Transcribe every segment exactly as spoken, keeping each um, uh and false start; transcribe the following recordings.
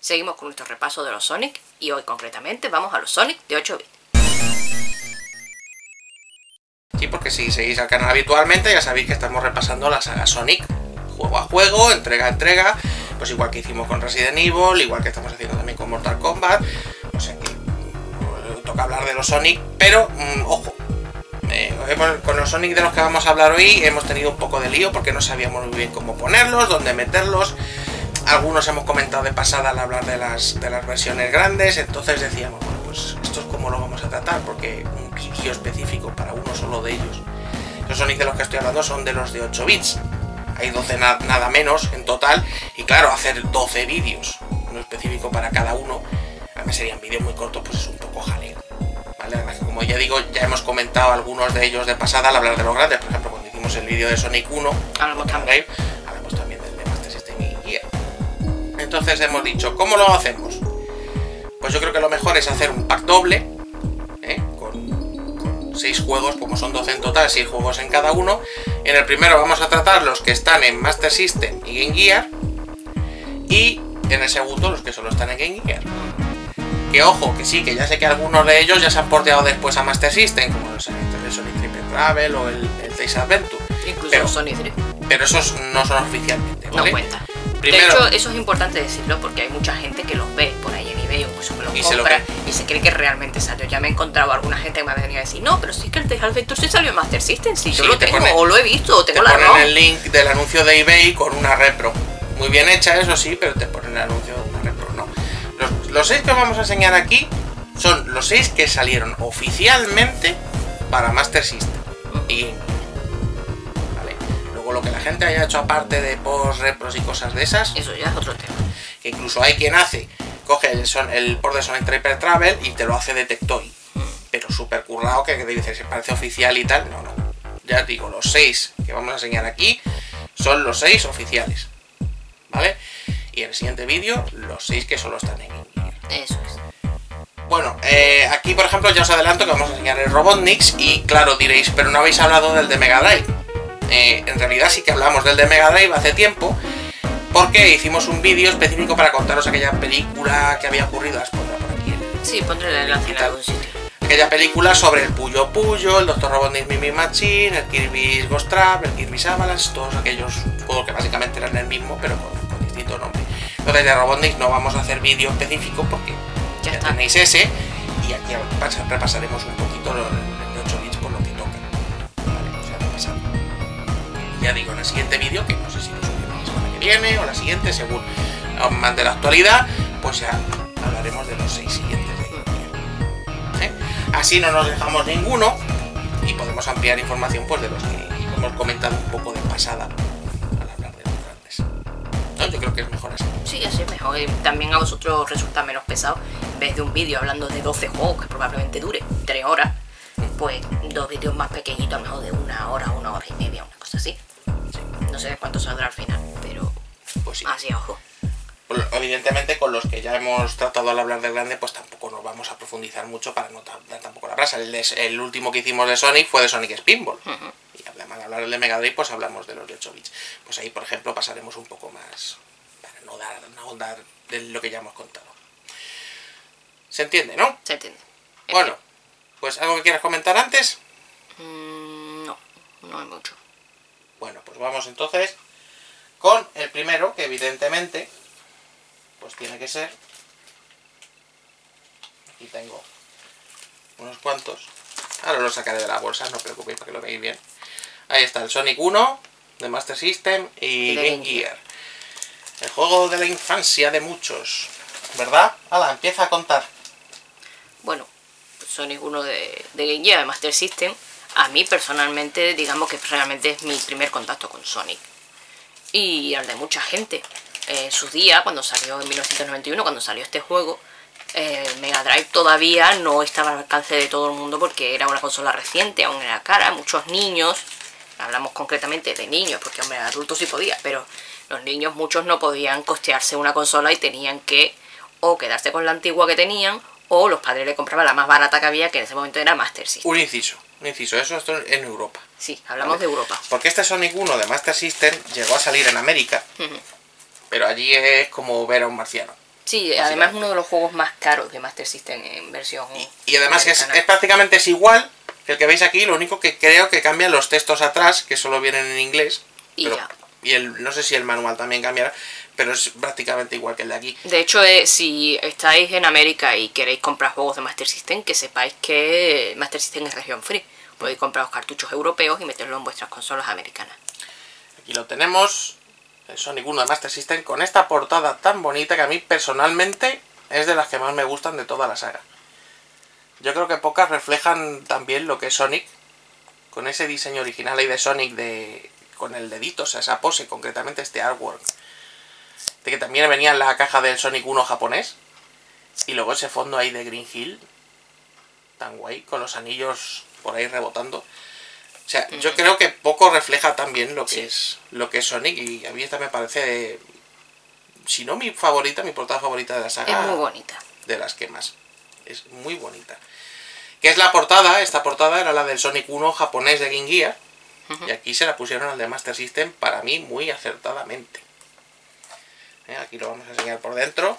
Seguimos con nuestro repaso de los Sonic y hoy concretamente vamos a los Sonic de ocho bits. Sí, porque si seguís al canal habitualmente ya sabéis que estamos repasando la saga Sonic, juego a juego, entrega a entrega, pues igual que hicimos con Resident Evil, igual que estamos haciendo también con Mortal Kombat, o sea que mm, toca hablar de los Sonic, pero mm, ojo, eh, hemos, con los Sonic de los que vamos a hablar hoy hemos tenido un poco de lío porque no sabíamos muy bien cómo ponerlos, dónde meterlos. Algunos hemos comentado de pasada al hablar de las, de las versiones grandes, entonces decíamos, bueno, pues esto es como lo vamos a tratar, porque un vídeo específico para uno solo de ellos. Los Sonic de los que estoy hablando son de los de ocho bits, hay doce na nada menos en total, y claro, hacer doce vídeos, uno específico para cada uno, además serían vídeos muy cortos, pues es un poco jaleo, ¿vale? Además, como ya digo, ya hemos comentado algunos de ellos de pasada al hablar de los grandes, por ejemplo, cuando hicimos el vídeo de Sonic uno, hablamos también. hablamos también del de Master System y Gear. Entonces hemos dicho, ¿cómo lo hacemos? Pues yo creo que lo mejor es hacer un pack doble, ¿eh? con, con seis juegos, como son doce en total, seis juegos en cada uno. En el primero vamos a tratar los que están en Master System y Game Gear, y en el segundo los que solo están en Game Gear. Que ojo, que sí, que ya sé que algunos de ellos ya se han porteado después a Master System, como el Sonic Triple Travel o el, el Tails Adventure. Incluso pero, Sonic tres. Pero esos no son oficialmente, ¿vale? No cuenta. Primero, de hecho, eso es importante decirlo porque hay mucha gente que los ve por ahí en eBay o incluso que los y compra se lo y se cree que realmente salió. Ya me he encontrado alguna gente que me ha venido a decir, no, pero sí que el Tails Adventure sí salió en Master System, sí, yo sí, lo tengo, pone, o lo he visto, o tengo te la ponen ROM. el link del anuncio de eBay con una repro. Muy bien hecha, eso sí, pero te ponen el anuncio de una repro, no. Los, los seis que os vamos a enseñar aquí son los seis que salieron oficialmente para Master System y Game Gear. Lo que la gente haya hecho aparte de post, repros y cosas de esas, eso ya es otro tema. Que incluso hay quien hace, coge el, son, el port de Sonic Triple Travel y te lo hace de Tectoy, mm. pero súper currado, que te dice, se parece oficial y tal. No, no, ya digo, los seis que vamos a enseñar aquí son los seis oficiales, ¿vale? Y en el siguiente vídeo, los seis que solo están en Game Gear. Eso es. Bueno, eh, aquí por ejemplo ya os adelanto que vamos a enseñar el Robotnik y claro diréis, pero no habéis hablado del de Mega Drive. Eh, en realidad sí que hablamos del de Mega Drive hace tiempo, porque hicimos un vídeo específico para contaros aquella película que había ocurrido. Las pondré por aquí. Sí, pondré el enlace en algún sitio. Aquella película sobre el Puyo Puyo, el doctor Robotnik Mimi Machine, el Kirby's Ghost Trap, el Kirby's Avalanche, todos aquellos juegos que básicamente eran el mismo, pero con, con distinto nombre. Entonces de Robotnik no vamos a hacer vídeo específico porque ya, ya tenéis ese, y aquí repasaremos un poquito el de ocho bits por lo que toca. Vale, o sea, repasamos. Ya digo, en el siguiente vídeo, que no sé si lo subiremos la semana que viene o la siguiente, según más de la actualidad, pues ya hablaremos de los seis siguientes de Game Gear. ¿Eh? Así no nos dejamos ninguno y podemos ampliar información pues de los que hemos comentado un poco de pasada al hablar de los grandes. No, yo creo que es mejor así. Sí, así es mejor. Y también a vosotros resulta menos pesado, en vez de un vídeo hablando de doce juegos que probablemente dure tres horas, pues dos vídeos más pequeñitos, a lo mejor de una hora, una hora y media, una cosa así. No sé cuánto saldrá al final, pero pues sí. Así, ojo. Evidentemente con los que ya hemos tratado al hablar del grande, pues tampoco nos vamos a profundizar mucho para no dar tampoco la brasa. El, de, el último que hicimos de Sonic fue de Sonic Spinball. Uh-huh. Y además de hablar del de Mega Drive, pues hablamos de los de ocho bits. Pues ahí, por ejemplo, pasaremos un poco más para no dar, no dar de lo que ya hemos contado. ¿Se entiende, no? Se entiende. Bueno, pues ¿algo que quieras comentar antes? Mm, no, no hay mucho. Bueno, pues vamos entonces con el primero, que evidentemente pues tiene que ser, aquí tengo unos cuantos, ahora los sacaré de la bolsa, no os preocupéis para que lo veáis bien. Ahí está el Sonic uno de Master System y Game Gear, el juego de la infancia de muchos, ¿verdad? Hala, empieza a contar. Bueno, Sonic uno de, de Game Gear, de Master System, a mí personalmente, digamos que realmente es mi primer contacto con Sonic. Y el de mucha gente. En su día, cuando salió en mil novecientos noventa y uno, cuando salió este juego, eh, Mega Drive todavía no estaba al alcance de todo el mundo porque era una consola reciente, aún era cara. Muchos niños, hablamos concretamente de niños, porque hombre, adultos sí podía, pero los niños muchos no podían costearse una consola y tenían que o quedarse con la antigua que tenían, o los padres le compraban la más barata que había, que en ese momento era Master System. Un inciso, un inciso, eso esto en Europa. Sí, hablamos ¿vale? de Europa. Porque este Sonic uno de Master System llegó a salir en América, uh-huh. pero allí es como ver a un marciano. Sí, además es uno de los juegos más caros de Master System en versión. Y, y además es, es prácticamente es igual que el que veis aquí, lo único que creo que cambian los textos atrás, que solo vienen en inglés. Y pero, ya. Y el, no sé si el manual también cambiará, pero es prácticamente igual que el de aquí. De hecho, eh, si estáis en América y queréis comprar juegos de Master System, que sepáis que Master System es región free. Podéis comprar los cartuchos europeos y meterlos en vuestras consolas americanas. Aquí lo tenemos, el Sonic uno de Master System, con esta portada tan bonita que a mí personalmente es de las que más me gustan de toda la saga. Yo creo que pocas reflejan también lo que es Sonic, con ese diseño original ahí de Sonic de... con el dedito, o sea, esa pose, concretamente este artwork. De que también venía en la caja del Sonic uno japonés. Y luego ese fondo ahí de Green Hill, tan guay, con los anillos por ahí rebotando. O sea, mm. yo creo que poco refleja también lo que, sí. es, lo que es Sonic. Y a mí esta me parece, si no mi favorita, mi portada favorita de la saga. Es muy bonita. De las que más. Es muy bonita. Que es la portada, esta portada era la del Sonic uno japonés de Game Gear. Y aquí se la pusieron al de Master System, para mí muy acertadamente. ¿Eh? Aquí lo vamos a enseñar por dentro.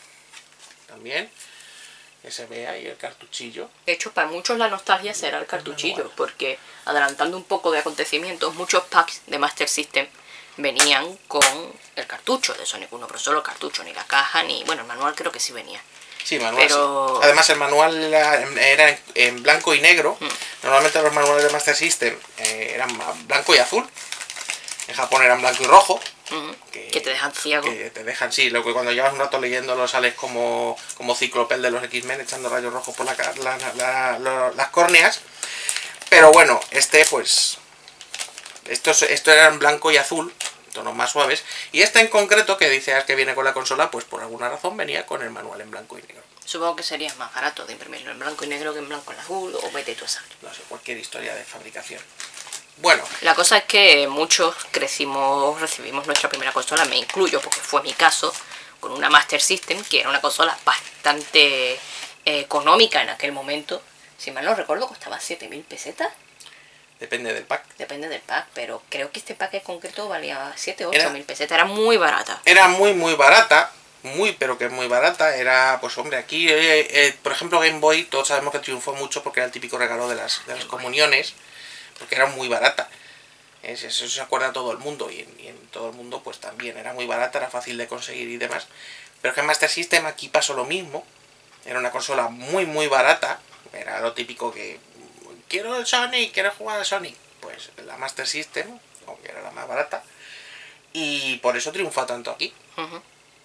También. Que se vea ahí el cartuchillo. De hecho, para muchos la nostalgia será el cartuchillo, porque adelantando un poco de acontecimientos, muchos packs de Master System venían con el cartucho de Sonic uno, pero solo el cartucho, ni la caja, ni... bueno, el manual creo que sí venía. Sí, manual, pero... sí. Además el manual era en, en blanco y negro. Hmm. Normalmente los manuales de Master System eh, eran blanco y azul. En Japón eran blanco y rojo. Uh-huh. que, que te dejan ciego. Que te dejan, sí, lo que cuando llevas un rato leyéndolo sales como, como Ciclopel de los X-Men echando rayos rojos por la, la, la, la, las córneas. Pero bueno, este pues... Estos, esto era en blanco y azul, tonos más suaves. Y este en concreto, que dices que viene con la consola, pues por alguna razón venía con el manual en blanco y negro. Supongo que sería más barato de imprimirlo en blanco y negro que en blanco y azul, o vete tú a saber. No sé, cualquier historia de fabricación. Bueno. La cosa es que muchos crecimos, recibimos nuestra primera consola, me incluyo porque fue mi caso, con una Master System, que era una consola bastante eh, económica en aquel momento. Si mal no recuerdo, costaba siete mil pesetas. Depende del pack. Depende del pack, pero creo que este pack en concreto valía siete o ocho mil pesetas, era muy barata. Era muy, muy barata. Muy, pero que muy barata. Era, pues hombre, aquí, eh, eh, por ejemplo, Game Boy, todos sabemos que triunfó mucho porque era el típico regalo de las, de las comuniones, porque era muy barata. Es, eso se acuerda todo el mundo, y en, y en todo el mundo pues también era muy barata, era fácil de conseguir y demás. Pero que en Master System aquí pasó lo mismo. Era una consola muy, muy barata. Era lo típico que, quiero el Sonic, quiero jugar al Sonic. Pues la Master System, aunque era la más barata. Y por eso triunfó tanto aquí. Uh-huh.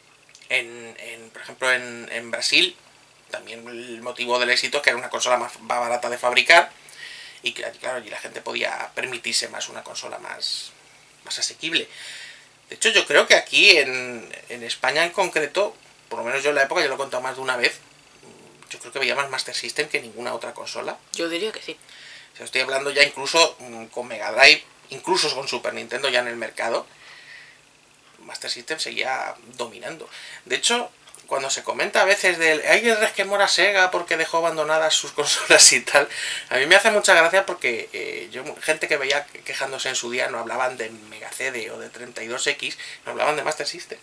En, en, por ejemplo, en, en Brasil, también el motivo del éxito es que era una consola más, más barata de fabricar, y que, claro, y la gente podía permitirse más una consola más, más asequible. De hecho, yo creo que aquí en, en España en concreto, por lo menos yo en la época, yo lo he contado más de una vez, yo creo que veía más Master System que ninguna otra consola. Yo diría que sí. O sea, estoy hablando ya incluso con Mega Drive, incluso con Super Nintendo ya en el mercado. Master System seguía dominando. De hecho, cuando se comenta a veces del hay el resquemor a Sega porque dejó abandonadas sus consolas y tal, a mí me hace mucha gracia porque eh, yo, gente que veía quejándose en su día, no hablaban de Mega C D o de treinta y dos X, no hablaban de Master System.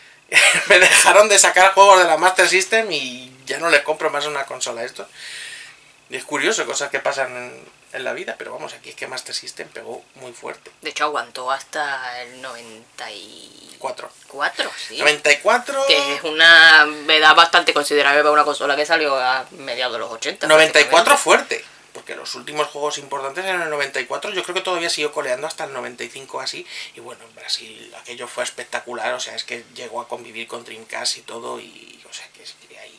Me dejaron de sacar juegos de la Master System y ya no les compro más una consola a esto. Y es curioso, cosas que pasan en, en la vida, pero vamos, aquí es que Master System pegó muy fuerte. De hecho, aguantó hasta el noventa y cuatro. Cuatro. Sí. noventa y cuatro. Que es una edad bastante considerable para una consola que salió a mediados de los ochenta. noventa y cuatro fuerte, porque los últimos juegos importantes eran el noventa y cuatro. Yo creo que todavía siguió coleando hasta el noventa y cinco así. Y bueno, en Brasil aquello fue espectacular. O sea, es que llegó a convivir con Dreamcast y todo. Y o sea, que es que ahí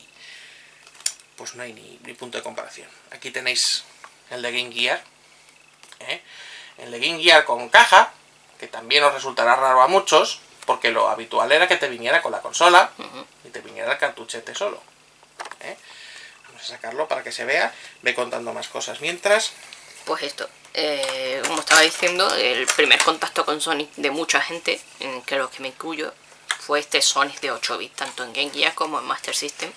pues no hay ni, ni punto de comparación. Aquí tenéis el de Game Gear, ¿eh? El de Game Gear con caja, que también os resultará raro a muchos, porque lo habitual era que te viniera con la consola uh-huh. y te viniera el cartuchete solo, ¿eh? Vamos a sacarlo para que se vea. Ve contando más cosas mientras. Pues esto, eh, como estaba diciendo, el primer contacto con Sonic de mucha gente, creo que me incluyo, fue este Sonic de ocho bits, tanto en Game Gear como en Master System.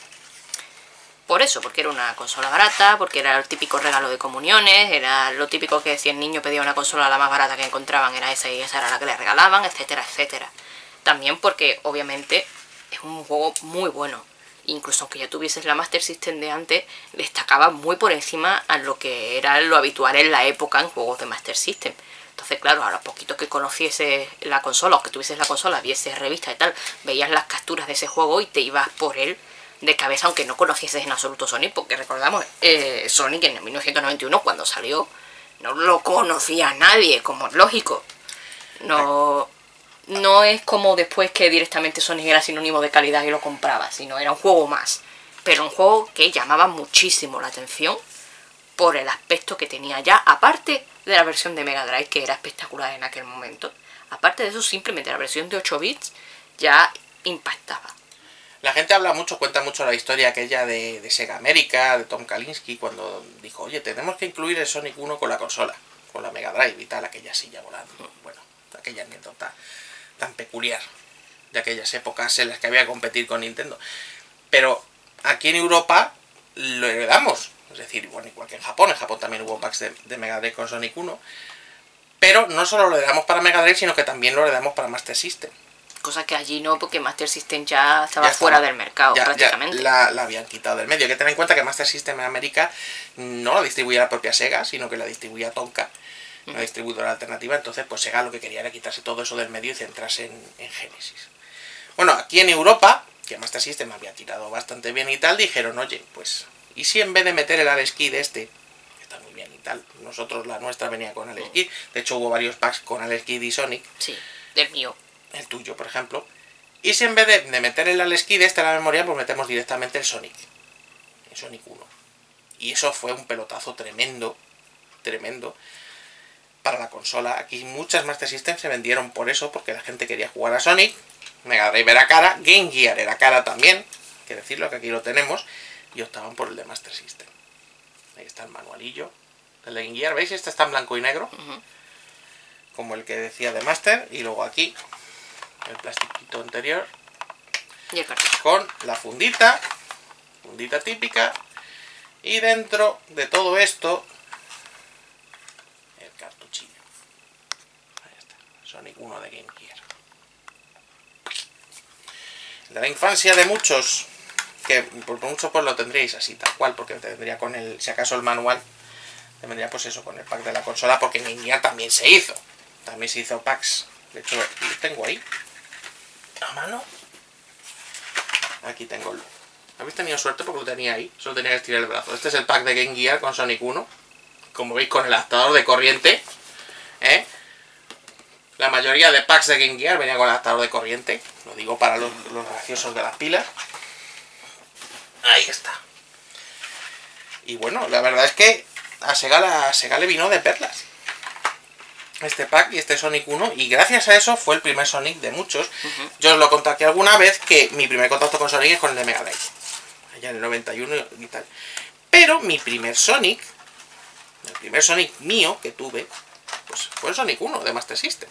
Por eso, porque era una consola barata, porque era el típico regalo de comuniones, era lo típico que si el niño pedía una consola la más barata que encontraban era esa y esa era la que le regalaban, etcétera, etcétera. También porque, obviamente, es un juego muy bueno. Incluso aunque ya tuvieses la Master System de antes, destacaba muy por encima a lo que era lo habitual en la época en juegos de Master System. Entonces, claro, a los poquitos que conocieses la consola o que tuvieses la consola, vieses revistas y tal, veías las capturas de ese juego y te ibas por él de cabeza, aunque no conocieses en absoluto Sonic, porque recordamos, eh, Sonic en mil novecientos noventa y uno, cuando salió, no lo conocía nadie, como es lógico. No... No es como después que directamente Sonic era sinónimo de calidad y lo compraba, sino era un juego más. Pero un juego que llamaba muchísimo la atención por el aspecto que tenía ya, aparte de la versión de Mega Drive, que era espectacular en aquel momento. Aparte de eso, simplemente la versión de ocho bits ya impactaba. La gente habla mucho, cuenta mucho la historia aquella de, de Sega América, de Tom Kalinske, cuando dijo, oye, tenemos que incluir el Sonic uno con la consola, con la Mega Drive y tal, aquella silla volando. Bueno, aquella anécdota tan peculiar de aquellas épocas en las que había que competir con Nintendo. Pero aquí en Europa lo heredamos. Es decir, bueno, igual que en Japón. En Japón también hubo packs de, de Mega Drive con Sonic uno. Pero no solo lo heredamos para Mega Drive, sino que también lo heredamos para Master System. Cosa que allí no, porque Master System ya estaba ya fuera del mercado, ya, prácticamente. Ya la, la habían quitado del medio. Hay que tener en cuenta que Master System en América no la distribuía la propia Sega, sino que la distribuía Tonka, una distribuidora alternativa. Entonces pues Sega lo que quería era quitarse todo eso del medio y centrarse en, en Genesis. Bueno, aquí en Europa, que Master System había tirado bastante bien y tal, dijeron, oye, pues, ¿y si en vez de meter el Alex Kidd este, que está muy bien y tal, nosotros la nuestra venía con Alex Kidd, de hecho hubo varios packs con Alex Kidd y Sonic. Sí, del mío. El tuyo, por ejemplo. Y si en vez de, de meter el Alex Kidd este en la memoria, pues metemos directamente el Sonic, el Sonic uno. Y eso fue un pelotazo tremendo, tremendo, para la consola. Aquí muchas Master System se vendieron por eso, porque la gente quería jugar a Sonic. Mega Drive era cara, Game Gear era cara también, hay que decirlo, que aquí lo tenemos, y optaban por el de Master System. Ahí está el manualillo del de Game Gear, ¿veis? Este está en blanco y negro, uh-huh, como el que decía de Master, y luego aquí el plastiquito anterior y el cartucho con la fundita, fundita típica, y dentro de todo esto el cartuchillo. Ahí está, Sonic uno de Game Gear. De la infancia de muchos, que por mucho pues lo tendríais así, tal cual, porque tendría con el, si acaso el manual, tendría pues eso, con el pack de la consola, porque en Game Gear también se hizo, también se hizo packs, de hecho lo tengo ahí, a mano, aquí tengo el... Habéis tenido suerte porque lo tenía ahí, solo tenía que estirar el brazo. Este es el pack de Game Gear con Sonic uno, como veis con el adaptador de corriente, ¿eh? La mayoría de packs de Game Gear venían con el adaptador de corriente, lo digo para los, los graciosos de las pilas. Ahí está. Y bueno, la verdad es que a Sega, la, a Sega le vino de perlas este pack y este Sonic uno, y gracias a eso fue el primer Sonic de muchos. Uh-huh. Yo os lo conté aquí alguna vez, que mi primer contacto con Sonic es con el de Mega Drive, allá en el noventa y uno y tal. Pero mi primer Sonic, el primer Sonic mío que tuve, pues fue el Sonic uno de Master System.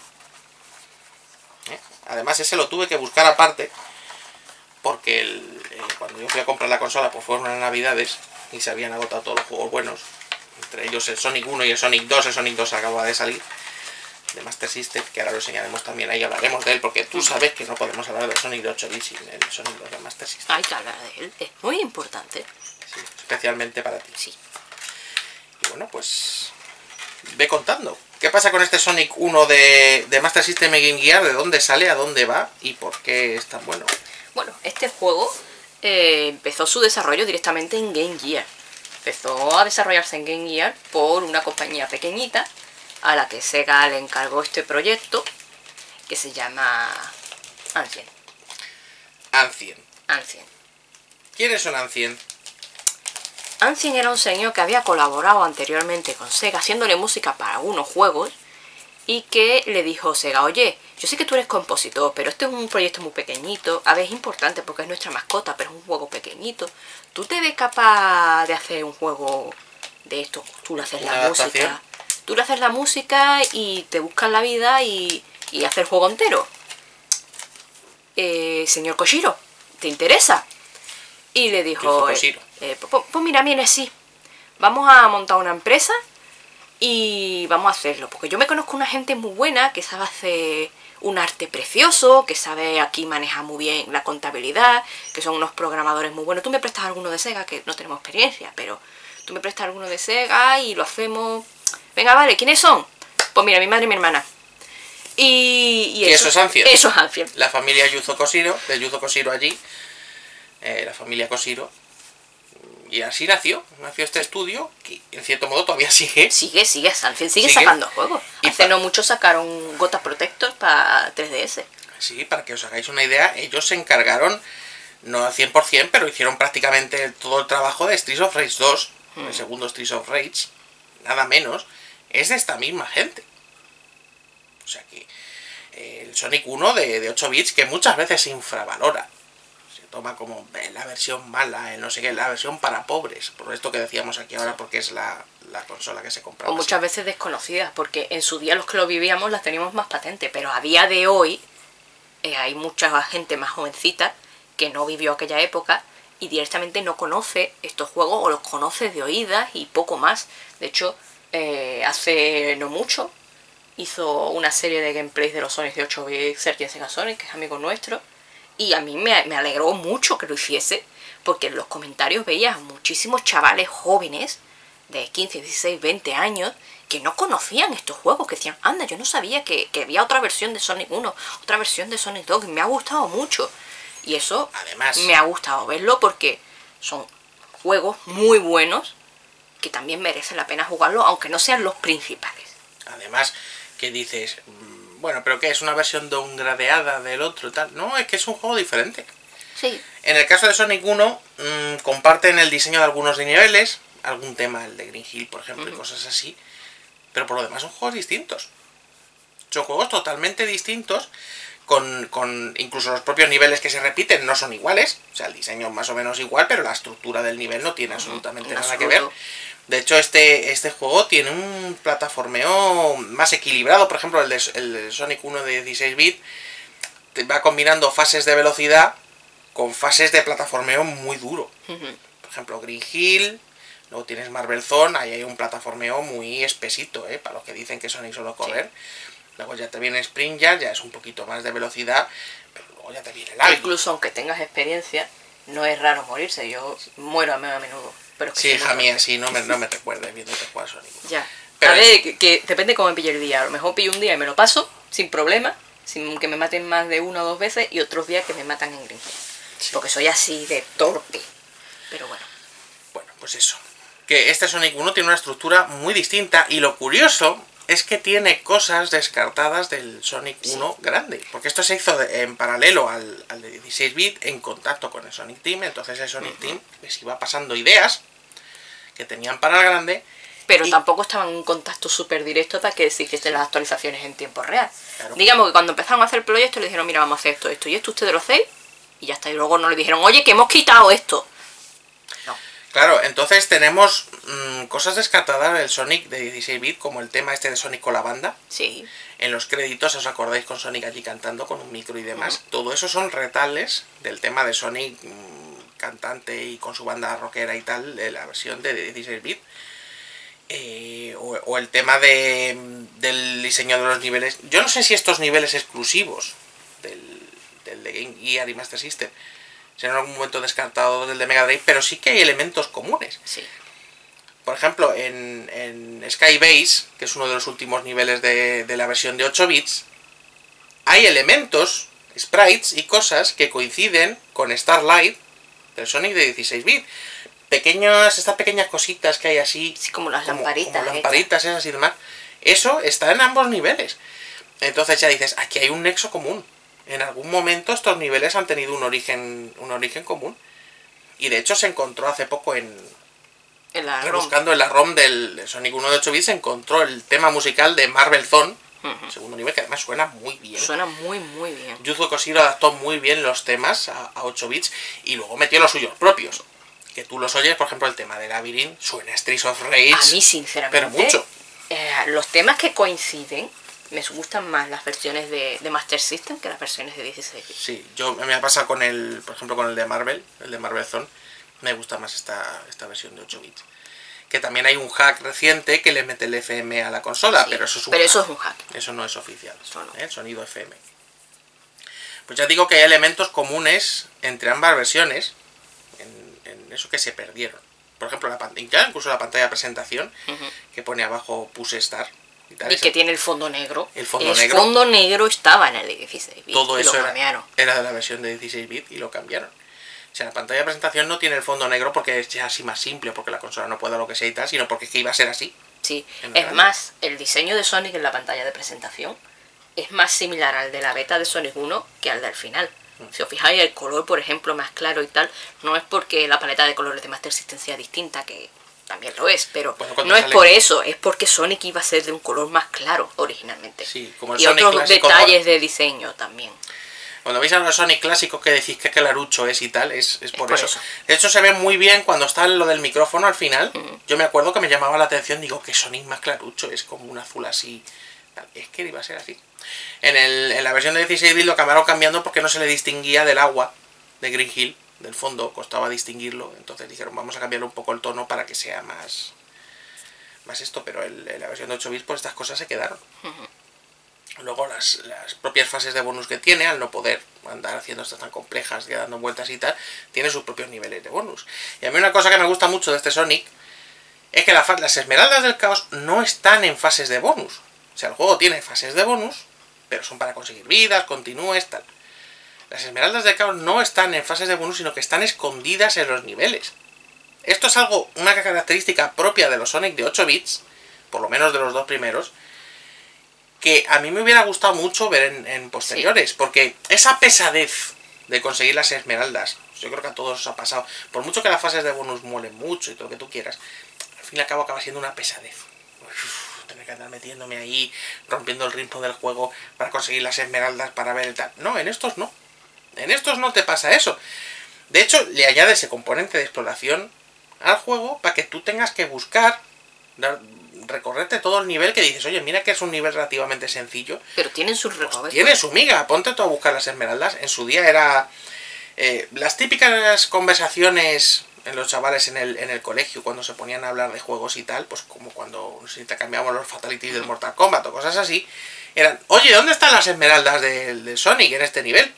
¿Eh? Además ese lo tuve que buscar aparte, porque el, eh, cuando yo fui a comprar la consola pues fueron las navidades y se habían agotado todos los juegos buenos, entre ellos el Sonic uno y el Sonic dos. El Sonic dos acababa de salir de Master System, que ahora lo enseñaremos también, ahí hablaremos de él, porque tú sabes que no podemos hablar del Sonic de ocho bits sin el Sonic dos de Master System. Hay que hablar de él, es muy importante. Sí, especialmente para ti. Sí. Y bueno, pues ve contando. ¿Qué pasa con este Sonic uno de, de Master System y Game Gear? ¿De dónde sale, a dónde va y por qué es tan bueno? Bueno, este juego eh, empezó su desarrollo directamente en Game Gear. Empezó a desarrollarse en Game Gear por una compañía pequeñita a la que Sega le encargó este proyecto que se llama Ancien. Ancien. Ancien. ¿Quiénes son Ancien? Ancien era un señor que había colaborado anteriormente con Sega haciéndole música para algunos juegos y que le dijo Sega, oye, yo sé que tú eres compositor, pero este es un proyecto muy pequeñito, a ver, es importante porque es nuestra mascota, pero es un juego pequeñito. ¿Tú te ves capaz de hacer un juego de esto? Tú le haces la música, tú le haces la música y te buscas la vida y, y haces el juego entero. Eh, señor Koshiro, ¿te interesa? Y le dijo, eh, eh, pues, pues mira, mire, sí, vamos a montar una empresa y vamos a hacerlo, porque yo me conozco una gente muy buena que sabe hacer un arte precioso, que sabe aquí manejar muy bien la contabilidad, que son unos programadores muy buenos. Tú me prestas alguno de Sega, que no tenemos experiencia, pero tú me prestas alguno de Sega y lo hacemos. Venga, vale, ¿quiénes son? Pues mira, mi madre y mi hermana. Y, y, y eso, eso es Anfield. Eso es Anfield. La familia Yuzo Koshiro, de Yuzo Koshiro allí, eh, la familia Koshiro. Y así nació, nació este estudio, que en cierto modo todavía sigue. Sigue, sigue, Anfield sigue, sigue sacando juegos. Y hace no mucho sacaron Gota Protector para tres D S. Sí, para que os hagáis una idea, ellos se encargaron, no al cien por cien, pero hicieron prácticamente todo el trabajo de Streets of Rage dos, hmm. el segundo Streets of Rage, nada menos, es de esta misma gente. O sea que eh, el Sonic uno de, de ocho bits, que muchas veces se infravalora. Toma como eh, la versión mala, eh, no sé qué, la versión para pobres, por esto que decíamos aquí ahora, porque es la, la consola que se compra. O muchas veces desconocidas, porque en su día los que lo vivíamos las teníamos más patente, pero a día de hoy eh, hay mucha gente más jovencita que no vivió aquella época y directamente no conoce estos juegos o los conoce de oídas y poco más. De hecho, eh, hace no mucho hizo una serie de gameplays de los Sonic de ocho bits, Sergio Sega Sonic, que es amigo nuestro. Y a mí me, me alegró mucho que lo hiciese, porque en los comentarios veía a muchísimos chavales jóvenes de quince, dieciséis, veinte años que no conocían estos juegos, que decían, anda, yo no sabía que, que había otra versión de Sonic uno, otra versión de Sonic dos, que me ha gustado mucho. Y eso además me ha gustado verlo porque son juegos muy buenos que también merecen la pena jugarlo, aunque no sean los principales. Además, que dices... Bueno, pero ¿qué? ¿Es una versión downgradeada del otro y tal? No, es que es un juego diferente. Sí. En el caso de Sonic uno, mmm, comparten el diseño de algunos niveles, algún tema, el de Green Hill, por ejemplo, uh-huh. y cosas así. Pero por lo demás son juegos distintos. Son juegos totalmente distintos, con, con incluso los propios niveles que se repiten no son iguales. O sea, el diseño más o menos igual, pero la estructura del nivel no tiene absolutamente uh-huh. nada absoluto. que ver. De hecho, este, este juego tiene un plataformeo más equilibrado. Por ejemplo, el de, el de Sonic uno de dieciséis bits va combinando fases de velocidad con fases de plataformeo muy duro. Uh-huh. Por ejemplo, Green Hill, luego tienes Marble Zone, ahí hay un plataformeo muy espesito, ¿eh? Para los que dicen que Sonic solo correr. Sí. Luego ya te viene Spring Yard, ya es un poquito más de velocidad, pero luego ya te viene el hábil. Incluso aunque tengas experiencia, no es raro morirse. Yo muero a menudo. Pero sí, hija mía, sí, no me, no me recuerdes viéndote jugar Sonic. Ya. Pero a ver, que, que depende cómo me pille el día. A lo mejor pillo un día y me lo paso, sin problema, sin que me maten más de una o dos veces, y otros días que me matan en Green Hill. Sí. Porque soy así de torpe. Pero bueno. Bueno, pues eso. Que este Sonic uno tiene una estructura muy distinta, y lo curioso es que tiene cosas descartadas del Sonic uno sí. grande. Porque esto se hizo de, en paralelo al, al de dieciséis bits, en contacto con el Sonic Team. Entonces el Sonic uh-huh. Team les iba pasando ideas que tenían para el grande. Pero y... tampoco estaban en un contacto súper directo para que se hiciesen las actualizaciones en tiempo real. Claro. Digamos que cuando empezaron a hacer el proyecto le dijeron, mira, vamos a hacer esto, esto y esto, ustedes lo hacéis. Y ya está. Y luego no le dijeron, oye, que hemos quitado esto. No. Claro, entonces tenemos mmm, cosas descartadas del Sonic de dieciséis bits, como el tema este de Sonic con la banda. Sí. En los créditos, ¿os acordáis con Sonic allí cantando con un micro y demás? Uh-huh. Todo eso son retales del tema de Sonic mmm, cantante y con su banda rockera y tal, de la versión de dieciséis bits. Eh, o, o el tema de, del diseño de los niveles. Yo no sé si estos niveles exclusivos del, del de Game Gear y Master System serán en algún momento descartados del de Mega Drive, pero sí que hay elementos comunes. Sí. Por ejemplo, en, en Skybase, que es uno de los últimos niveles de, de la versión de ocho bits, hay elementos, sprites y cosas que coinciden con Starlight del Sonic de dieciséis bits. Pequeñas, estas pequeñas cositas que hay así, sí, como las como, lamparitas, como lamparitas esas y demás, eso está en ambos niveles. Entonces ya dices, aquí hay un nexo común. En algún momento estos niveles han tenido un origen, un origen común. Y de hecho se encontró hace poco en... en la rebuscando en la ROM del Sonic uno de ocho bits, se encontró el tema musical de Marble Zone, uh-huh. segundo nivel, que además suena muy bien. Suena muy, muy bien. Yuzo Koshiro adaptó muy bien los temas a, a ocho bits y luego metió los suyos propios. Que tú los oyes, por ejemplo, el tema de Labyrinth suena a Streets of Rage. A mí, sinceramente, pero mucho. Eh, los temas que coinciden, me gustan más las versiones de, de Master System que las versiones de dieciséis bits. Sí, yo me ha pasado con el, por ejemplo, con el de Marvel, el de Marble Zone, me gusta más esta, esta versión de ocho bits. Que también hay un hack reciente que le mete el F M a la consola, sí, pero eso es un pero hack. Eso es un hack. Eso no es oficial, eso no. ¿eh? El sonido F M. Pues ya digo que hay elementos comunes entre ambas versiones, en, en eso que se perdieron. Por ejemplo, la pantalla, incluso la pantalla de presentación, uh-huh. que pone abajo Push Start. Y, tal, y que tiene el fondo negro. El fondo el negro. El fondo negro estaba en el de dieciséis bits. Todo y eso lo era, cambiaron. era de la versión de dieciséis bits y lo cambiaron. O sea, la pantalla de presentación no tiene el fondo negro porque es así más simple, porque la consola no puede lo que sea y tal, sino porque es que iba a ser así. Sí, es más, el diseño de Sonic en la pantalla de presentación es más similar al de la beta de Sonic uno que al del final. Mm. Si os fijáis, el color, por ejemplo, más claro y tal, no es porque la paleta de colores de Master System sea distinta, que también lo es, pero bueno, no es sale... por eso, es porque Sonic iba a ser de un color más claro originalmente. Sí, como el y Sonic otros clásico, detalles de diseño también. Cuando veis a los Sonic clásicos que decís que clarucho es y tal, es, es, por, es por eso. eso. De hecho, se ve muy bien cuando está lo del micrófono al final. Uh-huh. Yo me acuerdo que me llamaba la atención, digo, que Sonic más clarucho, es como un azul así. Es que iba a ser así. En, el, en la versión de dieciséis bits lo acabaron cambiando porque no se le distinguía del agua de Green Hill, del fondo, costaba distinguirlo. Entonces dijeron, vamos a cambiarle un poco el tono para que sea más, más esto. Pero el, en la versión de ocho bits, pues estas cosas se quedaron. Uh-huh. Luego las, las propias fases de bonus que tiene, al no poder andar haciendo estas tan complejas, ya dando vueltas y tal, tiene sus propios niveles de bonus. Y a mí una cosa que me gusta mucho de este Sonic es que la, las esmeraldas del caos no están en fases de bonus. O sea, el juego tiene fases de bonus, pero son para conseguir vidas, continúes, tal. Las esmeraldas del caos no están en fases de bonus, sino que están escondidas en los niveles. Esto es algo, una característica propia de los Sonic de ocho bits, por lo menos de los dos primeros, que a mí me hubiera gustado mucho ver en, en posteriores, sí. Porque esa pesadez de conseguir las esmeraldas, yo creo que a todos os ha pasado, por mucho que las fases de bonus molen mucho y todo lo que tú quieras, al fin y al cabo acaba siendo una pesadez. Uf, tener que andar metiéndome ahí, rompiendo el ritmo del juego para conseguir las esmeraldas, para ver el tal. No, en estos no. En estos no te pasa eso. De hecho, le añade ese componente de exploración al juego para que tú tengas que buscar, dar, recorrerte todo el nivel que dices, oye, mira que es un nivel relativamente sencillo. Pero tienen sus recovecos. Pues tiene su miga, ponte tú a buscar las esmeraldas. En su día era eh, las típicas conversaciones en los chavales en el, en el colegio cuando se ponían a hablar de juegos y tal, pues como cuando nos intercambiamos los fatalities del Mortal Kombat o cosas así, eran, oye, ¿dónde están las esmeraldas de, de Sonic en este nivel?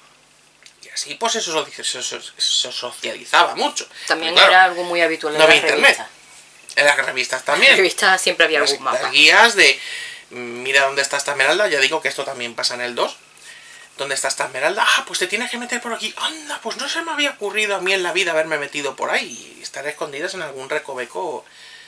Y así pues eso se, se, se, se socializaba mucho. También claro, era algo muy habitual en no la había internet. Revista. En las revistas también. En las revistas siempre había las, algún mapa. Las guías de, mira dónde está esta esmeralda, ya digo que esto también pasa en el dos. ¿Dónde está esta esmeralda? Ah, pues te tienes que meter por aquí. Anda, pues no se me había ocurrido a mí en la vida haberme metido por ahí y estar escondidas en algún recoveco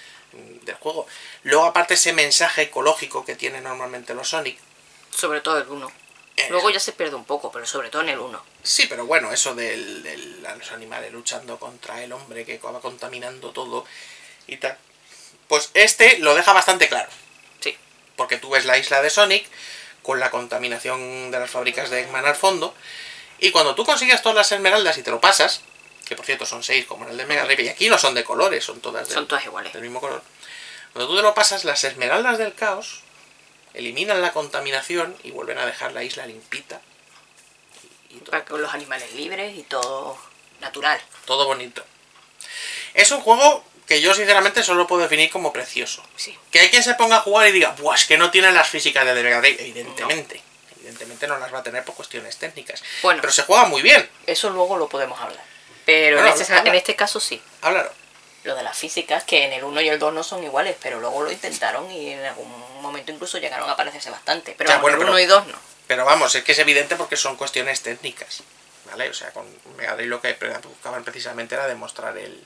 del juego. Luego, aparte, ese mensaje ecológico que tiene normalmente los Sonic. Sobre todo el uno. Eh, Luego ya se pierde un poco, pero sobre todo en el uno. Sí, pero bueno, eso de los animales luchando contra el hombre que va contaminando todo y tal. Pues este lo deja bastante claro. Sí. Porque tú ves la isla de Sonic con la contaminación de las fábricas de Eggman al fondo, y cuando tú consigues todas las esmeraldas y te lo pasas, que por cierto son seis como en el de Mega Drive, y aquí no son de colores, son todas, del, son todas iguales, del mismo color. Cuando tú te lo pasas, las esmeraldas del caos eliminan la contaminación y vuelven a dejar la isla limpita. Y, y todo. Para que los animales libres y todo natural. Todo bonito. Es un juego que yo sinceramente solo puedo definir como precioso. Sí. Que hay quien se ponga a jugar y diga, buah, es que no tiene las físicas de Mega Drive. Evidentemente. No. Evidentemente no las va a tener por cuestiones técnicas. Bueno, pero se juega muy bien. Eso luego lo podemos hablar. Pero bueno, en, este, en este caso sí. Háblalo. Lo de las físicas, que en el uno y el dos no son iguales, pero luego lo intentaron y en algún momento incluso llegaron a parecerse bastante. Pero, ya, bueno, bueno, el pero, uno y dos no. Pero vamos, es que es evidente porque son cuestiones técnicas. ¿Vale? O sea, con Mega Drive lo que buscaban precisamente era demostrar el,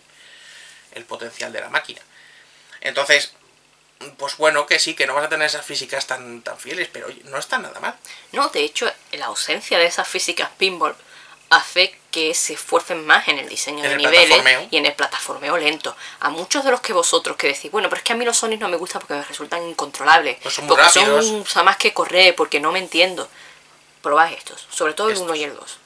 el potencial de la máquina. Entonces, pues bueno, que sí, que no vas a tener esas físicas tan, tan fieles, pero oye, no está nada mal. No, de hecho, la ausencia de esas físicas pinball hace que se esfuercen más en el diseño en de el niveles y en el plataformeo lento. A muchos de los que vosotros que decís, bueno, pero es que a mí los Sonic no me gustan porque me resultan incontrolables, pues son muy porque rápidos. son, o sea, más que correr, porque no me entiendo. Probad estos, sobre todo el estos. uno y el dos.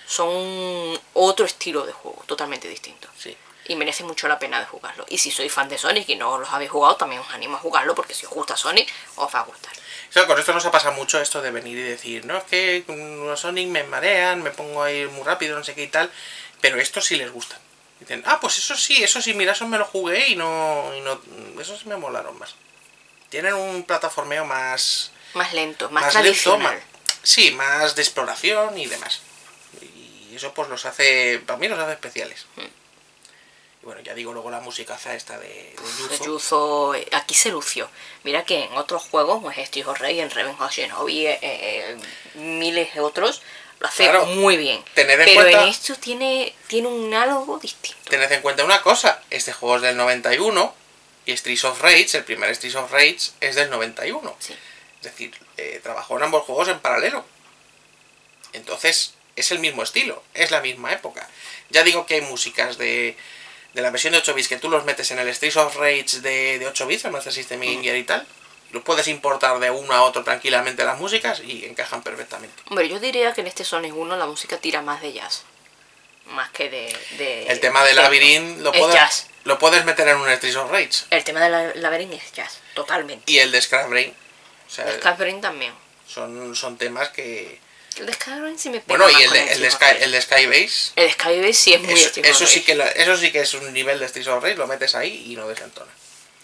Son otro estilo de juego, totalmente distinto. Sí. Y merece mucho la pena de jugarlo. Y si sois fan de Sonic y no los habéis jugado, también os animo a jugarlo, porque si os gusta Sonic, os va a gustar. O sea, con esto nos ha pasado mucho esto de venir y decir, no, es que los Sonic me marean, me pongo a ir muy rápido, no sé qué y tal, pero estos sí les gustan. Dicen, ah, pues eso sí, eso sí, mira, eso me lo jugué y no... Y no eso sí me molaron más. Tienen un plataformeo más... Más lento, más, más tradicional. lento, más, sí, más de exploración y demás. Y eso pues los hace... Para mí los hace especiales. Mm. Y bueno, ya digo, luego la musicaza esta de, de Yuzo. Yuzo aquí se lució. Mira que en otros juegos, pues Streets of Rage, en Revenge of Shinobi, eh, eh, miles de otros, lo hace claro, muy bien. Tened en Pero cuenta, en esto tiene, tiene un algo distinto. Tened en cuenta una cosa, este juego es del noventa y uno y Streets of Rage, el primer Streets of Rage, es del noventa y uno. Sí. Es decir, eh, trabajó en ambos juegos en paralelo. Entonces, es el mismo estilo, es la misma época. Ya digo que hay músicas de... de la versión de ocho bits que tú los metes en el Streets of Rage de, de ocho bits, el Master System y Gear y tal, los puedes importar de uno a otro tranquilamente las músicas y encajan perfectamente. Hombre, yo diría que en este Sonic uno la música tira más de jazz, más que de... de el tema del Labyrinth lo puedes, lo puedes meter en un Streets of Rage. El tema del Labyrinth es jazz, totalmente. Y el de Scratch Brain. O sea, el Scratch Brain también. Son, son temas que... El de Skyrim sí me pega. Bueno, y el de, el, de Sky, el de Skybase. El de Skybase sí es muy eso, eso sí que lo, Eso sí que es un nivel de Streets of Rage, lo metes ahí y no desentona.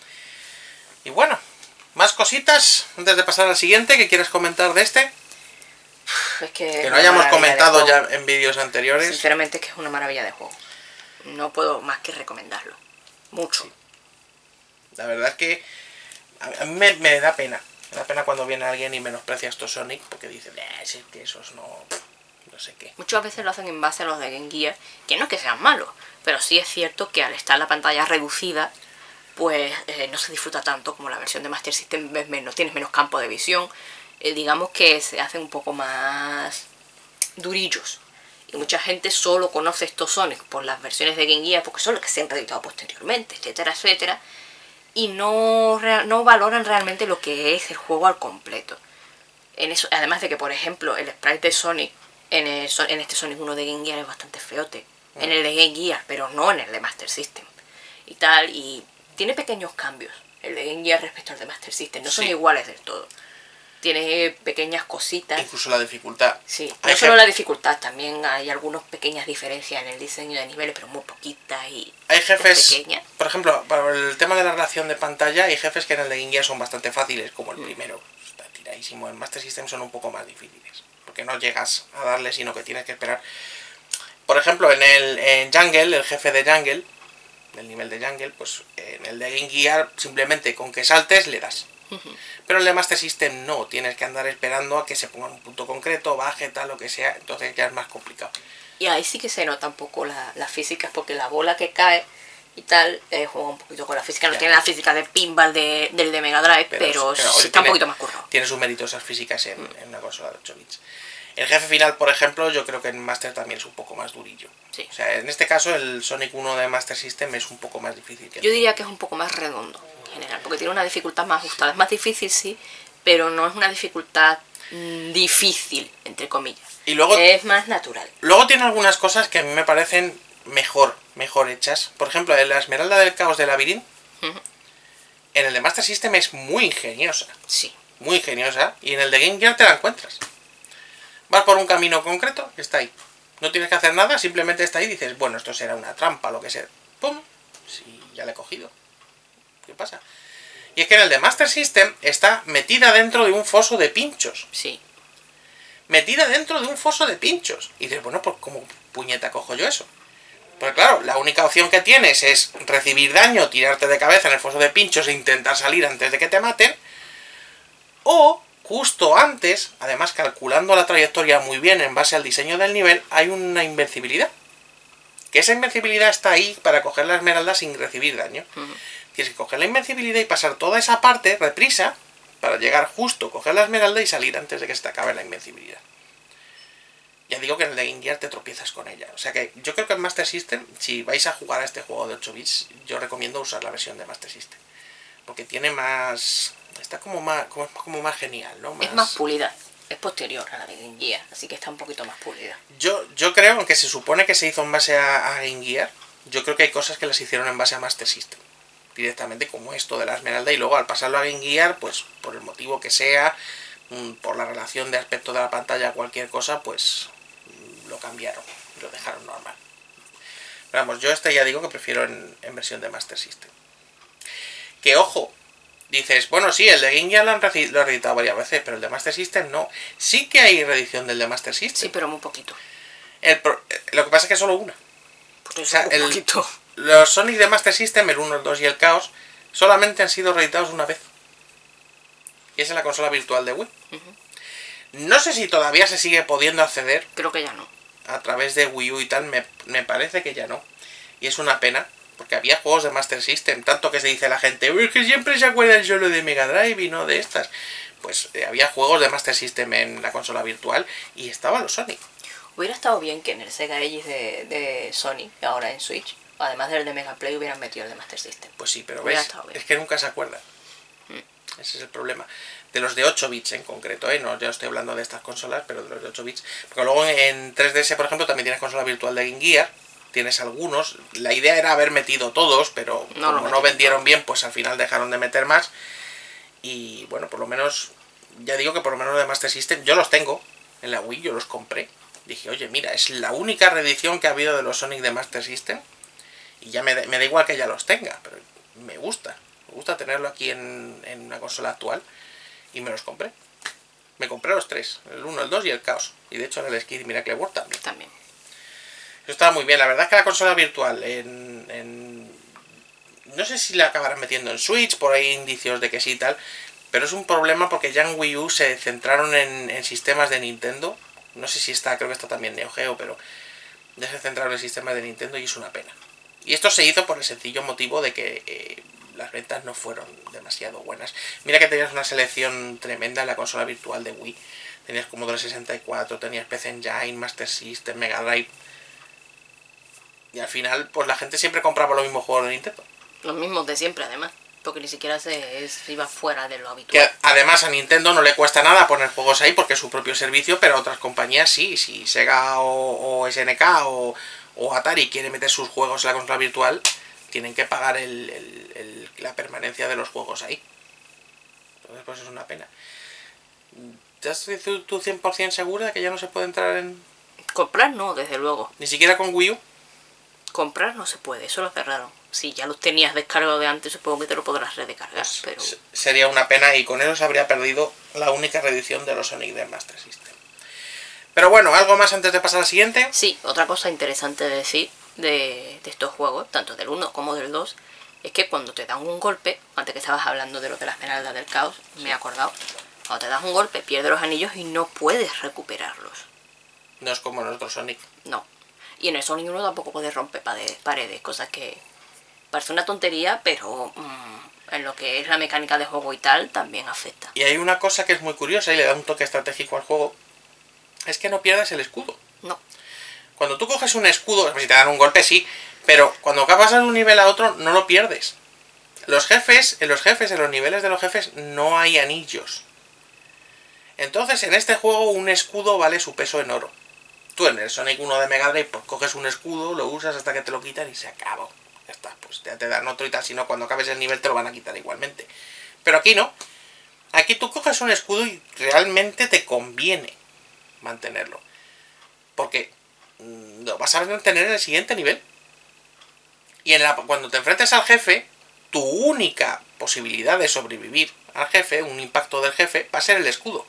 Y bueno, más cositas antes de pasar al siguiente que quieras comentar de este. Es que, que no hayamos comentado ya en vídeos anteriores. Sinceramente es que es una maravilla de juego. No puedo más que recomendarlo. Mucho. Sí. La verdad es que a mí me, me da pena. Me da pena cuando viene alguien y menosprecia estos Sonic porque dice, eh, es que esos no... no sé qué. Muchas veces lo hacen en base a los de Game Gear, que no es que sean malos, pero sí es cierto que al estar la pantalla reducida, pues eh, no se disfruta tanto como la versión de Master System, ves menos, tienes menos campo de visión, eh, digamos que se hacen un poco más durillos. Y mucha gente solo conoce estos Sonic por las versiones de Game Gear, porque son las que se han reeditado posteriormente, etcétera, etcétera. Y no, no valoran realmente lo que es el juego al completo. En eso, además de que, por ejemplo, el sprite de Sonic en, el, en este Sonic uno de Game Gear es bastante feote. Mm. En el de Game Gear, pero no en el de Master System. Y tal, y tiene pequeños cambios el de Game Gear respecto al de Master System. No son sí. iguales del todo. Tiene pequeñas cositas. Incluso la dificultad. Sí, no hay solo la dificultad, también hay algunas pequeñas diferencias en el diseño de niveles, pero muy poquitas y hay jefes, pequeñas. Por ejemplo, para el tema de la relación de pantalla, hay jefes que en el de Game Gear son bastante fáciles, como el mm. primero. Está tiradísimo. En Master System son un poco más difíciles, porque no llegas a darle, sino que tienes que esperar. Por ejemplo, en el en Jungle, el jefe de Jungle, del nivel de Jungle, pues en el de Game Gear, simplemente con que saltes le das. Pero el de Master System no, tienes que andar esperando a que se ponga un punto concreto, baje, tal, lo que sea, entonces ya es más complicado. Y ahí sí que se nota un poco las la físicas, porque la bola que cae y tal, eh, juega un poquito con la física, no ya, tiene la física de pinball de, del de Mega Drive, pero, pero, pero sí está tiene, un poquito más currado. Tiene sus méritos esas físicas en, mm. en una consola de ocho bits. El jefe final, por ejemplo, yo creo que en Master también es un poco más durillo. Sí. O sea, en este caso el Sonic uno de Master System es un poco más difícil que Yo diría que es un poco más redondo. General, porque tiene una dificultad más ajustada. Es más difícil, sí, pero no es una dificultad mmm, difícil, entre comillas. Y luego, es más natural. Luego tiene algunas cosas que a mí me parecen mejor, mejor hechas. Por ejemplo, en la Esmeralda del Caos de Labyrinth, uh-huh. en el de Master System es muy ingeniosa. Sí. Muy ingeniosa. Y en el de Game Gear te la encuentras. Vas por un camino concreto y está ahí. No tienes que hacer nada, simplemente está ahí y dices, bueno, esto será una trampa, lo que sea. ¡Pum! Sí, ya la he cogido. ¿Qué pasa? Y es que en el de Master System está metida dentro de un foso de pinchos. Sí. Metida dentro de un foso de pinchos. Y dices, bueno, pues ¿cómo puñeta cojo yo eso? Pues claro, la única opción que tienes es recibir daño, tirarte de cabeza en el foso de pinchos e intentar salir antes de que te maten. O, justo antes, además calculando la trayectoria muy bien en base al diseño del nivel, hay una invencibilidad. Que esa invencibilidad está ahí para coger la esmeralda sin recibir daño. Uh-huh. Tienes que coger la invencibilidad y pasar toda esa parte, reprisa, para llegar justo, coger la esmeralda y salir antes de que se te acabe la invencibilidad. Ya digo que en el de Game Gear te tropiezas con ella. O sea que yo creo que en Master System, si vais a jugar a este juego de ocho bits, yo recomiendo usar la versión de Master System. Porque tiene más... está como más, como, como más genial, ¿no? Más... Es más pulida. Es posterior a la de Game Gear, así que está un poquito más pulida. Yo, yo creo, aunque se supone que se hizo en base a, a Game Gear, yo creo que hay cosas que las hicieron en base a Master System. Directamente, como esto de la esmeralda, y luego al pasarlo a Game Gear, pues por el motivo que sea, por la relación de aspecto de la pantalla, cualquier cosa, pues lo cambiaron, lo dejaron normal. Vamos, yo este ya digo que prefiero en, en versión de Master System. Que ojo, dices, bueno, sí, el de Game Gear lo han, lo han editado varias veces, pero el de Master System no. Sí que hay reedición del de Master System. Sí, pero muy poquito. El pro, lo que pasa es que solo una. Por eso, o sea, un el, poquito. Los Sonic de Master System, el uno, el dos y el Chaos, solamente han sido reeditados una vez. Y es en la consola virtual de Wii. Uh-huh. No sé si todavía se sigue pudiendo acceder. Creo que ya no. A través de Wii U y tal, me, me parece que ya no. Y es una pena, porque había juegos de Master System, tanto que se dice la gente, es que siempre se acuerdan solo de Mega Drive y no de estas. Pues eh, había juegos de Master System en la consola virtual y estaban los Sonic. Hubiera estado bien que en el Sega Ages de, de Sonic, ahora en Switch, además del de Mega Play, hubieran metido el de Master System. Pues sí, pero ves, es que nunca se acuerdan. Mm. Ese es el problema. De los de ocho bits en concreto, ¿eh? No, ya estoy hablando de estas consolas, pero de los de ocho bits. Porque luego en tres D S, por ejemplo, también tienes consola virtual de Game Gear. Tienes algunos. La idea era haber metido todos, pero no, como no vendieron todo bien, pues al final dejaron de meter más. Y bueno, por lo menos, ya digo que por lo menos de Master System, yo los tengo en la Wii, yo los compré. Dije, oye, mira, es la única reedición que ha habido de los Sonic de Master System. Y ya me da, me da igual que ya los tenga, pero me gusta. Me gusta tenerlo aquí en, en una consola actual. Y me los compré. Me compré los tres, el uno, el dos y el Chaos. Y de hecho en el Skid Miracle World también. También. Eso estaba muy bien. La verdad es que la consola virtual en, en... no sé si la acabarán metiendo en Switch, por ahí indicios de que sí y tal. Pero es un problema porque ya en Wii U se centraron en, en sistemas de Nintendo. No sé si está, creo que está también Neo Geo, pero ya se centraron en sistemas de Nintendo y es una pena. Y esto se hizo por el sencillo motivo de que eh, las ventas no fueron demasiado buenas. Mira que tenías una selección tremenda en la consola virtual de Wii. Tenías Commodore sesenta y cuatro, tenías P C Engine, Master System, Mega Drive. Y al final, pues la gente siempre compraba los mismos juegos de Nintendo. Los mismos de siempre, además. Porque ni siquiera se, se iba fuera de lo habitual. Que además a Nintendo no le cuesta nada poner juegos ahí porque es su propio servicio, pero a otras compañías sí. Si Sega o, o S N K o, o Atari quiere meter sus juegos en la consola virtual, tienen que pagar el, el, el, la permanencia de los juegos ahí. Entonces pues es una pena. ¿Ya estás tú cien por ciento segura de que ya no se puede entrar en...? Comprar no, desde luego. ¿Ni siquiera con Wii U? Comprar no se puede, eso lo cerraron. Si ya los tenías descargados de antes, supongo que te lo podrás redescargar, pues pero... sería una pena y con eso se habría perdido la única reedición de los Sonic de Master System. Pero bueno, ¿algo más antes de pasar al siguiente? Sí, otra cosa interesante de decir de, de estos juegos, tanto del uno como del dos, es que cuando te dan un golpe, antes que estabas hablando de lo de las esmeraldas del caos, sí. Me he acordado, cuando te das un golpe, pierdes los anillos y no puedes recuperarlos. No es como en otro Sonic. No. Y en el Sonic uno tampoco puedes romper paredes, cosas que parece una tontería, pero mmm, en lo que es la mecánica de juego y tal, también afecta. Y hay una cosa que es muy curiosa y le da un toque estratégico al juego, es que no pierdas el escudo. No. Cuando tú coges un escudo, si te dan un golpe sí, pero cuando pasas de un nivel a otro no lo pierdes. Los jefes, en los jefes, en los niveles de los jefes no hay anillos. Entonces en este juego un escudo vale su peso en oro. Tú en el Sonic uno de Mega Drive pues coges un escudo, lo usas hasta que te lo quitan y se acabó. Ya está, pues ya te dan otro y tal, si no cuando acabes el nivel te lo van a quitar igualmente. Pero aquí no. Aquí tú coges un escudo y realmente te conviene mantenerlo. Porque mmm, lo vas a mantener en el siguiente nivel. Y en la, cuando te enfrentes al jefe, tu única posibilidad de sobrevivir al jefe, un impacto del jefe, va a ser el escudo.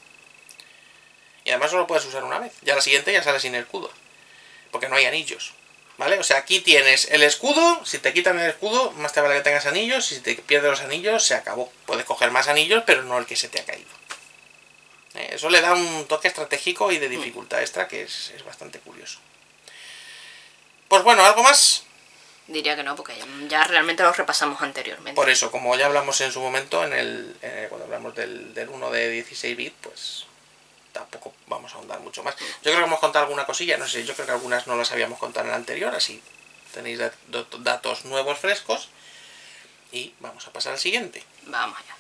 Y además solo puedes usar una vez. Ya la siguiente ya sale sin el escudo. Porque no hay anillos. ¿Vale? O sea, aquí tienes el escudo. Si te quitan el escudo, más te vale que tengas anillos. Si te pierdes los anillos, se acabó. Puedes coger más anillos, pero no el que se te ha caído. ¿Eh? Eso le da un toque estratégico y de dificultad extra que es, es bastante curioso. Pues bueno, ¿algo más? Diría que no, porque ya, ya realmente lo repasamos anteriormente. Por eso, como ya hablamos en su momento, en el, en el cuando hablamos del, del uno de dieciséis bit, pues tampoco vamos a ahondar mucho más. Yo creo que hemos contado alguna cosilla, no sé, yo creo que algunas no las habíamos contado en el anterior, así tenéis datos nuevos, frescos. Y vamos a pasar al siguiente. Vamos allá.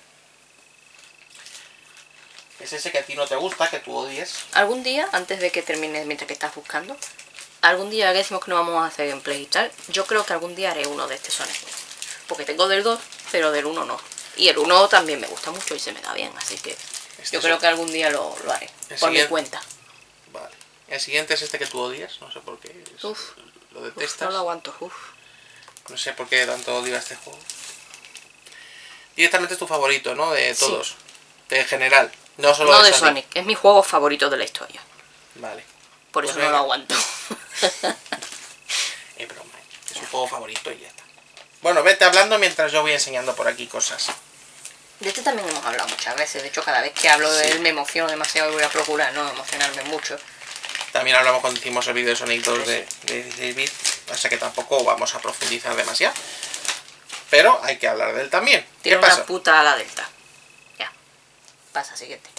Es ese que a ti no te gusta, que tú odies. Algún día, antes de que termine, mientras que estás buscando, algún día que decimos que no vamos a hacer gameplay y tal, yo creo que algún día haré uno de este Sonic. Porque tengo del dos, pero del uno no. Y el uno también me gusta mucho y se me da bien, así que este yo creo es... que algún día lo, lo haré, por siguiente... mi cuenta. Vale. El siguiente es este que tú odias, no sé por qué. Es... Uf. lo Uf, detestas. no lo aguanto, uff. No sé por qué tanto odio a este juego. Directamente es tu favorito, ¿no? De todos. Sí. De general. No solo no de, de Sonic. Sonic. Es mi juego favorito de la historia. Vale. Por Pues eso venga. no lo aguanto. Es broma. Es un juego favorito y ya está. Bueno, vete hablando mientras yo voy enseñando por aquí cosas. De este también hemos hablado muchas veces. De hecho, cada vez que hablo de Sí. él me emociono demasiado y voy a procurar no emocionarme mucho. También hablamos cuando hicimos el vídeo de Sonic dos de, de dieciséis bits. O sea que tampoco vamos a profundizar demasiado. Pero hay que hablar de él también. ¿Qué Tiene pasa? una puta a la delta. Ya. Pasa, siguiente.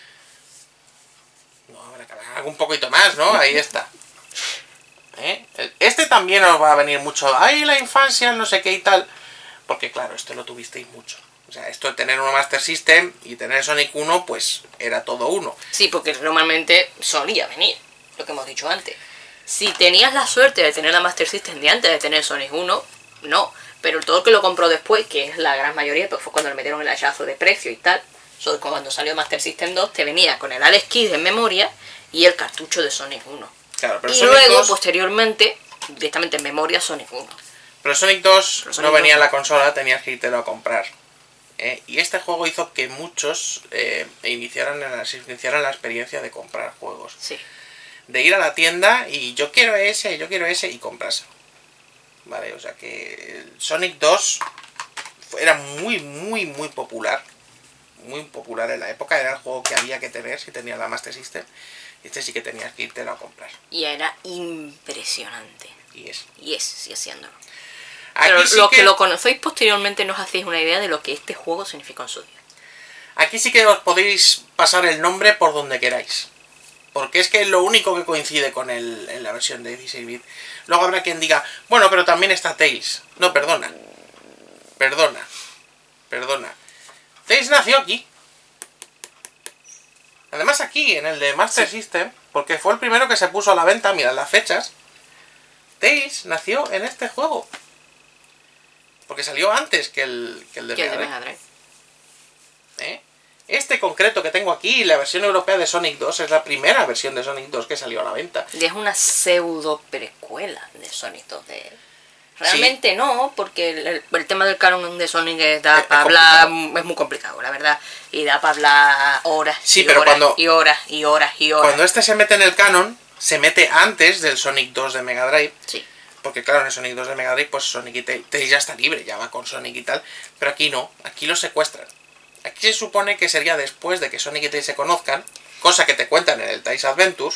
No, habrá que hablar un poquito más, ¿no? Ahí está. ¿Eh? Este también os va a venir mucho. ¡Ay, la infancia! No sé qué y tal. Porque claro, esto lo tuvisteis mucho. O sea, esto de tener un Master System y tener Sonic uno, pues era todo uno. Sí, porque normalmente solía venir. Lo que hemos dicho antes. Si tenías la suerte de tener la Master System de antes de tener Sonic uno, no. Pero todo el que lo compró después, que es la gran mayoría, pues fue cuando le metieron el hachazo de precio y tal. So, cuando salió Master System dos, te venía con el Alex Kidd en memoria y el cartucho de Sonic uno. Claro, pero y Sonic luego, dos, posteriormente, directamente en memoria Sonic uno. pero Sonic dos Pero Sonic no venía en dos la consola, tenías que irte a comprar. ¿Eh? Y este juego hizo que muchos eh, iniciaran, la, iniciaran la experiencia de comprar juegos. Sí. De ir a la tienda y yo quiero ese, yo quiero ese y comprárselo. Vale, o sea que el Sonic dos era muy, muy, muy popular. Muy popular en la época, era el juego que había que tener si tenías la Master System. Este sí que tenías que irte a comprar. Y era impresionante. Y es. Y es, sigue siéndolo. Aquí Pero sí los que, que lo conocéis posteriormente no os hacéis una idea de lo que este juego significó en su día. aquí sí que os podéis pasar el nombre por donde queráis. Porque es que es lo único que coincide con el, en la versión de dieciséis bits. Luego habrá quien diga, bueno, pero también está Tails. No, perdona. Perdona. Perdona. Tails nació aquí. Además aquí, en el de Master Sí. System, porque fue el primero que se puso a la venta, mirad las fechas. Tails nació en este juego. Porque salió antes que el, que el de Que el de Mega Drive. Mega Drive. ¿Eh? Este concreto que tengo aquí, la versión europea de Sonic dos, es la primera versión de Sonic dos que salió a la venta. Y es una pseudo precuela de Sonic dos de él. Realmente sí. No, porque el, el, el tema del canon de Sonic es, da es, para es hablar, complicado. es muy complicado, la verdad. Y da para hablar horas, sí, y, pero horas cuando, y horas y horas y horas. Cuando este se mete en el canon, se mete antes del Sonic dos de Mega Drive. Sí. Porque claro, en el Sonic dos de Mega Drive, pues Sonic y Tails, Tails ya está libre, ya va con Sonic y tal. Pero aquí no, aquí lo secuestran. Aquí se supone que sería después de que Sonic y Tails se conozcan, cosa que te cuentan en el Tails Adventures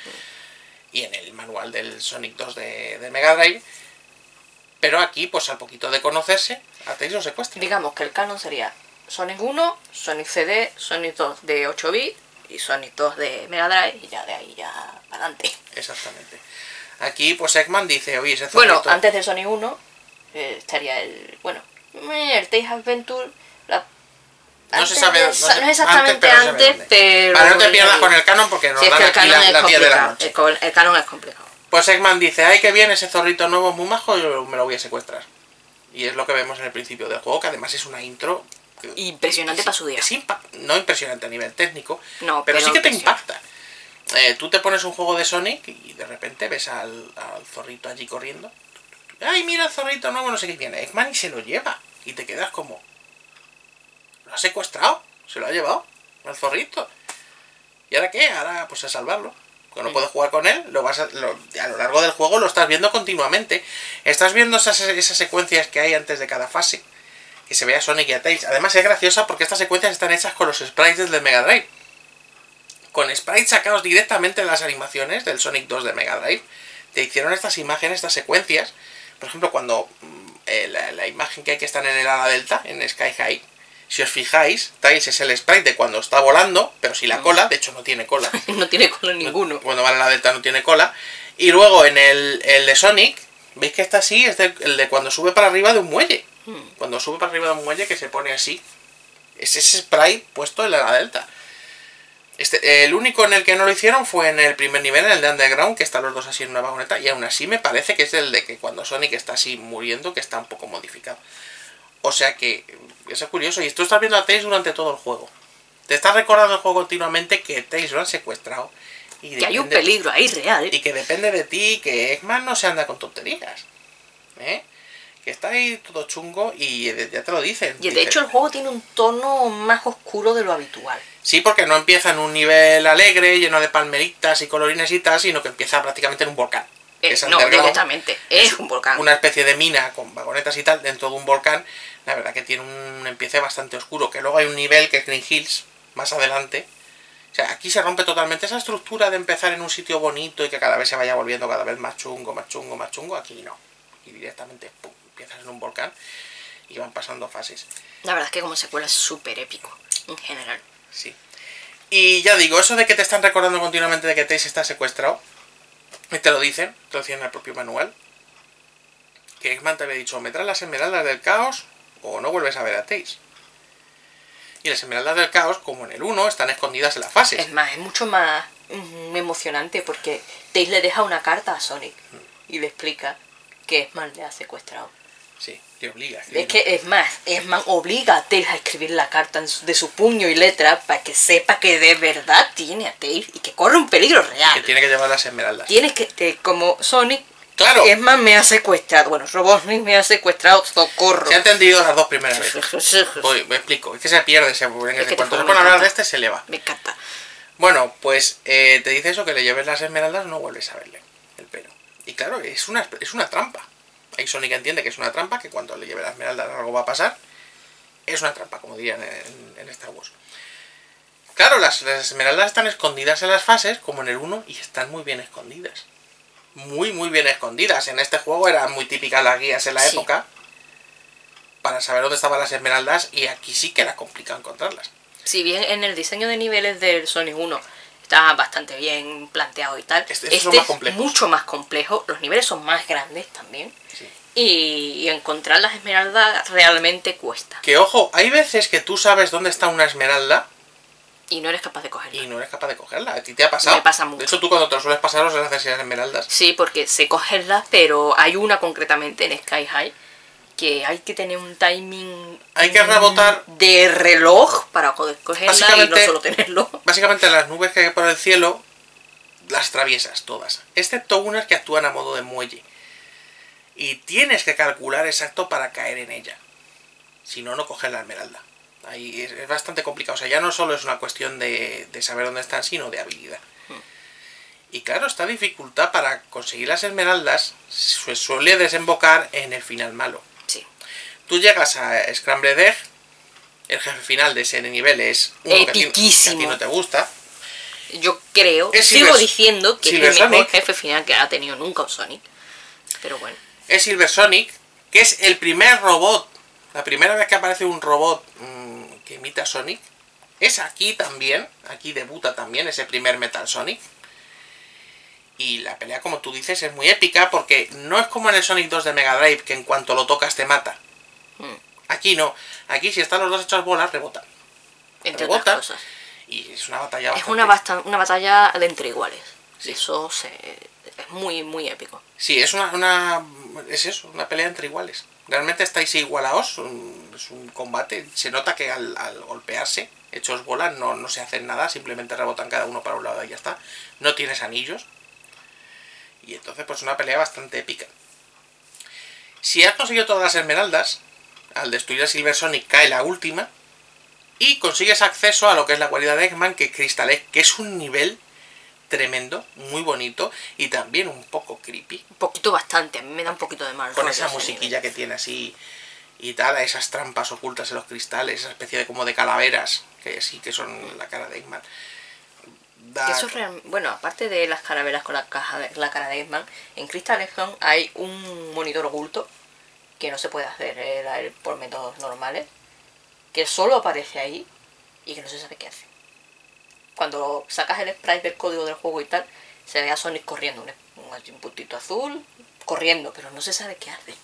y en el manual del Sonic dos de, de Mega Drive. Pero aquí, pues al poquito de conocerse, a Tails lo secuestran. Digamos que el canon sería Sonic uno, Sonic C D, Sonic dos de ocho bits y Sonic dos de Mega Drive y ya de ahí ya para adelante. Exactamente. Aquí, pues Eggman dice, oye, ese zorrito... Bueno, antes de Sonic uno eh, estaría el... Bueno, el Tails Adventure... La, no se sabe... De, no, se, no es exactamente antes, antes, pero... pero Vale, no te pierdas con el canon porque nos si dan es que aquí el canon la, las diez de la noche. El, el canon es complicado. Pues Eggman dice, ay, que bien, ese zorrito nuevo es muy majo, yo me lo voy a secuestrar. Y es lo que vemos en el principio del juego, que además es una intro... Impresionante es, para su día. Es no impresionante a nivel técnico, no, pero, pero sí que te impacta. Eh, tú te pones un juego de Sonic y de repente ves al, al zorrito allí corriendo. ¡Ay, mira el zorrito nuevo! No sé qué tiene. Eggman y se lo lleva. Y te quedas como... ¿Lo ha secuestrado? ¿Se lo ha llevado? ¿Al zorrito? ¿Y ahora qué? Ahora pues a salvarlo. Porque no sí. puedes jugar con él. Lo vas a, lo, a lo largo del juego lo estás viendo continuamente. Estás viendo esas, esas secuencias que hay antes de cada fase. Que se ve a Sonic y a Tails. Además es graciosa porque estas secuencias están hechas con los sprites del Mega Drive. Con sprites sacados directamente de las animaciones del Sonic dos de Mega Drive, te hicieron estas imágenes, estas secuencias. Por ejemplo, cuando eh, la, la imagen que hay que estar en el ala delta, en Sky High, si os fijáis, Tails es el sprite de cuando está volando, pero sin la cola, de hecho no tiene cola. No tiene cola ninguno. Cuando va en la delta no tiene cola. Y luego en el, el de Sonic, veis que está así, es de, el de cuando sube para arriba de un muelle. Hmm. Cuando sube para arriba de un muelle que se pone así. Es ese sprite puesto en la ala delta. Este, el único en el que no lo hicieron fue en el primer nivel, en el de Underground, que están los dos así en una vagoneta, y aún así me parece que es el de que cuando Sonic está así muriendo, que está un poco modificado. O sea que, eso es curioso, y tú estás viendo a Tails durante todo el juego. Te estás recordando el juego continuamente que Tails lo han secuestrado, Y que hay un depende- peligro ahí real. Y que depende de ti, que Eggman no se anda con tonterías. ¿Eh? Que está ahí todo chungo y ya te lo dicen. Y de Dice- hecho el juego tiene un tono más oscuro de lo habitual. Sí, porque no empieza en un nivel alegre, lleno de palmeritas y colorines y tal, sino que empieza prácticamente en un volcán. que Eh, es no, underground. directamente. Es un volcán. Una especie de mina con vagonetas y tal dentro de un volcán. La verdad que tiene un empiece bastante oscuro. Que luego hay un nivel que es Green Hills, más adelante. O sea, aquí se rompe totalmente esa estructura de empezar en un sitio bonito y que cada vez se vaya volviendo cada vez más chungo, más chungo, más chungo. Aquí no. Aquí directamente pum, empiezas en un volcán y van pasando fases. La verdad es que como secuela es súper épico, en general. Sí. Y ya digo, eso de que te están recordando continuamente de que Tails está secuestrado, y te lo dicen, te lo decían en el propio manual, que Eggman te había dicho, me traes las esmeraldas del caos o no vuelves a ver a Tails. Y las esmeraldas del caos, como en el uno, están escondidas en las fases. Es más, es mucho más mm, emocionante porque Tails le deja una carta a Sonic y le explica que Eggman le ha secuestrado. Sí, te obliga a Es escribir. que es más, Eggman obliga a Tails a escribir la carta en su- de su puño y letra para que sepa que de verdad tiene a Tails y que corre un peligro Que real. tiene que llevar las esmeraldas. Tienes que, te- como Sonic, ¡Claro! Eggman me ha secuestrado. Bueno, Robotnik me ha secuestrado, socorro. Se ha entendido las dos primeras veces. Voy, me explico. Es que se pierde ese, en ese que te cuento. juro, Con me hablar encanta. de este se le va. Me encanta. Bueno, pues eh, te dice eso, que le lleves las esmeraldas, no vuelves a verle el pelo. Y claro, es una, es una trampa. Ahí Sonic entiende que es una trampa, que cuando le lleve las esmeraldas algo va a pasar. Es una trampa, como dirían en, en Star Wars. Claro, las, las esmeraldas están escondidas en las fases, como en el uno, y están muy bien escondidas. Muy, muy bien escondidas. En este juego eran muy típicas las guías en la Sí. época para saber dónde estaban las esmeraldas, y aquí sí que era complicado encontrarlas. Si bien en el diseño de niveles del Sonic uno está bastante bien planteado y tal, Este- este, estos son más es complejos. mucho más complejo, los niveles son más grandes también, Sí. y encontrar las esmeraldas realmente cuesta, Que ojo, hay veces que tú sabes dónde está una esmeralda y no eres capaz de cogerla. y no eres capaz de cogerla. A ti te ha pasado. Me pasa mucho. De hecho, tú cuando te lo sueles pasar los haces las esmeraldas. Sí, porque sé cogerlas, pero hay una concretamente en Sky High que hay que tener un timing Hay que rebotar. de reloj para poder cogerla y no Básicamente- solo tenerlo. Básicamente las nubes que hay por el cielo las traviesas todas, excepto unas que actúan a modo de muelle. Y tienes que calcular exacto para caer en ella. Si no, no coges la esmeralda. Ahí es, es bastante complicado. O sea, ya no solo es una cuestión de, de saber dónde están, sino de habilidad. Y claro, esta dificultad para conseguir las esmeraldas su- suele desembocar en el final malo. Sí. Tú llegas a Scrambled Egg, el jefe final de ese nivel es uno que a ti- que a ti Epiquísimo. no te gusta. Yo creo, Es sigo Silver- diciendo que Silver es el mejor Sonic. jefe final que ha tenido nunca un Sonic. Pero bueno, Es Silver Sonic, que es el primer robot, la primera vez que aparece un robot mmm, que imita a Sonic. Es aquí también, aquí debuta también ese primer Metal Sonic. Y la pelea, como tú dices, es muy épica porque no es como en el Sonic dos de Mega Drive, que en cuanto lo tocas te mata. Mm. Aquí no, aquí si están los dos hechos bolas, rebotan. entre Rebota. otras cosas. Y es una batalla Es bastante... una, bastan- una batalla de entre iguales. Sí. Y eso se, es muy, muy épico. Sí, es una, una... es eso, una pelea entre iguales. Realmente estáis igualados, un- es un combate. Se nota que al, al golpearse, hechos bolas, no, no se hacen nada, simplemente rebotan cada uno para un lado y ya está. No tienes anillos. Y entonces pues una pelea bastante épica. Si has conseguido todas las esmeraldas, al destruir a Silver Sonic cae la última. Y consigues acceso a lo que es la guarida de Eggman, que es Crystal Egg, que es un nivel tremendo, muy bonito y también un poco creepy. Un poquito bastante, a mí me da un poquito de mal Con rollo esa ese musiquilla que tiene así y tal, a esas trampas ocultas en los cristales, esa especie de como de calaveras, que sí que son la cara de Eggman. Da- nivel. Eso es real- bueno, aparte de las carabelas con la, caja de- la cara de Eggman, en Crystal Eggman hay un monitor oculto que no se puede hacer eh, por métodos normales, que solo aparece ahí y que no se sabe qué hace. Cuando sacas el sprite del código del juego y tal, se ve a Sonic corriendo, un, un, un puntito azul, corriendo, pero no se sabe qué hace.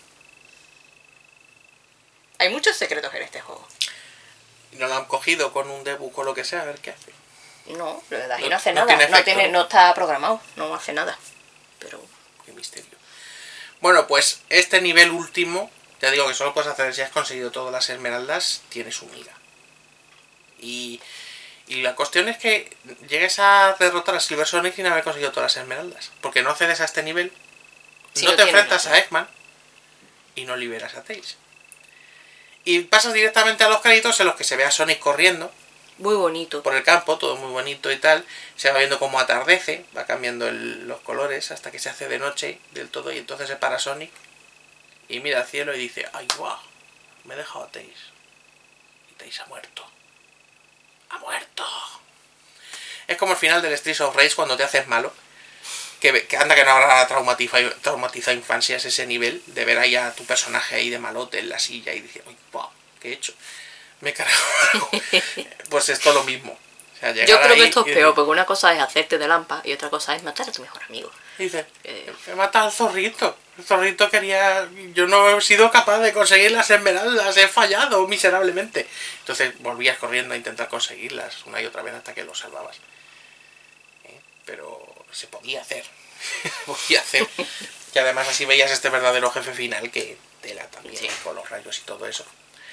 Hay muchos secretos en este juego. Y no lo han cogido con un debug o lo que sea, a ver qué hace. No, la verdad, y No- no hace no nada, tiene no, efecto, tiene, ¿no? no está programado, no hace nada. Pero Qué misterio. Bueno, pues este nivel último, ya digo que solo puedes hacer si has conseguido todas las esmeraldas, tiene su miga. Y, Y la cuestión es que llegues a derrotar a Silver Sonic sin haber conseguido todas las esmeraldas. Porque no accedes a este nivel, Si no no te tienes enfrentas la- a Eggman y no liberas a Tails. Y pasas directamente a los créditos en los que se ve a Sonic corriendo Muy bonito. por el campo, todo muy bonito y tal. Se va viendo cómo atardece, va cambiando el- los colores hasta que se hace de noche del todo. Y entonces se para Sonic y mira al cielo y dice: ¡ay, guau! Me he dejado a Tails. Y Tails ha muerto. ¡Ha muerto! Es como el final del Streets of Rage cuando te haces malo. Que, que anda que no habrá traumatizado, traumatizado infancias ese nivel de ver ahí a tu personaje ahí de malote en la silla y decir: ¡ay, wow! ¿Qué he hecho? Me he cargado. Pues esto es lo mismo. O sea, Yo llegar creo que ahí esto es y peor, decir- porque una cosa es hacerte de lampa y otra cosa es matar a tu mejor amigo. y dices: Eh, he matado al zorrito. El zorrito quería... Yo no he sido capaz de conseguir las esmeraldas. He fallado miserablemente. Entonces volvías corriendo a intentar conseguirlas una y otra vez hasta que lo salvabas. ¿Eh? Pero se podía hacer. Se podía hacer. Y además así veías este verdadero jefe final que tela también, Sí. con los rayos y todo eso.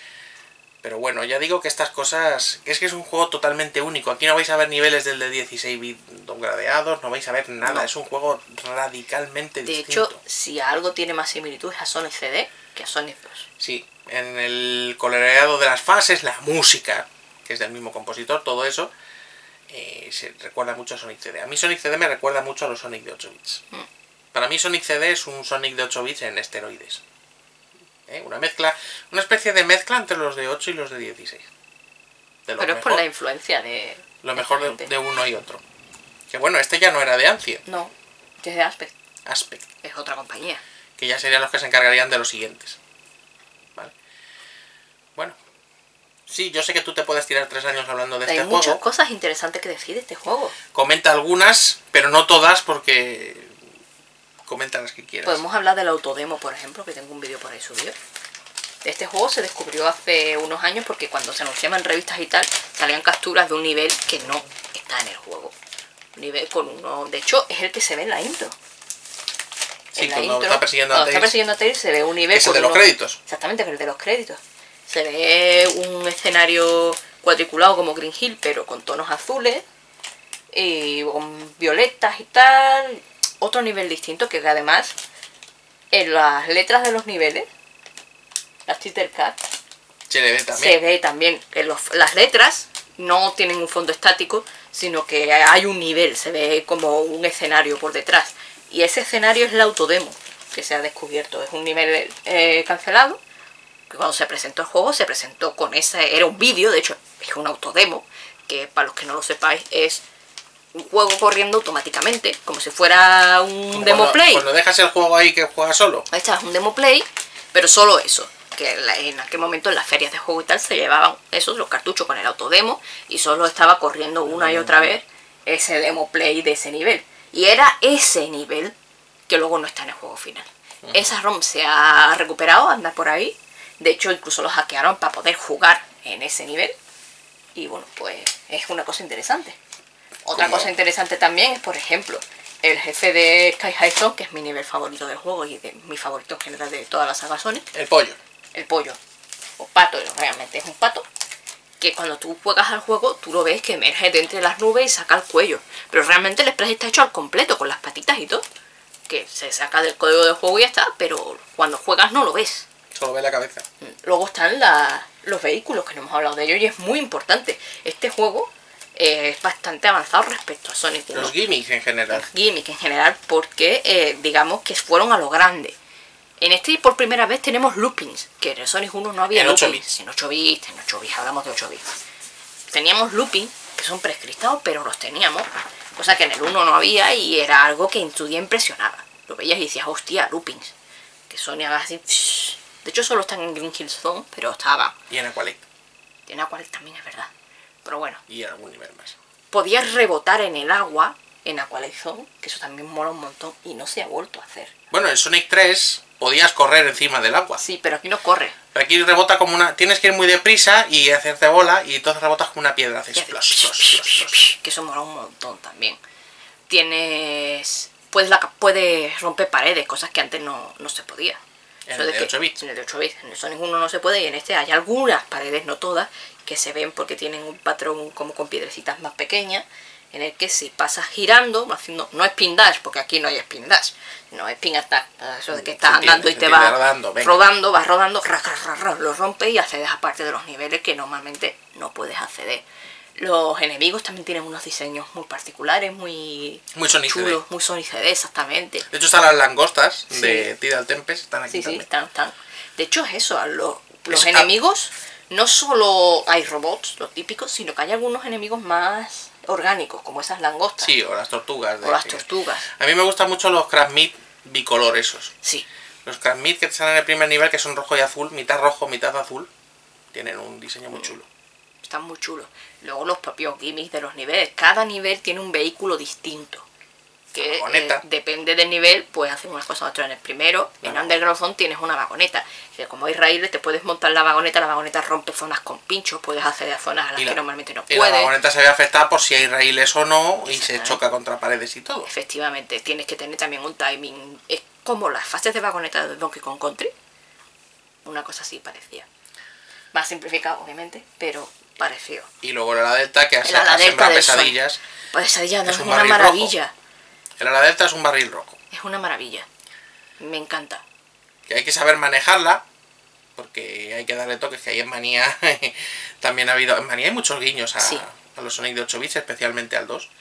Pero bueno, ya digo que estas cosas... Es que es un juego totalmente único. Aquí no vais a ver niveles del de dieciséis bits downgradeados, no vais a ver nada. No. Es un juego radicalmente de distinto. hecho, si algo tiene más similitud es a Sonic C D que a Sonic Bros. Sí, en el coloreado de las fases, la música, que es del mismo compositor, todo eso, eh, se recuerda mucho a Sonic C D. A mí Sonic C D me recuerda mucho a los Sonic de ocho bits. Mm. Para mí Sonic C D es un Sonic de ocho bits en esteroides. ¿Eh? Una mezcla, una especie de mezcla entre los de ocho y los de dieciséis. De lo Pero es mejor, por la influencia de... lo de mejor esta de, gente. de uno y otro. Que bueno, este ya no era de Ancient, No, desde Aspect. Aspect, Es otra compañía. que ya serían los que se encargarían de los siguientes. ¿Vale? Bueno. Sí, yo sé que tú te puedes tirar tres años hablando de Hay este muchas juego. cosas interesantes que decir de este juego. Comenta algunas, pero no todas, porque... Comenta las que quieras. Podemos hablar del autodemo, por ejemplo, que tengo un vídeo por ahí subido. Este juego se descubrió hace unos años porque cuando se anunciaba en revistas y tal, salían capturas de un nivel que no está en el juego. Un nivel con uno... De hecho, es el que se ve en la intro. Sí, En la cuando intro, está persiguiendo a cuando está Tails. persiguiendo a Tails se ve un nivel Es el con de los uno- créditos. Exactamente, que es el de los créditos. Se ve un escenario cuadriculado como Green Hill, pero con tonos azules y con violetas y tal. Otro nivel distinto que además en las letras de los niveles, las title cards, Se le ve también. se ve también que los- las letras no tienen un fondo estático, sino que hay un nivel, se ve como un escenario por detrás. Y ese escenario es la autodemo que se ha descubierto. Es un nivel eh, cancelado, que cuando se presentó el juego se presentó con ese... Era un vídeo, de hecho es un autodemo, que para los que no lo sepáis es un juego corriendo automáticamente, como si fuera un Como demo cuando, play. Cuando dejas el juego ahí que juega solo. Ahí está, es un demo play, pero solo eso. Que en la- en aquel momento en las ferias de juego y tal se llevaban esos, los cartuchos con el autodemo, y solo estaba corriendo una y otra vez ese demo play de ese nivel. Y era ese nivel que luego no está en el juego final. Esa ROM se ha recuperado, anda por ahí. De hecho, incluso lo hackearon para poder jugar en ese nivel. Y bueno, pues es una cosa interesante. Otra ¿Cómo? cosa interesante también es, por ejemplo, el jefe de Sky High Zone, que es mi nivel favorito del juego y de mi favorito en general de toda la saga Sonic. El pollo. El pollo, o pato, realmente es un pato, que cuando tú juegas al juego, tú lo ves que emerge de entre las nubes y saca el cuello. Pero realmente el Express está hecho al completo, con las patitas y todo. Que se saca del código del juego y ya está, pero cuando juegas no lo ves. Solo ve la cabeza. Luego están la- los vehículos, que no hemos hablado de ellos, y es muy importante. Este juego eh, es bastante avanzado respecto a Sonic uno. Los gimmicks en general. Gimmick en general, porque eh, digamos que fueron a lo grande. En este por primera vez tenemos loopings, que en el Sonic uno no había En ocho loopings. bits. En ocho bits, en ocho bits, hablamos de ocho bits. Teníamos loopings, que son prescriptados, pero los teníamos. Cosa que en el uno no había y era algo que en su día impresionaba. Lo veías y decías, hostia, loopings. Que Sonic haga así... psh. De hecho solo están en Green Hill Zone, pero estaba. Y en Aqualite. En Aqualite también es verdad. Pero bueno. Y en algún nivel más. Podías rebotar en el agua, en Aqualite Zone, que eso también mola un montón, y no se ha vuelto a hacer. Bueno, en Sonic tres podías correr encima del agua. Sí, pero aquí no corre. Pero aquí rebota como una... Tienes que ir muy deprisa y hacerte bola y entonces rebotas como una piedra. Haces Y hace plos, psh, plos, psh, plos, psh, plos. psh, que eso mola un montón también. Tienes... Puedes, la, puedes romper paredes, cosas que antes no, no se podía. En Eso el de de que- ocho bits. En el de ocho bits. En el Sonic uno no se puede y en este hay algunas paredes, no todas, que se ven porque tienen un patrón como con piedrecitas más pequeñas, en el que si pasas girando, haciendo, no es spin dash, porque aquí no hay spin dash, no es spin attack, eso de que estás Se entiende, andando y se te entiende, vas rodando, venga. rodando, vas rodando, ra, ra, ra, ra, lo rompes y accedes a parte de los niveles que normalmente no puedes acceder. Los enemigos también tienen unos diseños muy particulares, muy, Muy Sonic C D. chulos, muy Sonic C D, exactamente. De hecho están las langostas Sí. de Tidal Tempest, están aquí Sí, sí, también. están, están. De hecho es eso, lo- los Es- enemigos, no solo hay robots, los típicos, sino que hay algunos enemigos más orgánicos, como esas langostas Sí, o las tortugas. de- o las tortugas. A mí me gustan mucho los Crab Meat bicolor esos. Sí, Los Crab Meat que están en el primer nivel, que son rojo y azul, mitad rojo, mitad azul, tienen un diseño muy chulo. están muy chulos. Luego los propios gimmicks de los niveles. Cada nivel tiene un vehículo distinto. Que La vagoneta. eh, depende del nivel, pues hacen unas cosas u otras. En el primero, en La Underground Zone, tienes una vagoneta. Que como hay raíles, te puedes montar la vagoneta. La vagoneta rompe zonas con pinchos. Puedes acceder a zonas a las Y que la- normalmente no Y la puedes. vagoneta se ve afectada por si hay raíles o no, y se Exactamente. choca contra paredes y todo. Efectivamente, tienes que tener también un timing. Es como las fases de vagoneta de Donkey Kong Country. Una cosa así parecía. Más simplificado, obviamente, pero pareció. Y luego el ala delta, que hace El ala delta sembra del pesadillas. Pues esa ya no Es es un una barril maravilla. El ala delta es un barril rojo. Es una maravilla. Me encanta. Que hay que saber manejarla, porque hay que darle toques, que ahí en Manía también ha habido... En Manía hay muchos guiños a, Sí. a los Sonic de ocho bits, especialmente al dos.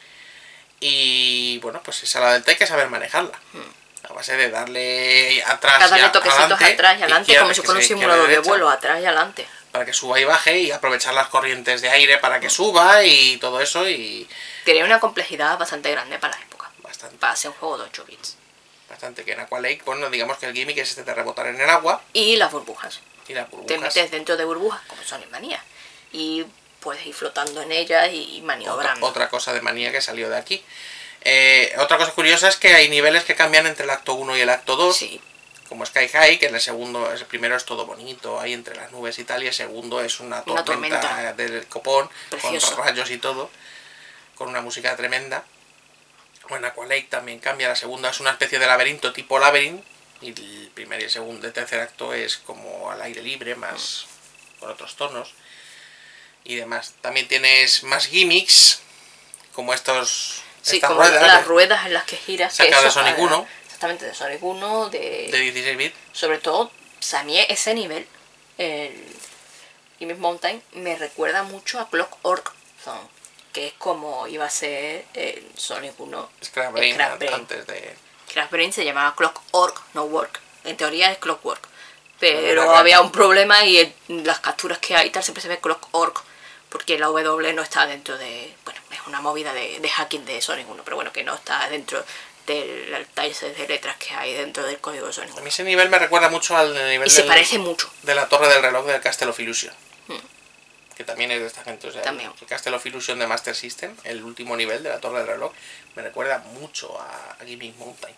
Y bueno, pues esa ala delta hay que saber manejarla. A base de darle atrás Cada y darle a- toquecitos adelante, atrás y adelante, izquierda, como si que fuera un sea izquierda, simulador de derecha, vuelo, atrás y adelante. para que suba y baje, y aprovechar las corrientes de aire para que suba y todo eso, y Tiene una complejidad bastante grande para la época. bastante, Para ser un juego de ocho bits. bastante que en Aqua Lake, bueno, digamos que el gimmick es este de rebotar en el agua Y las burbujas. y las Te burbujas. metes dentro de burbujas, como son en Manía. Y puedes ir flotando en ellas y Otra, maniobrando. otra cosa de Manía que salió de aquí. Eh, otra cosa curiosa es que hay niveles que cambian entre el acto uno y el acto dos, Sí, como Sky High, que en el segundo, el primero es todo bonito, ahí entre las nubes y tal, y el segundo es una Una tormenta, tormenta. del copón, Precioso. con rayos y todo, con una música tremenda. O en Aqua Lake también cambia, la segunda es una especie de laberinto tipo Labyrinth, y el primer y el segundo, el tercer acto es como al aire libre, más con otros tonos y demás. También tienes más gimmicks, como estos sí, estas como ruedas las de- ruedas en las que giras. que sacadas de eso, Sonic eh, uno. Exactamente, de Sonic uno, de... de dieciséis bits. Sobre todo, o sea, a mí ese nivel, el Image Mountain, me recuerda mucho a Clockwork Zone, que es como iba a ser el Sonic uno. Scrap el Brain Crash Brain. antes de... Crash Brain se llamaba Clockwork, no Work. En teoría es Clockwork. Pero Pero era había raro. un problema y en las capturas que hay y tal siempre se ve Clockwork, porque la W no está dentro de... Bueno, es una movida de, de hacking de Sonic uno, pero bueno, que no está dentro del taller de letras que hay dentro del código de Sonic A uno. mí ese nivel me recuerda mucho al nivel Y se del- parece mucho. de la torre del reloj del Castle of Illusion. Hmm. Que también es de esta gente. O sea, También. el Castle of Illusion de Master System, el último nivel de la torre del reloj, me recuerda mucho a, a Gimmick Mountain.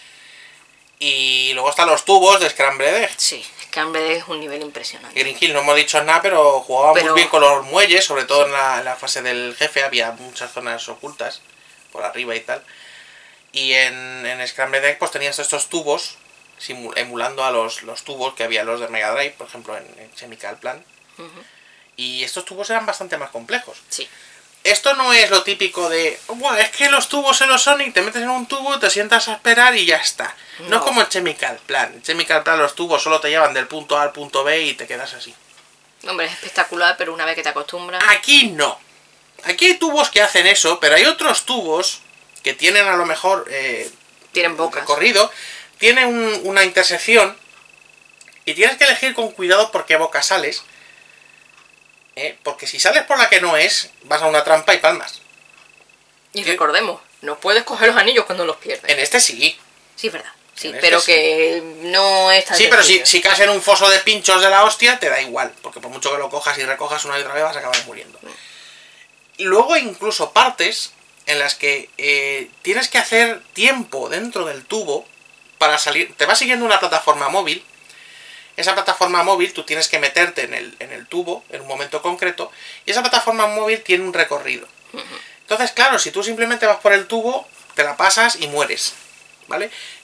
Y luego están los tubos de Scrambled Egg. Sí, Scrambled es un nivel impresionante. Green Hill no hemos dicho nada, pero jugaba Pero- muy bien con los muelles, sobre todo en la, en la fase del jefe, había muchas zonas ocultas por arriba y tal. Y en, en Scrambled Egg pues tenías estos tubos, simu- emulando a los, los tubos que había en los de Mega Drive, por ejemplo en, en Chemical Plant. Ujú. Y estos tubos eran bastante más complejos. Sí, Esto no es lo típico de, "Buah, es que los tubos en los Sonic, te metes en un tubo, te sientas a esperar y ya está". No, No. es como en Chemical Plant. En Chemical Plant los tubos solo te llevan del punto A al punto B y te quedas así. hombre, es espectacular, pero una vez que te acostumbras... Aquí no. Aquí hay tubos que hacen eso, pero hay otros tubos que tienen a lo mejor eh, Tienen bocas. recorrido, tienen un- una intersección y tienes que elegir con cuidado por qué boca sales. ¿eh? Porque si sales por la que no es, vas a una trampa y palmas. Y recordemos, no puedes coger los anillos cuando los pierdes. En este sí. Sí, es verdad. Sí, En este pero sí. que no es tan Sí, pero si, sencillo. si caes en un foso de pinchos de la hostia, te da igual. Porque por mucho que lo cojas y recojas una y otra vez, vas a acabar muriendo. Y luego incluso partes en las que eh, tienes que hacer tiempo dentro del tubo para salir. Te va siguiendo una plataforma móvil. Esa plataforma móvil tú tienes que meterte en el, en el tubo en un momento concreto. Y esa plataforma móvil tiene un recorrido. Entonces, claro, si tú simplemente vas por el tubo, te la pasas y mueres. ¿Vale?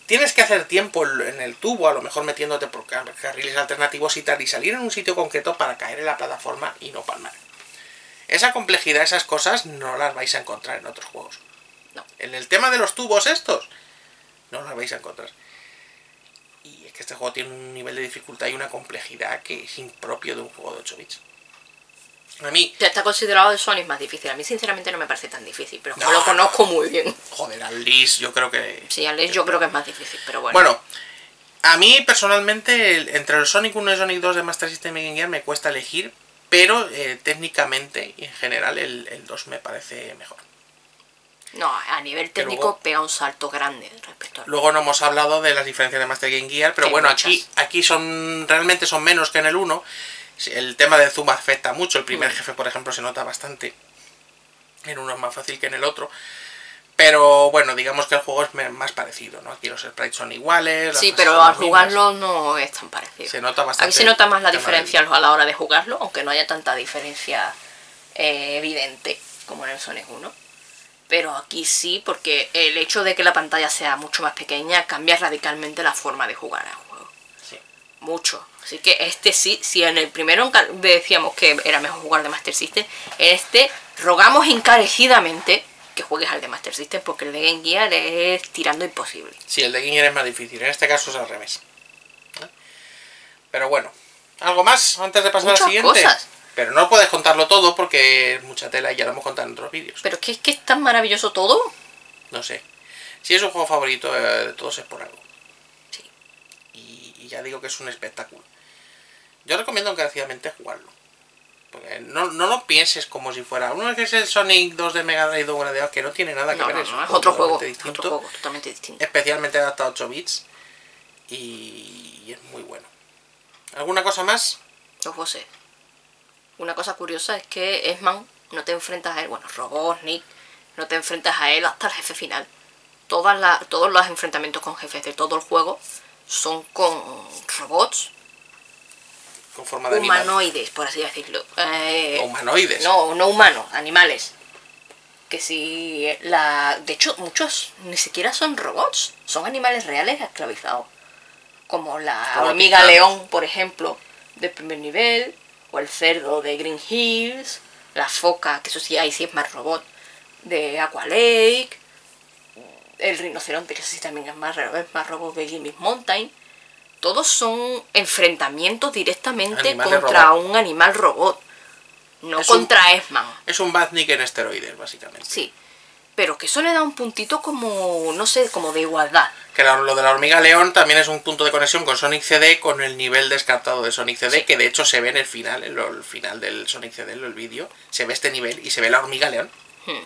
tienes que hacer tiempo en el tubo, a lo mejor metiéndote por carriles alternativos y tal, y salir en un sitio concreto para caer en la plataforma y no palmar. Esa complejidad, esas cosas, no las vais a encontrar en otros juegos. No. En el tema de los tubos estos, no las vais a encontrar. Y es que este juego tiene un nivel de dificultad y una complejidad que es impropio de un juego de ocho bits. A mí... Ya está considerado el Sonic más difícil. A mí sinceramente no me parece tan difícil, pero como no, lo conozco muy bien. Joder, al Liz yo creo que... Sí, al Liz yo creo que es más difícil, pero bueno. Bueno, a mí personalmente, el, entre el Sonic uno y Sonic dos de Master System y Game Gear me cuesta elegir, pero eh, técnicamente y en general el, el dos me parece mejor. No, a nivel técnico luego, pega un salto grande respecto a... Luego no hemos hablado de las diferencias de Master Game Gear, pero sí, bueno, muchas. aquí aquí son realmente son menos que en el uno. El tema del zoom afecta mucho. El primer mm. jefe, por ejemplo, se nota bastante. En uno es más fácil que en el otro. Pero bueno, digamos que el juego es más parecido, ¿no? Aquí los sprites son iguales. Sí, pero al jugarlo no es tan parecido. Se nota bastante. Aquí se nota más la diferencia a la hora de jugarlo, aunque no haya tanta diferencia eh, evidente como en el Sonic uno. Pero aquí sí, porque el hecho de que la pantalla sea mucho más pequeña cambia radicalmente la forma de jugar al juego. Sí. Mucho. Así que este sí, si en el primero decíamos que era mejor jugar de Master System, en este rogamos encarecidamente que juegues al de Master System, porque el de Game Gear es tirando imposible. Sí, el de Game Gear es más difícil, en este caso es al revés. Pero bueno, ¿algo más antes de pasar Muchas al siguiente? Cosas. Pero no puedes contarlo todo porque es mucha tela y ya lo hemos contado en otros vídeos. Pero es que es que es tan maravilloso todo. No sé. Si es un juego favorito de todos es por algo. Sí. Y, y ya digo que es un espectáculo. Yo recomiendo encarecidamente jugarlo. Porque no, no lo pienses como si fuera uno que es el Sonic dos de Mega Drive o que no tiene nada que no, ver. No, es, no, un es otro juego, distinto, otro juego totalmente distinto. Especialmente adaptado a ocho bits. Y, y es muy bueno. ¿Alguna cosa más? Los bosses. Una cosa curiosa es que Eggman no te enfrentas a él, bueno, Robotnik, no te enfrentas a él hasta el jefe final. Todas la, todos los enfrentamientos con jefes de todo el juego son con robots. Con forma de humanoides, animal. Por así decirlo. Eh, humanoides. No, no humanos, animales. Que si la... De hecho, muchos ni siquiera son robots, son animales reales esclavizados. Como la hormiga león, por ejemplo, de primer nivel. O el cerdo de Green Hills, la foca, que eso sí, ahí sí es más robot, de Aqua Lake, el rinoceronte, que eso sí también es más, es más robot de Jimmy's Mountain. Todos son enfrentamientos directamente Animales contra robot. un animal robot, no es contra un, Eggman. Es un Badnik en esteroides, básicamente. Sí, pero que eso le da un puntito como, no sé, como de igualdad. Que lo de la hormiga león también es un punto de conexión con Sonic C D, con el nivel descartado de Sonic C D, sí. Que de hecho se ve en el final, en el final del Sonic C D, en el vídeo, se ve este nivel y se ve la hormiga león. Hmm.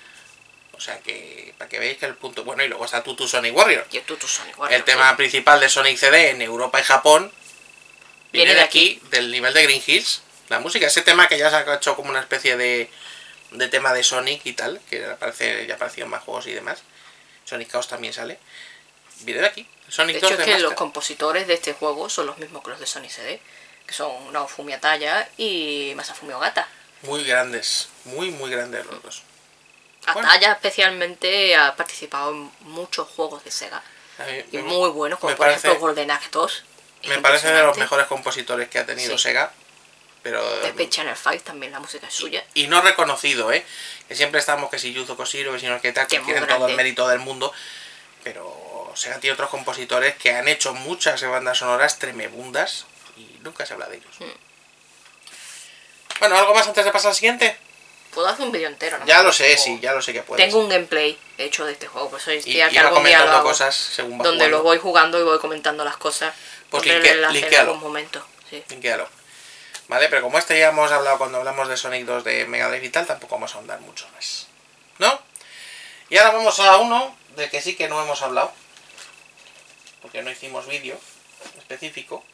O sea que, para que veáis que el punto... Bueno, y luego está Tutu Sonic Warrior. Y el Tutu Sonic Warrior. El tema sí. principal de Sonic C D en Europa y Japón viene, viene de aquí, aquí, del nivel de Green Hills. La música, ese tema que ya se ha hecho como una especie de, de tema de Sonic y tal, que aparece, ya apareció en más juegos y demás. Sonic Chaos también sale. Viene de aquí. Sonic de hecho, dos es de que los compositores de este juego son los mismos que los de Sonic C D, que son Naofumi Ataya y Masafumi Ogata. Muy grandes, muy, muy grandes los dos. Ataya bueno. especialmente ha participado en muchos juegos de Sega. Y me, muy buenos, como por parece, ejemplo Golden Axe dos. Me parece de los mejores compositores que ha tenido sí. Sega. Pero Desde Channel cinco también la música es suya. Y no reconocido, ¿eh? Que siempre estamos que si Yuzo Koshiro, que si no es que tal, que tienen todo el mérito del mundo. Pero Sega tiene otros compositores que han hecho muchas bandas sonoras tremebundas y nunca se habla de ellos. Hmm. Bueno, ¿algo más antes de pasar al siguiente? Puedo hacer un vídeo entero, ¿no? Ya lo sé, sí, ya lo sé que puedes. Tengo un gameplay hecho de este juego, por eso estoy y, aquí y algún día lo hago, cosas según va donde jugando. lo voy jugando y voy comentando las cosas. Pues linké, en algún momento. Sí. Linkéalo. Vale, pero como este ya hemos hablado cuando hablamos de Sonic dos de Mega Drive y tal, tampoco vamos a ahondar mucho más. ¿No? Y ahora vamos a uno de que sí que no hemos hablado. Porque no hicimos vídeo específico.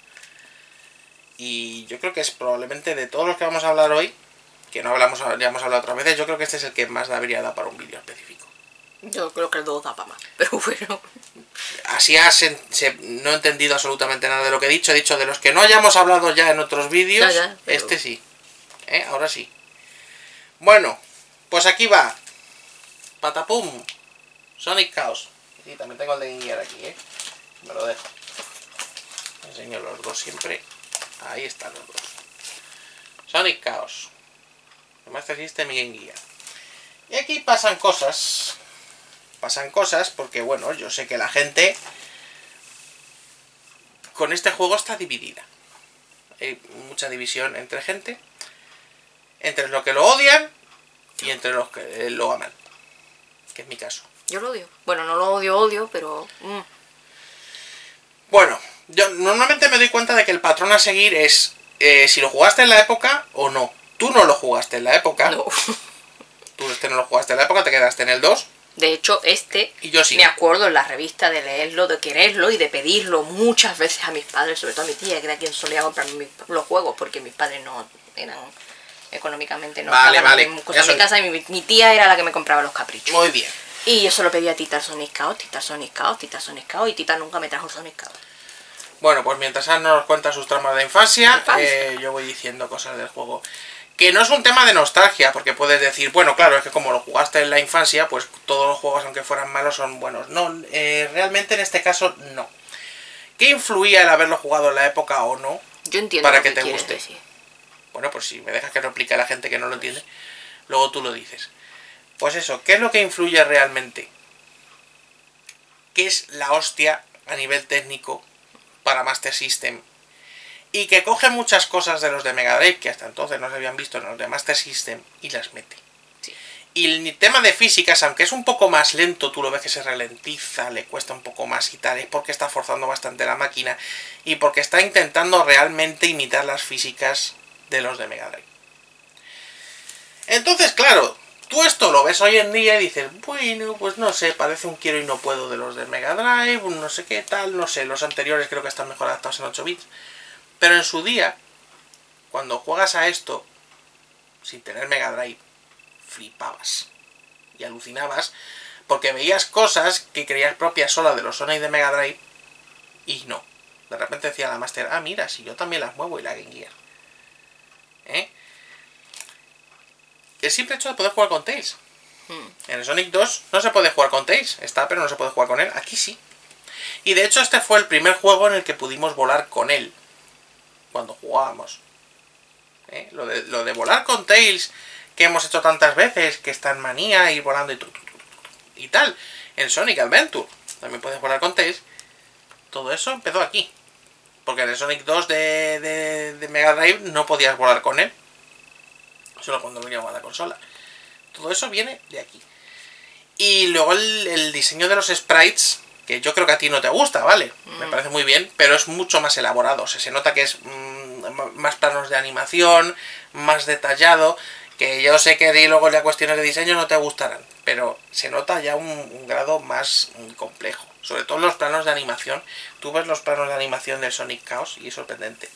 Y yo creo que es probablemente de todos los que vamos a hablar hoy, que no hablamos, ya hemos hablado otras veces, yo creo que este es el que más debería dar para un vídeo específico. Yo creo que el dos da para más, pero bueno. Así has, se, no he entendido absolutamente nada de lo que he dicho. He dicho de los que no hayamos hablado ya en otros vídeos, ya, ya, pero... este sí. ¿Eh? Ahora sí. Bueno, pues aquí va. Patapum. Sonic Chaos. Sí, también tengo el de Game Gear aquí, ¿eh? Me lo dejo. Enseño los dos siempre. Ahí están los dos. Sonic Chaos. Master System y Game Gear. Y aquí pasan cosas. Pasan cosas porque, bueno, yo sé que la gente con este juego está dividida. Hay mucha división entre gente. Entre los que lo odian y entre los que lo aman. Que es mi caso. Yo lo odio. Bueno, no lo odio, odio, pero... Mm. Bueno, yo normalmente me doy cuenta de que el patrón a seguir es eh, si lo jugaste en la época o no. Tú no lo jugaste en la época. No. Tú este no lo jugaste en la época, te quedaste en el dos. De hecho, este, y yo sí. Me acuerdo en la revista de leerlo, de quererlo y de pedirlo muchas veces a mis padres, sobre todo a mi tía, que era quien solía comprar los juegos, porque mis padres no eran económicamente, no vale, estaban vale. en cosas en mi casa, y mi, mi tía era la que me compraba los caprichos. Muy bien. Y yo solo pedía Tita Sonic Chaos, Tita Sonic Chaos, Tita Sonic Chaos, y Tita nunca me trajo Sonic Chaos. Bueno, pues mientras Ana nos cuenta sus traumas de infancia, infancia. Eh, yo voy diciendo cosas del juego. Que no es un tema de nostalgia, porque puedes decir, bueno, claro, es que como lo jugaste en la infancia, pues todos los juegos, aunque fueran malos, son buenos. No, eh, realmente en este caso, no. ¿Qué influía el haberlo jugado en la época o no? Yo entiendo para lo que, que te guste. Decir. Bueno, pues si me dejas que lo explique a la gente que no lo entiende, luego tú lo dices. Pues eso, ¿qué es lo que influye realmente? ¿Qué es la hostia a nivel técnico para Master System? Y que coge muchas cosas de los de Mega Drive que hasta entonces no se habían visto en los de Master System y las mete. Sí. Y el tema de físicas, aunque es un poco más lento, tú lo ves que se ralentiza, le cuesta un poco más y tal, es porque está forzando bastante la máquina y porque está intentando realmente imitar las físicas de los de Mega Drive. Entonces, claro, tú esto lo ves hoy en día y dices, bueno, pues no sé, parece un quiero y no puedo de los de Mega Drive, un no sé qué tal, no sé, los anteriores creo que están mejor adaptados en ocho bits. Pero en su día, cuando juegas a esto, sin tener Mega Drive, flipabas y alucinabas, porque veías cosas que creías propias sola de los Sonic de Mega Drive, y no. De repente decía la Master, ah, mira, si yo también las muevo y la Game Gear. ¿Eh? El simple hecho de poder jugar con Tails. Hmm. En el Sonic dos no se puede jugar con Tails, está, pero no se puede jugar con él. Aquí sí. Y de hecho este fue el primer juego en el que pudimos volar con él. Cuando jugábamos. ¿Eh? Lo, de, lo de volar con Tails, que hemos hecho tantas veces, que está en manía, ir volando y, tu, tu, tu, tu, y tal. En Sonic Adventure también puedes volar con Tails. Todo eso empezó aquí. Porque en el Sonic dos de, de, de Mega Drive no podías volar con él. Solo cuando venía a la consola. Todo eso viene de aquí. Y luego el, el diseño de los sprites, que yo creo que a ti no te gusta, ¿vale? Mm. Me parece muy bien, pero es mucho más elaborado. O sea, se nota que es mmm, más planos de animación, más detallado. Que yo sé que luego las cuestiones de diseño no te gustarán, pero se nota ya un, un grado más um, complejo. Sobre todo los planos de animación. Tú ves los planos de animación del Sonic Chaos y es sorprendente.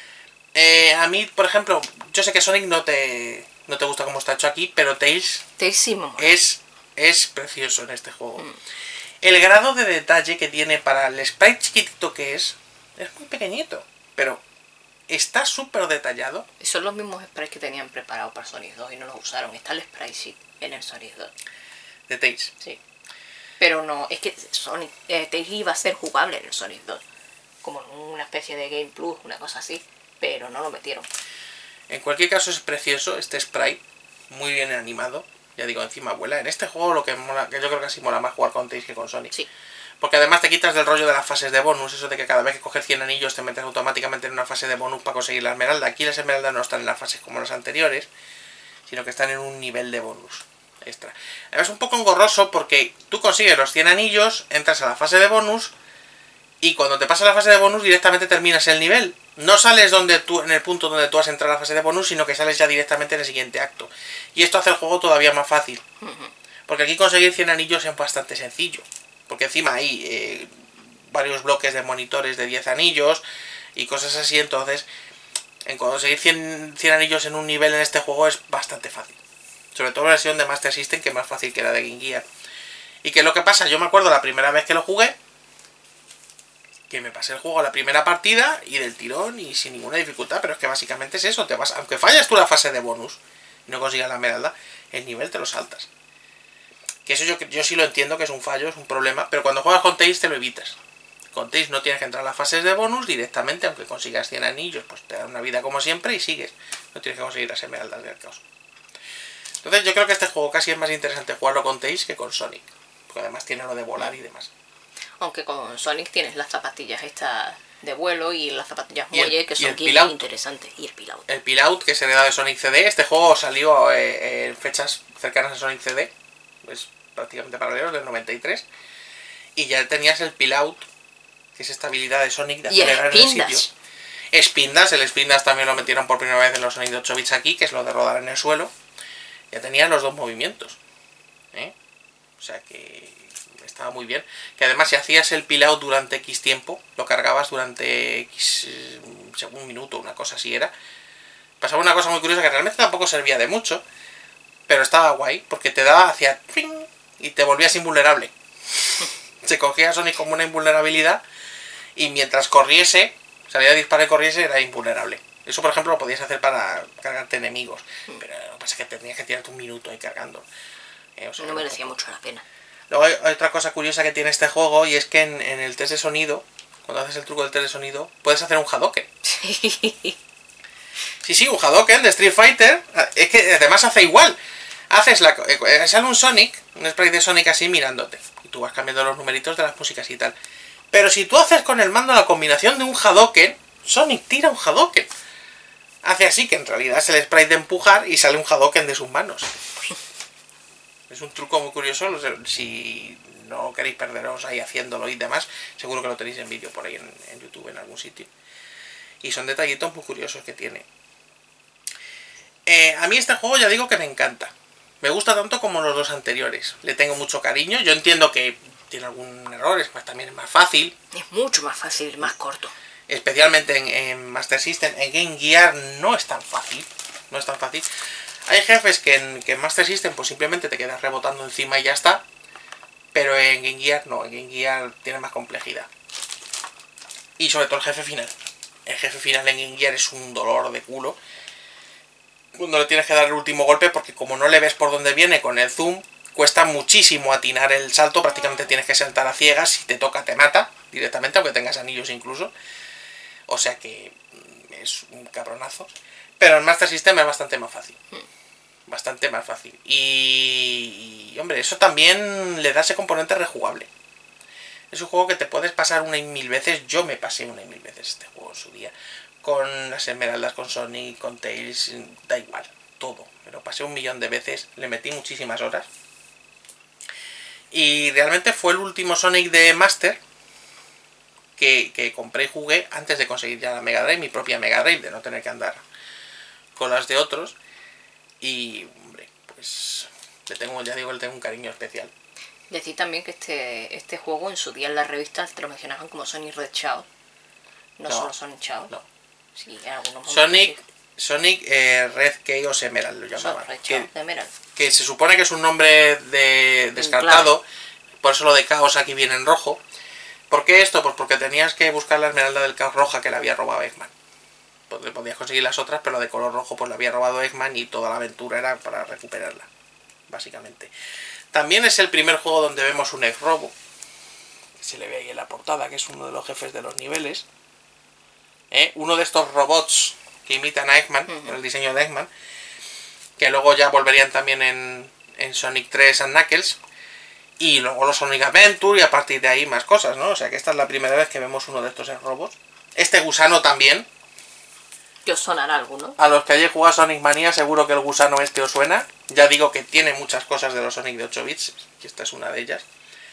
Eh, a mí, por ejemplo, yo sé que Sonic no te, no te gusta como está hecho aquí, pero Tails, Tails sí, es, es precioso en este juego. Mm. El grado de detalle que tiene para el sprite chiquitito que es, es muy pequeñito, pero está súper detallado. Y son los mismos sprites que tenían preparados para Sonic dos y no los usaron. Está el sprite sheet en el Sonic dos. ¿De Tails? Sí. Pero no, es que Sonic, eh, Tails iba a ser jugable en el Sonic dos. Como una especie de Game Plus, una cosa así. Pero no lo metieron. En cualquier caso es precioso este sprite, muy bien animado. Ya digo, encima vuela. En este juego lo que mola, que yo creo que así mola más jugar con Tails que con Sonic. Sí. Porque además te quitas del rollo de las fases de bonus, eso de que cada vez que coges cien anillos te metes automáticamente en una fase de bonus para conseguir la esmeralda. Aquí las esmeraldas no están en las fases como las anteriores, sino que están en un nivel de bonus extra. Es un poco engorroso porque tú consigues los cien anillos, entras a la fase de bonus y cuando te pasa la fase de bonus directamente terminas el nivel. No sales donde tú, en el punto donde tú has entrado a la fase de bonus, sino que sales ya directamente en el siguiente acto. Y esto hace el juego todavía más fácil. Porque aquí conseguir cien anillos es bastante sencillo. Porque encima hay eh, varios bloques de monitores de diez anillos y cosas así. Entonces, en conseguir cien, cien anillos en un nivel en este juego es bastante fácil. Sobre todo la versión de Master System, que es más fácil que la de Game Gear. ¿Y qué es lo que pasa? Yo me acuerdo la primera vez que lo jugué, que me pasé el juego a la primera partida y del tirón y sin ninguna dificultad, pero es que básicamente es eso, te vas, aunque fallas tú la fase de bonus y no consigas la esmeralda, el nivel te lo saltas. Que eso yo, yo sí lo entiendo que es un fallo, es un problema, pero cuando juegas con Tails te lo evitas. Con Tails no tienes que entrar a las fases de bonus directamente, aunque consigas cien anillos, pues te dan una vida como siempre y sigues. No tienes que conseguir las esmeraldas del caos. Entonces yo creo que este juego casi es más interesante jugarlo con Tails que con Sonic. Porque además tiene lo de volar y demás. Aunque con Sonic tienes las zapatillas estas de vuelo y las zapatillas Y el- muelle, que y son el muy peel-out. interesantes. Y el pilout. El Peel-Out, que se hereda de Sonic C D. Este juego salió eh, en fechas cercanas a Sonic C D. Es prácticamente paralelo, del noventa y tres. Y ya tenías el Peel-Out, que es esta habilidad de Sonic de Y el acelerar en el Spin sitio. Dash. Spin Dash, el Spin Dash también lo metieron por primera vez en los Sonic de ocho bits aquí, que es lo de rodar en el suelo. Ya tenía los dos movimientos. ¿eh? O sea que estaba muy bien. Que además si hacías el Peel-Out durante X tiempo, lo cargabas durante X, eh, un minuto, una cosa así era. Pasaba una cosa muy curiosa que realmente tampoco servía de mucho, pero estaba guay, porque te daba hacia ¡ping! Y te volvías invulnerable. Se cogía a Sonic como una invulnerabilidad y mientras corriese, salía a disparar y corriese, era invulnerable. Eso, por ejemplo, lo podías hacer para cargarte enemigos, pero lo que pasa es que tenías que tirarte un minuto ahí cargando. Eh, o sea, No merecía mucho la pena. Luego hay, hay otra cosa curiosa que tiene este juego, y es que en, en el test de sonido, cuando haces el truco del test de sonido, puedes hacer un Hadouken. Sí, sí, un Hadouken de Street Fighter. Es que además hace igual. Haces la... Eh, sale un Sonic, un sprite de Sonic así mirándote. Y tú vas cambiando los numeritos de las músicas y tal. Pero si tú haces con el mando la combinación de un Hadouken, Sonic tira un Hadouken. Hace así que en realidad es el sprite de empujar y sale un Hadouken de sus manos. Es un truco muy curioso. Si no queréis perderos ahí haciéndolo y demás, seguro que lo tenéis en vídeo por ahí en, en YouTube, en algún sitio. Y son detallitos muy curiosos que tiene. Eh, a mí este juego ya digo que me encanta. Me gusta tanto como los dos anteriores. Le tengo mucho cariño. Yo entiendo que tiene algún error, es más, también es más fácil. Es mucho más fácil, más corto. Especialmente en, en Master System. En Game Gear no es tan fácil. No es tan fácil. Hay jefes que en, que en Master System pues simplemente te quedas rebotando encima y ya está. Pero en Game Gear no. En Game Gear tiene más complejidad. Y sobre todo el jefe final. El jefe final en Game Gear es un dolor de culo. Cuando le tienes que dar el último golpe, porque como no le ves por dónde viene con el zoom, cuesta muchísimo atinar el salto. Prácticamente tienes que saltar a ciegas. Si te toca te mata directamente, aunque tengas anillos incluso. O sea que es un cabronazo. Pero en Master System es bastante más fácil. Bastante más fácil. Y, y hombre, eso también le da ese componente rejugable. Es un juego que te puedes pasar una y mil veces. Yo me pasé una y mil veces este juego en su día. Con las esmeraldas, con Sonic, con Tails, da igual, todo. Me lo pasé un millón de veces, le metí muchísimas horas. Y realmente fue el último Sonic de Master que, que compré y jugué antes de conseguir ya la Mega Drive, mi propia Mega Drive, de no tener que andar con las de otros. Y, hombre, pues le tengo, ya digo, le tengo un cariño especial. Decir también que este, este juego en su día en las revistas te lo mencionaban como Sonic Red Shadow. No, No, solo Sonic Shadow. No. Sí, en algunos momentos Sonic, sí. Sonic eh, Red Chaos Emerald lo llamaban. Red Que, Shadow de Emerald. que se supone que es un nombre de descartado, por eso lo de Chaos aquí viene en rojo. ¿Por qué esto? Pues porque tenías que buscar la esmeralda del Chaos roja que le había robado Eggman. Pues podías conseguir las otras, pero la de color rojo pues la había robado Eggman y toda la aventura era para recuperarla, básicamente. También es el primer juego donde vemos un Egg Robo. Se le ve ahí en la portada, que es uno de los jefes de los niveles. ¿Eh? Uno de estos robots que imitan a Eggman, uh-huh. con el diseño de Eggman, que luego ya volverían también en, en Sonic tres and Knuckles, y luego los Sonic Adventure, y a partir de ahí más cosas, ¿no? O sea que esta es la primera vez que vemos uno de estos robots. Este gusano también. ¿Que os sonará alguno? A los que hayáis jugado Sonic Mania seguro que el gusano este os suena. Ya digo que tiene muchas cosas de los Sonic de ocho bits, y esta es una de ellas.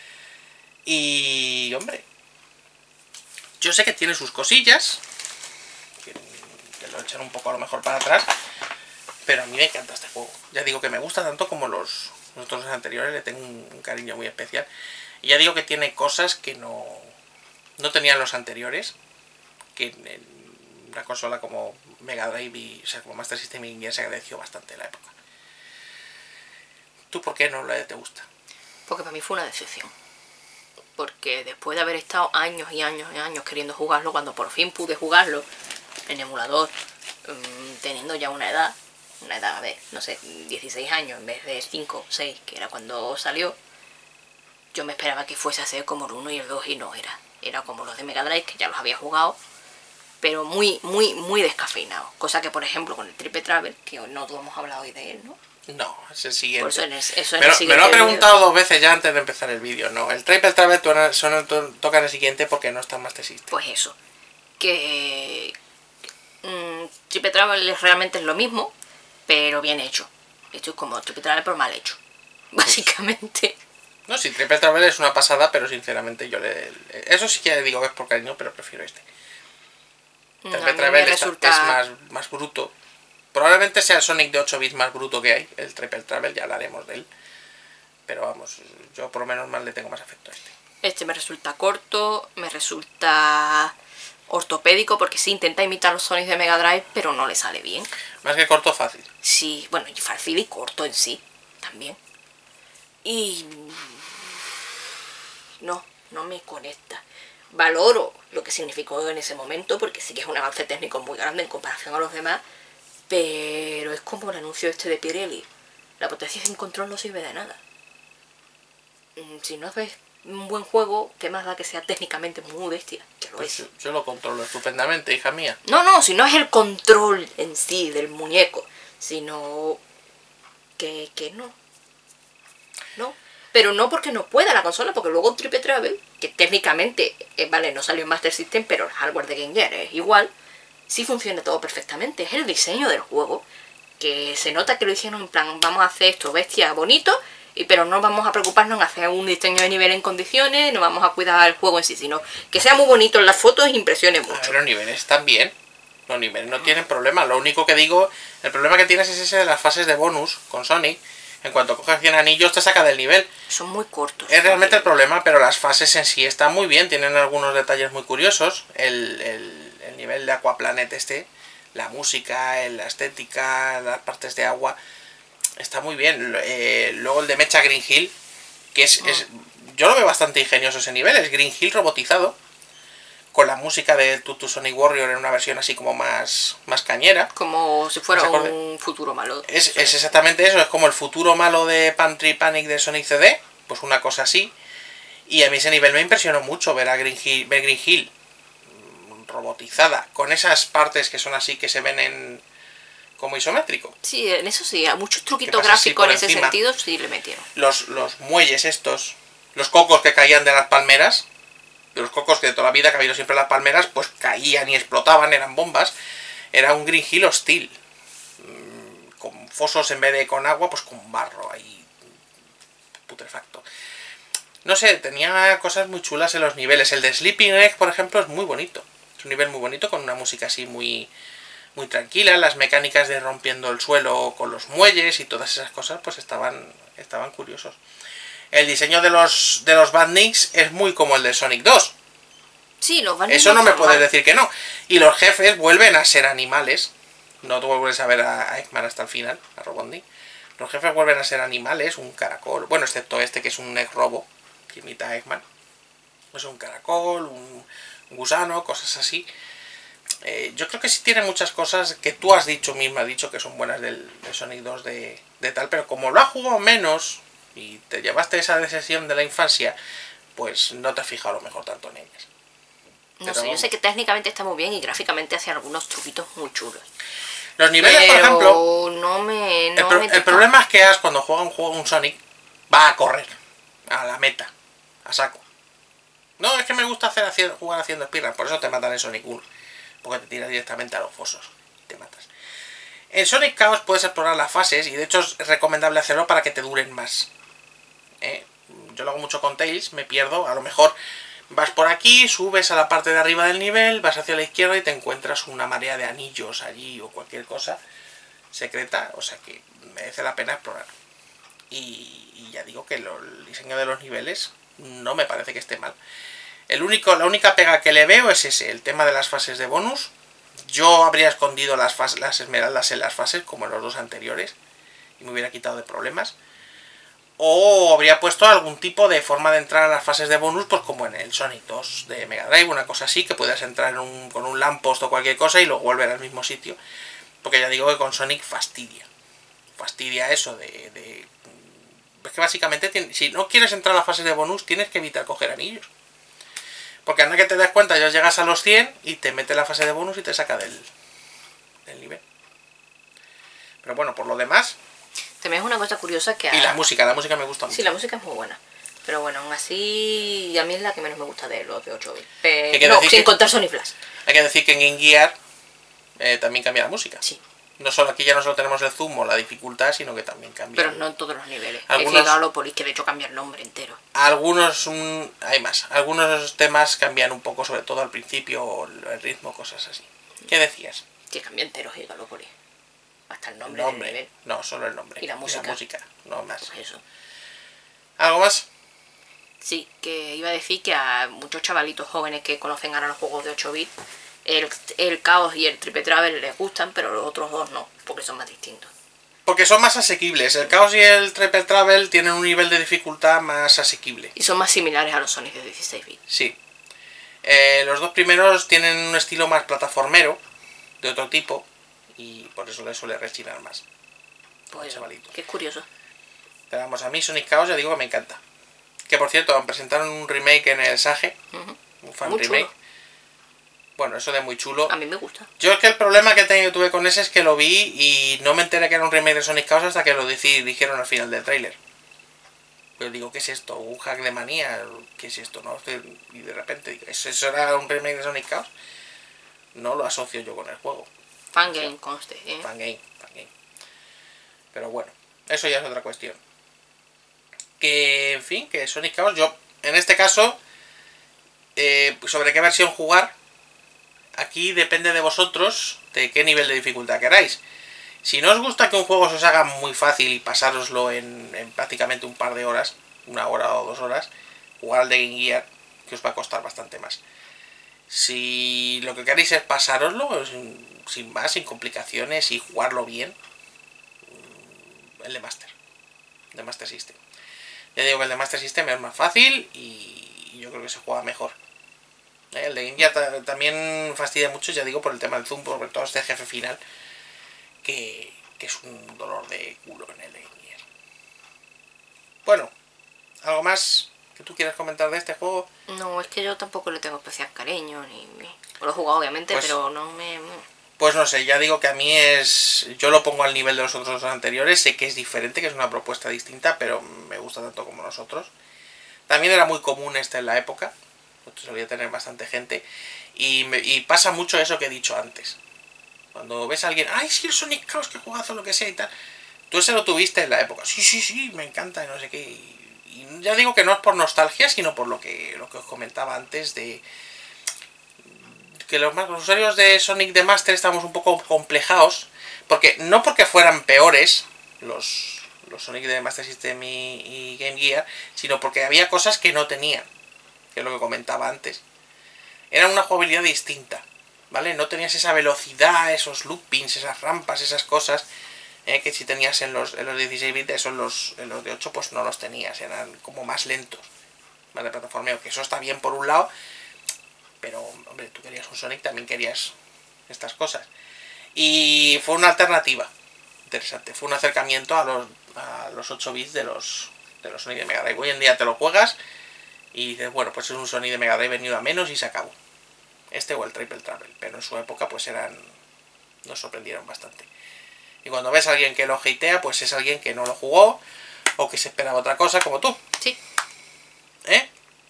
Y, hombre, yo sé que tiene sus cosillas, que, que lo echan un poco a lo mejor para atrás, pero a mí me encanta este juego. Ya digo que me gusta tanto como los, los otros anteriores, le tengo un, un cariño muy especial. Y ya digo que tiene cosas que no, no tenían los anteriores, que en una consola como Mega Drive y, o sea, como Master System y ya se agradeció bastante en la época. ¿Tú por qué no te gusta? Porque para mí fue una decepción. Porque después de haber estado años y años y años queriendo jugarlo, cuando por fin pude jugarlo en emulador, mmm, teniendo ya una edad, una edad, a ver, no sé, dieciséis años en vez de cinco, seis, que era cuando salió, yo me esperaba que fuese a ser como el uno y el dos y no era. Era como los de Mega Drive, que ya los había jugado, pero muy, muy, muy descafeinado. Cosa que, por ejemplo, con el Triple Travel, que no hemos hablado hoy de él, ¿no? No, es el siguiente. Por eso en el, eso en me, el lo, siguiente me lo ha preguntado video. dos veces ya antes de empezar el vídeo. No, el Triple Travel toca en el siguiente porque no está en Master System. Pues eso. Que mmm, Triple Travel es, realmente es lo mismo, pero bien hecho. Esto es como Triple Travel pero mal hecho. Básicamente. No, sí, Triple Travel es una pasada, pero sinceramente yo le... le eso sí que le digo que es por cariño, pero prefiero este. No, Triple Travel resulta... es más, más bruto. Probablemente sea el Sonic de ocho bits más bruto que hay, el Triple Travel, ya hablaremos de él. Pero vamos, yo por lo menos más le tengo más afecto a este. Este me resulta corto, me resulta ortopédico, porque sí intenta imitar los Sonics de Mega Drive, pero no le sale bien. Más que corto, fácil. Sí, bueno, y fácil y corto en sí, también. Y... no, no me conecta. Valoro lo que significó en ese momento, porque sí que es un avance técnico muy grande en comparación a los demás, pero es como el anuncio este de Pirelli. La potencia sin control no sirve de nada. Si no ves un buen juego, ¿qué más da que sea técnicamente muy bestia? Que lo Pues es. yo, yo lo controlo estupendamente, hija mía. No, no, si no es el control en sí del muñeco, sino que, que no. No. Pero no porque no pueda la consola, porque luego Triple Travel, que técnicamente, eh, vale, no salió en Master System, pero el hardware de Game Gear es igual, sí funciona todo perfectamente. Es el diseño del juego, que se nota que lo hicieron en plan, vamos a hacer esto bestia bonito, y pero no vamos a preocuparnos en hacer un diseño de nivel en condiciones, no vamos a cuidar el juego en sí, sino que sea muy bonito en las fotos e impresione mucho. A ver, los niveles están bien. Los niveles no tienen problema. Lo único que digo, el problema que tienes es ese de las fases de bonus con Sonic. En cuanto coges cien anillos te saca del nivel. Son muy cortos. Es realmente el problema, pero las fases en sí están muy bien. Tienen algunos detalles muy curiosos. El, el, el nivel de Aquaplanet este, la música, la estética, las partes de agua, está muy bien. Eh, luego el de Mecha Green Hill, que es, oh. es... yo lo veo bastante ingenioso ese nivel. Es Green Hill robotizado, con la música de Tutu Sonic Warrior en una versión así como más, más cañera. Como si fuera un futuro malo. Es, es exactamente eso, es como el futuro malo de Pantry Panic de Sonic C D, pues una cosa así. Y a mí ese nivel me impresionó mucho ver a Green Hill, ver Green Hill robotizada, con esas partes que son así, que se ven en como isométrico. Sí, en eso sí, a muchos truquitos gráficos en ese encima. sentido sí le metieron. Los, los muelles estos, los cocos que caían de las palmeras, de los cocos que de toda la vida que ha habido siempre en las palmeras, pues caían y explotaban, eran bombas. Era un Green Hill hostil, con fosos en vez de con agua, pues con barro ahí putrefacto. No sé, tenía cosas muy chulas en los niveles. El de Sleeping Egg, por ejemplo, es muy bonito. Es un nivel muy bonito, con una música así muy, muy tranquila. Las mecánicas de rompiendo el suelo con los muelles y todas esas cosas, pues estaban, estaban curiosos. El diseño de los de los Badniks es muy como el de Sonic dos. Sí, los Badniks. Eso no me puedes decir que no. Y los jefes vuelven a ser animales. No te vuelves a ver a Eggman hasta el final, a Robotnik. Los jefes vuelven a ser animales, un caracol. Bueno, excepto este que es un egg robo, que imita a Eggman. Pues un caracol, un gusano, cosas así. Eh, yo creo que sí tiene muchas cosas que tú has dicho misma, has dicho que son buenas del, de Sonic dos de, de tal, pero como lo has jugado menos y te llevaste esa decepción de la infancia, pues no te has fijado a lo mejor tanto en ellas. No pero sé, vamos. Yo sé que técnicamente está muy bien y gráficamente hace algunos truquitos muy chulos. Los niveles, pero por ejemplo, no me, no el, pro me el problema es que Ash, cuando juega un juego un Sonic, va a correr a la meta, a saco. No, es que me gusta hacer, hacer jugar haciendo speedrun, por eso te matan en Sonic uno, porque te tiras directamente a los fosos y te matas. En Sonic Chaos puedes explorar las fases y de hecho es recomendable hacerlo para que te duren más. ¿Eh? Yo lo hago mucho con Tails, me pierdo, a lo mejor vas por aquí, subes a la parte de arriba del nivel, vas hacia la izquierda y te encuentras una marea de anillos allí o cualquier cosa secreta, o sea que merece la pena explorar. Y, y ya digo que lo, el diseño de los niveles no me parece que esté mal. El único, la única pega que le veo es ese, el tema de las fases de bonus. Yo habría escondido las, fases, las esmeraldas en las fases, como en los dos anteriores, y me hubiera quitado de problemas. O habría puesto algún tipo de forma de entrar a las fases de bonus, pues como en el Sonic dos de Mega Drive, una cosa así, que puedas entrar en un, con un lamppost o cualquier cosa y luego volver al mismo sitio. Porque ya digo que con Sonic fastidia. Fastidia eso de... de es que básicamente, si no quieres entrar a las fases de bonus, tienes que evitar coger anillos. Porque a nada que te das cuenta ya llegas a los cien y te mete la fase de bonus y te saca del, del nivel. Pero bueno, por lo demás... También es una cosa curiosa que... A... Y la música, la música me gusta mucho. Sí, la música es muy buena. Pero bueno, aún así a mí es la que menos me gusta de los de ocho bits. Eh, no, sin que, contar Sony Flash. Hay que decir que en Game Gear eh, también cambia la música. Sí. No solo aquí ya no solo tenemos el zoom o la dificultad, sino que también cambia. Pero no en todos los niveles. Algunos, el Gigalopolis, que de hecho cambia el nombre entero. Algunos, un, hay más. Algunos temas cambian un poco, sobre todo al principio, el ritmo, cosas así. ¿Qué decías? Que cambia entero Gigalopolis. Hasta el nombre, el nombre del nivel. No, solo el nombre. Y la música. Y la música, no más. Pues eso. ¿Algo más? Sí, que iba a decir que a muchos chavalitos jóvenes que conocen ahora los juegos de ocho bits, el, el Chaos y el Triple Travel les gustan, pero los otros dos no, porque son más distintos. Porque son más asequibles. El Chaos y el Triple Travel tienen un nivel de dificultad más asequible. Y son más similares a los Sonic de dieciséis bits. Sí. Eh, los dos primeros tienen un estilo más plataformero, de otro tipo, y por eso les suele rechinar más. Pues qué curioso. Pero vamos, a mí Sonic Chaos ya digo que me encanta. Que por cierto, presentaron un remake en el Sage, uh-huh. un fan muy remake. Chulo. Bueno, eso de muy chulo. A mí me gusta. Yo es que el problema que te, tuve con ese es que lo vi y no me enteré que era un remake de Sonic Chaos hasta que lo dijeron al final del tráiler. Pero digo, ¿qué es esto? ¿Un hack de manía? ¿Qué es esto? ¿No? Y de repente digo, ¿eso era un remake de Sonic Chaos? No lo asocio yo con el juego. Fangame, o sea, conste. ¿eh? Fangame, fangame. Pero bueno, eso ya es otra cuestión. Que, en fin, que Sonic Chaos, yo, en este caso, eh, sobre qué versión jugar, aquí depende de vosotros, de qué nivel de dificultad queráis. Si no os gusta que un juego se os haga muy fácil y pasároslo en, en prácticamente un par de horas, una hora o dos horas, jugar al de Game Gear, que os va a costar bastante más. Si lo que queréis es pasároslo, sin, sin más, sin complicaciones y jugarlo bien, el de Master, de Master System. Ya digo que el de Master System es más fácil y yo creo que se juega mejor. El de Game Gear también fastidia mucho, ya digo, por el tema del zoom, sobre todo este jefe final, que, que es un dolor de culo en el de Game Gear. Bueno, ¿algo más que tú quieras comentar de este juego? No, es que yo tampoco le tengo especial cariño, ni... lo he jugado obviamente, pues, pero no me... Pues no sé, ya digo que a mí es... Yo lo pongo al nivel de los otros dos anteriores, sé que es diferente, que es una propuesta distinta, pero me gusta tanto como los otros. También era muy común este en la época, solía tener bastante gente, y, me, y pasa mucho eso que he dicho antes. Cuando ves a alguien, ¡ay, sí, el Sonic Chaos, qué jugazo, lo que sea y tal! Tú ese lo tuviste en la época, sí, sí, sí, me encanta, y no sé qué. Y, y ya digo que no es por nostalgia, sino por lo que, lo que os comentaba antes de... que los, los usuarios de Sonic de Master estamos un poco complejados, porque no porque fueran peores los, los Sonic de Master System y, y Game Gear, sino porque había cosas que no tenían, que es lo que comentaba antes. Era una jugabilidad distinta, ¿vale? No tenías esa velocidad, esos loopings, esas rampas, esas cosas, eh, que si tenías en los, en los dieciséis bits, eso en los, en los de ocho pues no los tenías, eran como más lentos, ¿vale? Plataformeo, que eso está bien por un lado, pero, hombre, tú querías un Sonic, también querías estas cosas. Y fue una alternativa interesante. Fue un acercamiento a los, a los ocho bits de los, de los Sonic de Mega Drive. Hoy en día te lo juegas y dices, bueno, pues es un Sonic de Mega Drive venido a menos y se acabó. Este o el Triple Travel. Pero en su época, pues eran... nos sorprendieron bastante. Y cuando ves a alguien que lo hatea, pues es alguien que no lo jugó o que se esperaba otra cosa, como tú. Sí. ¿Eh?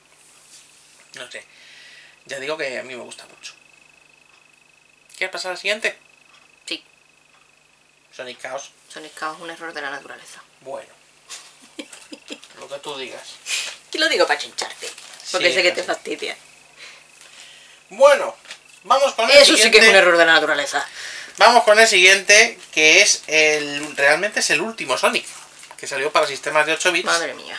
No sé. Ya digo que a mí me gusta mucho. ¿Quieres pasar al siguiente? Sí. Sonic Chaos. Sonic Chaos es un error de la naturaleza. Bueno. Lo que tú digas. Y lo digo para chincharte. Porque Sí, sé que casi. te fastidia. Bueno, vamos con el Eso siguiente. sí que es un error de la naturaleza. Vamos con el siguiente, que es el... realmente es el último Sonic, que salió para sistemas de ocho bits. Madre mía.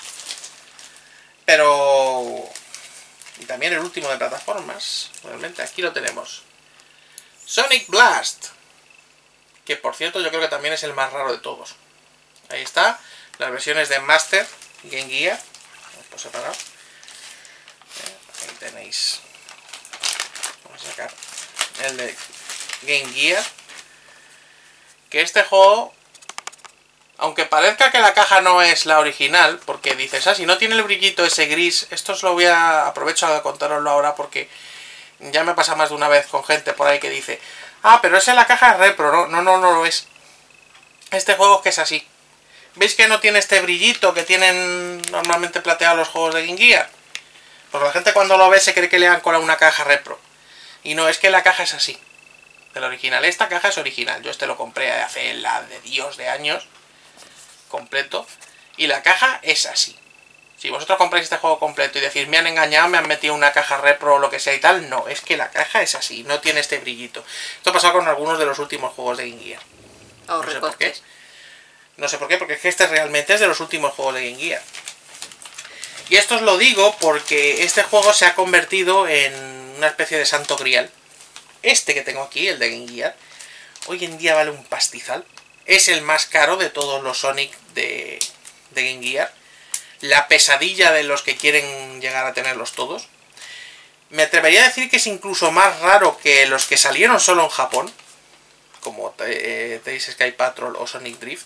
Pero... y también el último de plataformas. Realmente aquí lo tenemos. Sonic Blast. Que por cierto yo creo que también es el más raro de todos. Ahí está. Las versiones de Master y Game Gear. Por separado. Ahí tenéis. Vamos a sacar el de Game Gear. Que este juego, Aunque parezca que la caja no es la original, porque dices, ah, si no tiene el brillito ese gris, esto os lo voy a... aprovecho de contároslo ahora porque ya me pasa más de una vez con gente por ahí que dice, ah, pero esa es la caja repro, no, no, no, no lo es. Este juego es que es así. ¿Veis que no tiene este brillito que tienen normalmente plateados los juegos de Game Gear? Pues la gente cuando lo ve se cree que le han colado una caja repro. Y no, es que la caja es así. El original. Esta caja es original. Yo este lo compré hace la de Dios de años. Completo. Y la caja es así. Si vosotros compráis este juego completo y decís, me han engañado, me han metido una caja repro o lo que sea y tal, no, es que la caja es así, no tiene este brillito. Esto ha pasado con algunos de los últimos juegos de Game Gear. Oh, no sé por qué. No sé por qué, porque es que este realmente es de los últimos juegos de Game Gear. Y esto os lo digo porque este juego se ha convertido en una especie de santo grial. Este que tengo aquí, el de Game Gear, hoy en día vale un pastizal. Es el más caro de todos los Sonic de, de Game Gear. La pesadilla de los que quieren llegar a tenerlos todos. Me atrevería a decir que es incluso más raro que los que salieron solo en Japón, como eh, Tales Sky Patrol o Sonic Drift.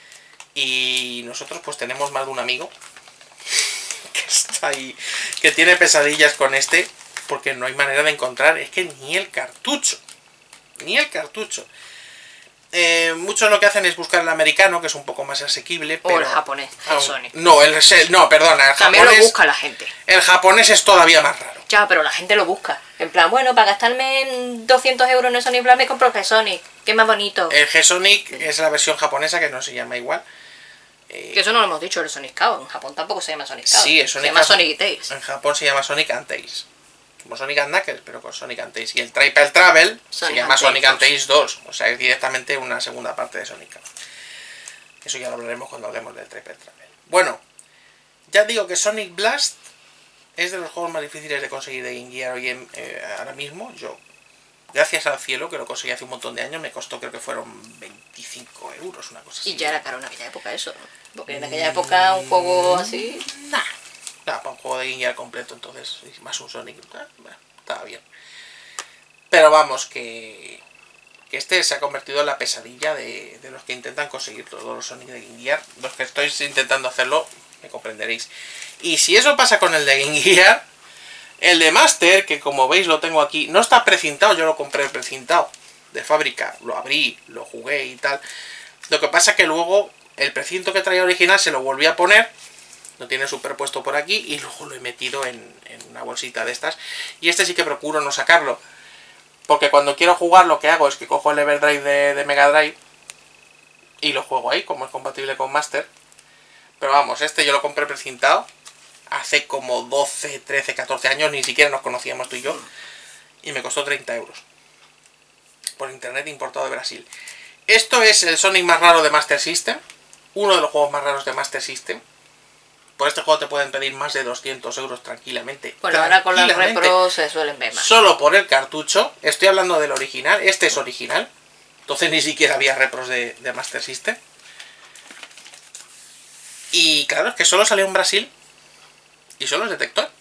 Y nosotros pues tenemos más de un amigo que está ahí, que tiene pesadillas con este, porque no hay manera de encontrar, es que ni el cartucho, ni el cartucho. Eh, muchos lo que hacen es buscar el americano, que es un poco más asequible. Pero, o el japonés, el aún, Sonic. No, el, no, perdona, el También japonés, lo busca la gente. El japonés es todavía más raro. Ya, pero la gente lo busca. En plan, bueno, para gastarme doscientos euros en el Sonic Blast me compro el G-Sonic, que es más bonito. El G-Sonic es la versión japonesa, que no se llama igual. Eh, que eso no lo hemos dicho, el Sonic K O. En Japón tampoco se llama Sonic K O. Sí, el Sonic se llama K O. Sonic y Tails. En Japón se llama Sonic and Tails. Como Sonic and Knuckles, pero con Sonic and Tails. Y el Triple Travel Sonic se llama and Sonic and Tails dos. O sea, es directamente una segunda parte de Sonic. Eso ya lo hablaremos cuando hablemos del Triple Travel. Bueno, ya digo que Sonic Blast es de los juegos más difíciles de conseguir de Game Gear hoy en, eh, ahora mismo. Yo, gracias al cielo, que lo conseguí hace un montón de años, me costó, creo que fueron veinticinco euros, una cosa así. Y ya era caro en aquella época eso, ¿no? Porque en aquella época un juego así... Nah, nah, para un juego de Game Gear completo, entonces, más un Sonic, nah, nah, estaba bien. Pero vamos, que, que este se ha convertido en la pesadilla de, de los que intentan conseguir todos los Sonic de Game Gear. Los que estoy intentando hacerlo, me comprenderéis. Y si eso pasa con el de Game Gear, el de Master, que como veis lo tengo aquí, no está precintado, yo lo compré precintado de fábrica, lo abrí, lo jugué y tal. Lo que pasa que luego el precinto que traía original se lo volví a poner, lo tiene superpuesto por aquí y luego lo he metido en, en una bolsita de estas. Y este sí que procuro no sacarlo, porque cuando quiero jugar lo que hago es que cojo el Everdrive de, de Mega Drive y lo juego ahí, como es compatible con Master. Pero vamos, este yo lo compré precintado hace como doce, trece, catorce años, ni siquiera nos conocíamos tú y yo, y me costó treinta euros por internet importado de Brasil. Esto es el Sonic más raro de Master System, uno de los juegos más raros de Master System. Por este juego te pueden pedir más de doscientos euros tranquilamente. Bueno, ahora con las repro se suelen ver más. Solo por el cartucho, estoy hablando del original, este es original, entonces ni siquiera había repros de, de Master System. Y claro, es que solo salió en Brasil y solo es detector.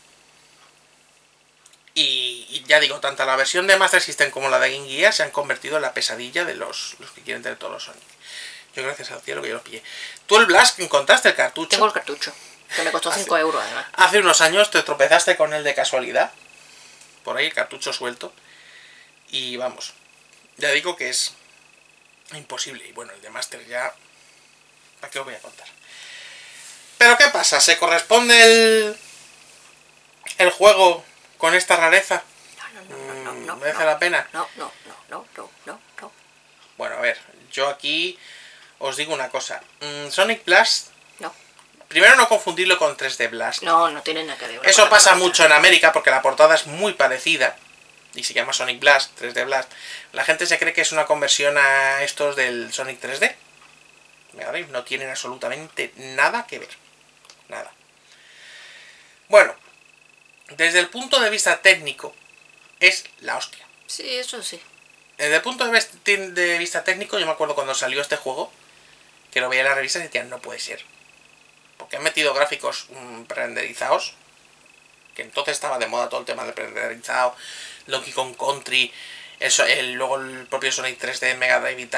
Y, y ya digo, tanto la versión de Master System como la de Game Gear se han convertido en la pesadilla de los, los que quieren tener todos los Sonic. Yo gracias al cielo que yo lo pillé. Tú el Blast, ¿encontraste el cartucho? Tengo el cartucho, que me costó cinco euros además. Hace unos años te tropezaste con él de casualidad. Por ahí el cartucho suelto. Y vamos, ya digo que es imposible. Y bueno, el de Master ya... ¿Para qué os voy a contar? Pero ¿qué pasa? ¿Se corresponde el, el juego con esta rareza? No, no, no, no, no. ¿Merece no, la pena? No, no, no, no, no, no, no. Bueno, a ver, yo aquí os digo una cosa. Mm, Sonic Blast... No. Primero no confundirlo con tres D Blast. No, no tiene nada que ver. Eso pasa mucho en América porque la portada es muy parecida. Y se llama Sonic Blast, tres D Blast. La gente se cree que es una conversión a estos del Sonic tres D. No tienen absolutamente nada que ver. Nada. Bueno, desde el punto de vista técnico, es la hostia. Sí, eso sí. Desde el punto de vista técnico, yo me acuerdo cuando salió este juego, que lo veía en las revistas y decían, no puede ser. Porque han metido gráficos mmm, prerenderizados, que entonces estaba de moda todo el tema de prerenderizado, Donkey Kong Country, eso, el, luego el propio Sonic tres D, Mega Drive y tal.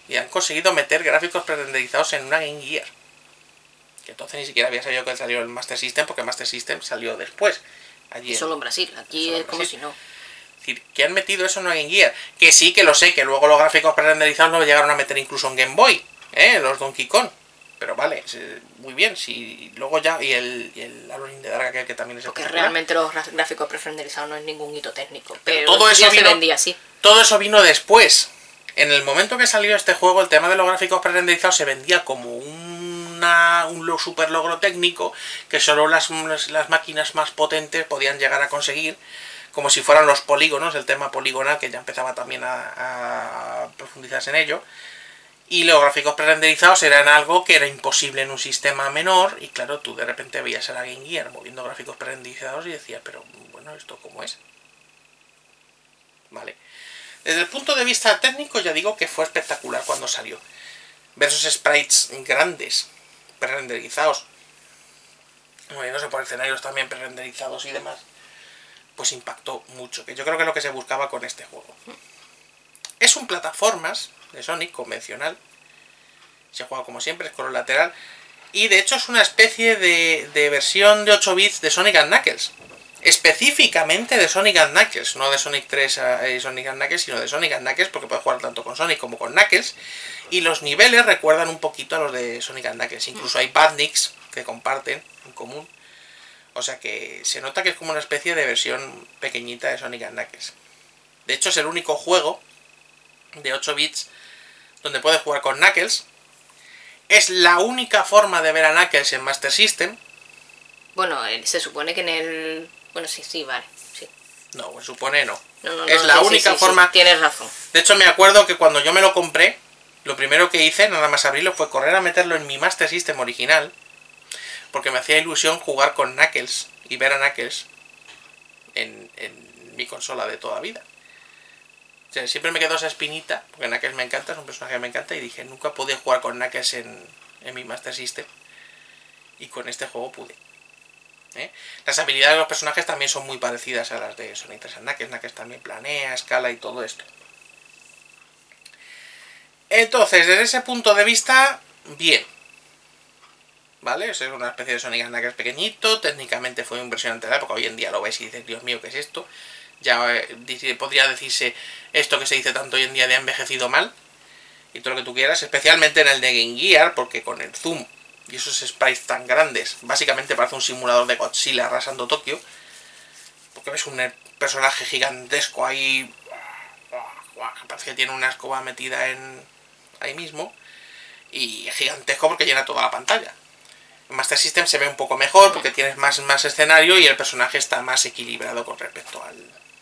y han conseguido meter gráficos prerenderizados en una Game Gear. Que entonces ni siquiera había sabido que salió el Master System, porque el Master System salió después. Allí y en, solo en Brasil, aquí es como si no. Es decir, que han metido eso en una Game Gear. Que sí, que lo sé, que luego los gráficos prerenderizados lo llegaron a meter incluso en Game Boy, ¿eh? Los Donkey Kong. Pero vale, muy bien, si luego ya, y el, y el Alone in the Dark, que, que también es porque espectacular. realmente los gráficos prerenderizados no es ningún hito técnico, pero, pero todo eso ya vino, se vendía así. Todo eso vino después. En el momento que salió este juego, el tema de los gráficos prerenderizados se vendía como una, un lo, super logro técnico que solo las, las, las máquinas más potentes podían llegar a conseguir, como si fueran los polígonos, el tema poligonal, que ya empezaba también a, a profundizarse en ello. Y los gráficos prerenderizados eran algo que era imposible en un sistema menor, y claro, tú de repente veías a la Game Gear moviendo gráficos prerenderizados y decías, pero bueno, ¿esto cómo es? Vale. Desde el punto de vista técnico ya digo que fue espectacular cuando salió. Ver esos sprites grandes, prerenderizados, moviéndose por escenarios también prerenderizados y demás, pues impactó mucho, que yo creo que es lo que se buscaba con este juego. Es un plataformas de Sonic convencional, se juega como siempre, scroll lateral, y de hecho es una especie de, de versión de ocho bits de Sonic and Knuckles, específicamente de Sonic and Knuckles, no de Sonic tres y Sonic and Knuckles, sino de Sonic and Knuckles, porque puedes jugar tanto con Sonic como con Knuckles, y los niveles recuerdan un poquito a los de Sonic and Knuckles, incluso hay badniks que comparten en común, o sea que se nota que es como una especie de versión pequeñita de Sonic and Knuckles. De hecho es el único juego de ocho bits donde puedes jugar con Knuckles. Es la única forma de ver a Knuckles en Master System. Bueno, se supone que en el... Bueno, sí, sí, vale, sí. No, se supone no. no, no es no, la sí, única sí, sí, forma... Sí, tienes razón. De hecho me acuerdo que cuando yo me lo compré, lo primero que hice, nada más abrirlo, fue correr a meterlo en mi Master System original, porque me hacía ilusión jugar con Knuckles y ver a Knuckles en, en mi consola de toda vida. O sea, siempre me quedó esa espinita, porque Knuckles me encanta, es un personaje que me encanta, y dije, nunca pude jugar con Knuckles en, en mi Master System, y con este juego pude. ¿Eh? Las habilidades de los personajes también son muy parecidas a las de Sonic tres and Knuckles. Knuckles también planea, escala y todo esto. Entonces, desde ese punto de vista, bien. ¿Vale? Es una especie de Sonic and Knuckles pequeñito, técnicamente fue impresionante la época, hoy en día lo ves y dices, Dios mío, ¿qué es esto? Ya eh, podría decirse esto que se dice tanto hoy en día de envejecido mal, y todo lo que tú quieras, especialmente en el de Game Gear, porque con el zoom y esos sprites tan grandes, básicamente parece un simulador de Godzilla arrasando Tokio, porque ves un personaje gigantesco ahí, parece que tiene una escoba metida en ahí mismo, y es gigantesco porque llena toda la pantalla. En Master System se ve un poco mejor porque tienes más, más escenario y el personaje está más equilibrado con respecto al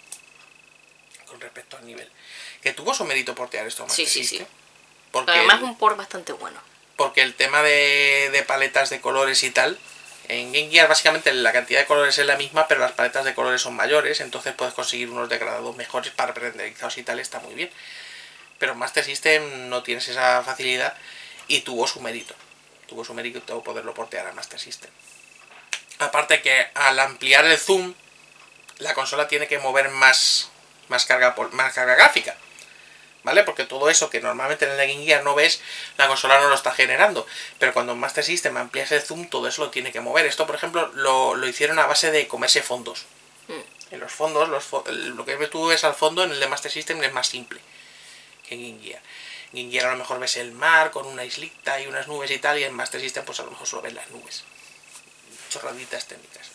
con respecto al nivel. Que tuvo su mérito portear esto a Master Sí, sí, System. sí. Porque Además el, un port bastante bueno. Porque el tema de, de paletas de colores y tal, en Game Gear básicamente la cantidad de colores es la misma, pero las paletas de colores son mayores, entonces puedes conseguir unos degradados mejores para prenderizados y tal, está muy bien. Pero en Master System no tienes esa facilidad y tuvo su mérito. Tuvo su mérito poderlo portear a Master System. Aparte que al ampliar el zoom, la consola tiene que mover más, más, carga, más carga gráfica. ¿Vale? Porque todo eso que normalmente en el Game Gear no ves, la consola no lo está generando. Pero cuando en Master System amplias el zoom, todo eso lo tiene que mover. Esto, por ejemplo, lo, lo hicieron a base de comerse fondos. Mm. En los fondos, los, lo que tú ves al fondo en el de Master System es más simple que en Game Gear. En Game Gear a lo mejor ves el mar con una islita y unas nubes y tal, y en Master System pues a lo mejor solo ves las nubes. Chorraditas técnicas.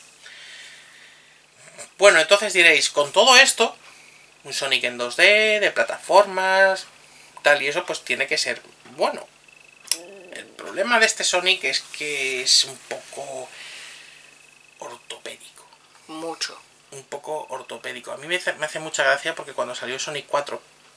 Bueno, entonces diréis, con todo esto, un Sonic en dos D, de plataformas, tal y eso, pues tiene que ser bueno. El problema de este Sonic es que es un poco ortopédico. Mucho. Un poco ortopédico. A mí me hace, me hace mucha gracia porque cuando salió Sonic cuatro,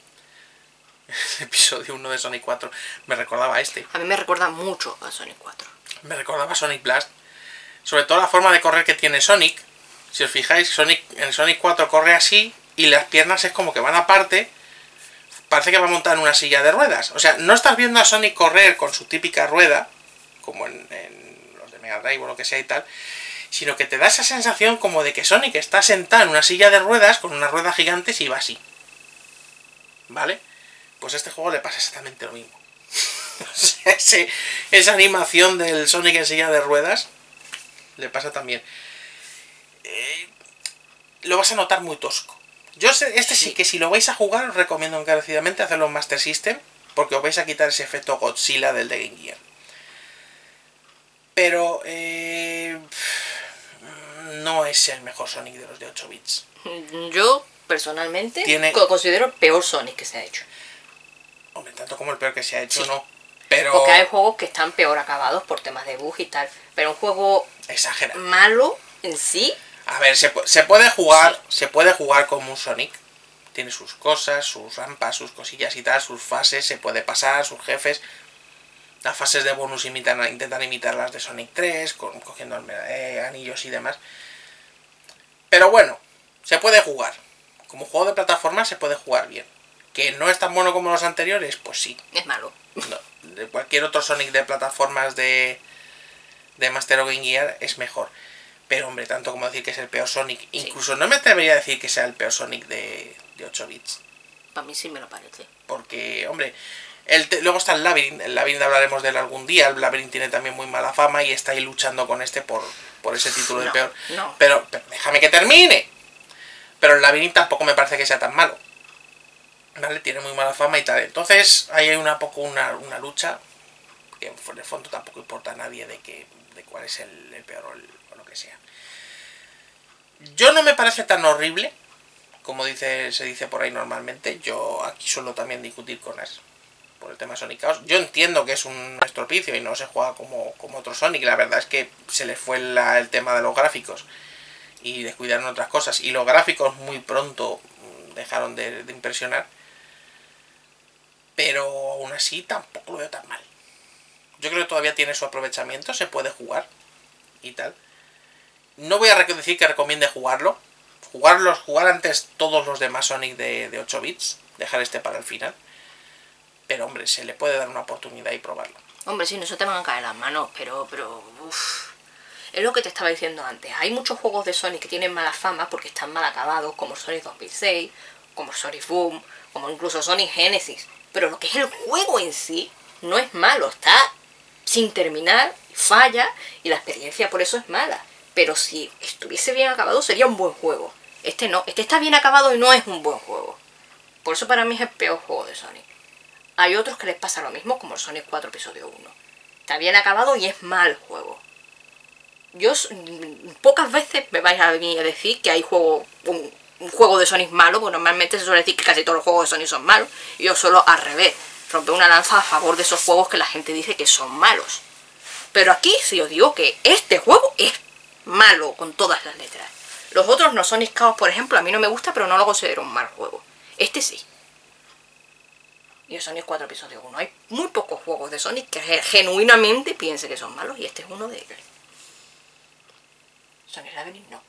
el episodio uno de Sonic cuatro, me recordaba a este. A mí me recuerda mucho a Sonic cuatro. Me recordaba a Sonic Blast. Sobre todo la forma de correr que tiene Sonic. Si os fijáis, Sonic en Sonic cuatro corre así y las piernas es como que van aparte. Parece que va a montar en una silla de ruedas. O sea, no estás viendo a Sonic correr con su típica rueda, como en, en los de Mega Drive o lo que sea y tal, sino que te da esa sensación como de que Sonic está sentado en una silla de ruedas con unas ruedas gigantes y va así. ¿Vale? Pues a este juego le pasa exactamente lo mismo. Ese, esa animación del Sonic en silla de ruedas le pasa también. Eh, lo vas a notar muy tosco. Yo sé, este sí. sí que si lo vais a jugar os recomiendo encarecidamente hacerlo en Master System, porque os vais a quitar ese efecto Godzilla del de Game Gear. Pero eh, no es el mejor Sonic de los de ocho bits. Yo personalmente Tiene... considero el peor Sonic que se ha hecho. Hombre, tanto como el peor que se ha hecho, sí. no. Pero... Porque hay juegos que están peor acabados por temas de bug y tal. Pero un juego exagera. malo en sí. A ver, se, se puede jugar, sí. se puede jugar como un Sonic. Tiene sus cosas, sus rampas, sus cosillas y tal, sus fases, se puede pasar, sus jefes. Las fases de bonus imitan, intentan imitar las de Sonic tres, con, cogiendo eh, anillos y demás. Pero bueno, se puede jugar. Como juego de plataforma se puede jugar bien. ¿Que no es tan bueno como los anteriores? Pues sí. Es malo. No, de cualquier otro Sonic de plataformas de, de Master o Game Gear es mejor. Pero hombre, tanto como decir que es el peor Sonic. Sí. Incluso no me atrevería a decir que sea el peor Sonic de, de ocho bits. Para mí sí me lo parece. Porque, hombre, el te, luego está el Labyrinth. El Labyrinth hablaremos de él algún día. El Labyrinth tiene también muy mala fama y está ahí luchando con este por, por ese título no, de peor. No. Pero, pero déjame que termine. Pero el Labyrinth tampoco me parece que sea tan malo. ¿Vale? Tiene muy mala fama y tal. Entonces ahí hay una poco una, una lucha que en el fondo tampoco importa a nadie de que de cuál es el, el peor o, el, o lo que sea. Yo no me parece tan horrible como dice se dice por ahí normalmente. Yo aquí suelo también discutir con As por el tema Sonic Chaos. Yo entiendo que es un estropicio y no se juega como, como otro Sonic. La verdad es que se le fue la, el tema de los gráficos y descuidaron otras cosas. Y los gráficos muy pronto dejaron de, de impresionar. Pero aún así tampoco lo veo tan mal. Yo creo que todavía tiene su aprovechamiento, se puede jugar y tal. No voy a decir que recomiende jugarlo. Jugarlos, jugar antes todos los demás Sonic de, de ocho bits. Dejar este para el final. Pero hombre, se le puede dar una oportunidad y probarlo. Hombre, sí, no se te van a caer las manos, pero... pero uf. Es lo que te estaba diciendo antes. Hay muchos juegos de Sonic que tienen mala fama porque están mal acabados, como Sonic dos mil seis, como Sonic Boom, como incluso Sonic Genesis. Pero lo que es el juego en sí no es malo, está sin terminar, falla y la experiencia por eso es mala. Pero si estuviese bien acabado sería un buen juego. Este no, este está bien acabado y no es un buen juego. Por eso para mí es el peor juego de Sonic. Hay otros que les pasa lo mismo, como el Sonic cuatro episodio uno. Está bien acabado y es mal juego. Yo pocas veces me vais a venir a decir que hay juego... Un, un juego de Sonic malo, porque normalmente se suele decir que casi todos los juegos de Sonic son malos, y yo solo al revés, romper una lanza a favor de esos juegos que la gente dice que son malos. Pero aquí sí os digo que este juego es malo con todas las letras. Los otros no, Sonic Chaos, por ejemplo, a mí no me gusta, pero no lo considero un mal juego. Este sí. Y el Sonic cuatro episodio uno. Hay muy pocos juegos de Sonic que genuinamente piense que son malos, y este es uno de ellos. Sonic Labyrinth no.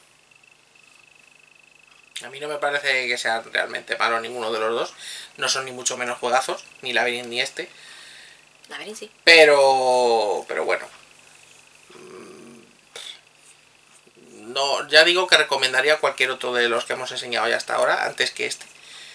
A mí no me parece que sea realmente malo ninguno de los dos. No son ni mucho menos juegazos, ni Labyrinth ni este. Labyrinth sí. Pero, pero bueno. No, ya digo que recomendaría cualquier otro de los que hemos enseñado ya hasta ahora, antes que este.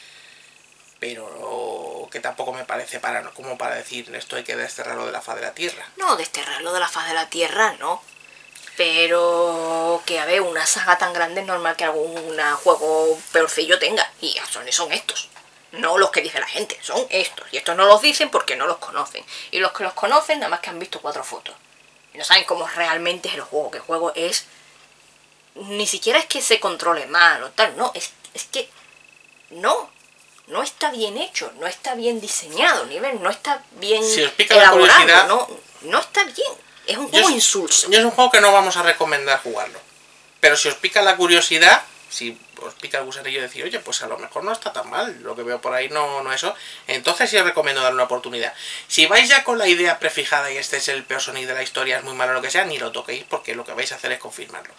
Pero que tampoco me parece para como para decir esto hay que desterrarlo de la faz de la tierra. No, desterrarlo de la faz de la tierra, no. Pero que, a ver, una saga tan grande es normal que algún juego peorcillo tenga. Y son, son estos. No los que dice la gente, son estos. Y estos no los dicen porque no los conocen. Y los que los conocen nada más que han visto cuatro fotos. Y no saben cómo realmente es el juego. Que el juego es... Ni siquiera es que se controle mal o tal. No, es, es que... No. No está bien hecho. No está bien diseñado. Nivel, no está bien si os pica elaborado. La curiosidad, no, no está bien. Es un juego yo, insulso. Yo es un juego que no vamos a recomendar jugarlo. Pero si os pica la curiosidad, si os pica el gusanillo de decir, oye, pues a lo mejor no está tan mal, lo que veo por ahí no, no eso, entonces sí os recomiendo darle una oportunidad. Si vais ya con la idea prefijada y este es el peor Sonic de la historia, es muy malo lo que sea, ni lo toquéis porque lo que vais a hacer es confirmarlo.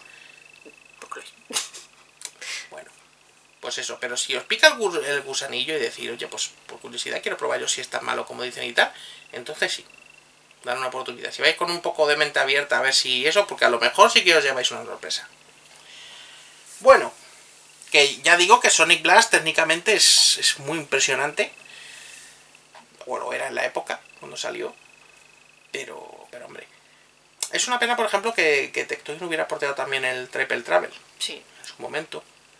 Bueno, pues eso, pero si os pica el, gus el gusanillo y decir, oye, pues por curiosidad quiero probar yo si es tan malo como dicen y tal, entonces sí. Dar una oportunidad. Si vais con un poco de mente abierta a ver si eso, porque a lo mejor sí que os lleváis una sorpresa. Bueno, que ya digo que Sonic Blast técnicamente es, es muy impresionante. Bueno, era en la época, cuando cuando salió. Pero, pero hombre, es una pena, por ejemplo, que, que Tectoy no hubiera porteado también el Triple Travel. Sí. En su momento.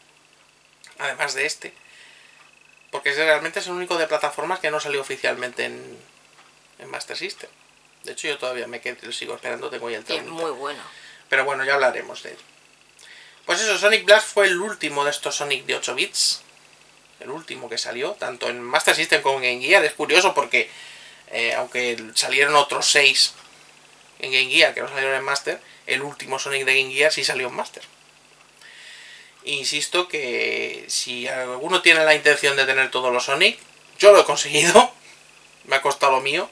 Además de este. Porque es, realmente es el único de plataformas que no salió oficialmente en, en Master System. De hecho, yo todavía me quedo, sigo esperando, tengo ya el Es muy bueno. Pero bueno, ya hablaremos de él. Pues eso, Sonic Blast fue el último de estos Sonic de ocho bits. El último que salió, tanto en Master System como en Game Gear. Es curioso porque, eh, aunque salieron otros seis en Game Gear que no salieron en Master, el último Sonic de Game Gear sí salió en Master. Insisto que si alguno tiene la intención de tener todos los Sonic, yo lo he conseguido. Me ha costado lo mío.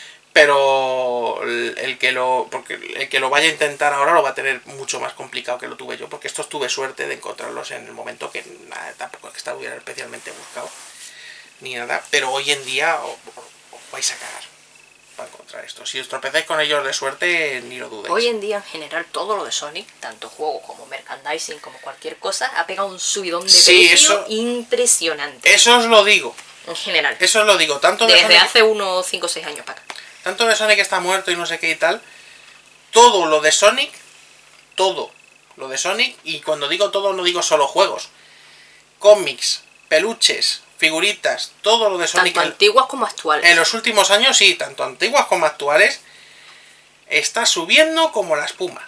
Pero el, el que lo porque el que lo vaya a intentar ahora lo va a tener mucho más complicado que lo tuve yo, porque estos tuve suerte de encontrarlos en el momento que nada, tampoco es que estuviera especialmente buscado ni nada, pero hoy en día os, os vais a cagar para encontrar esto. Si os tropezáis con ellos de suerte, ni lo dudéis. Hoy en día, en general, todo lo de Sonic, tanto juego como merchandising, como cualquier cosa, ha pegado un subidón de sí, precio eso, impresionante. Eso os lo digo. En general. Eso os lo digo. Tanto de Desde Sonic, hace unos cinco o seis años para acá. Tanto de Sonic está muerto y no sé qué y tal. Todo lo de Sonic, todo lo de Sonic, y cuando digo todo no digo solo juegos. Cómics, peluches, figuritas, todo lo de Sonic. Tanto antiguas como actuales. En los últimos años, sí, tanto antiguas como actuales, está subiendo como la espuma.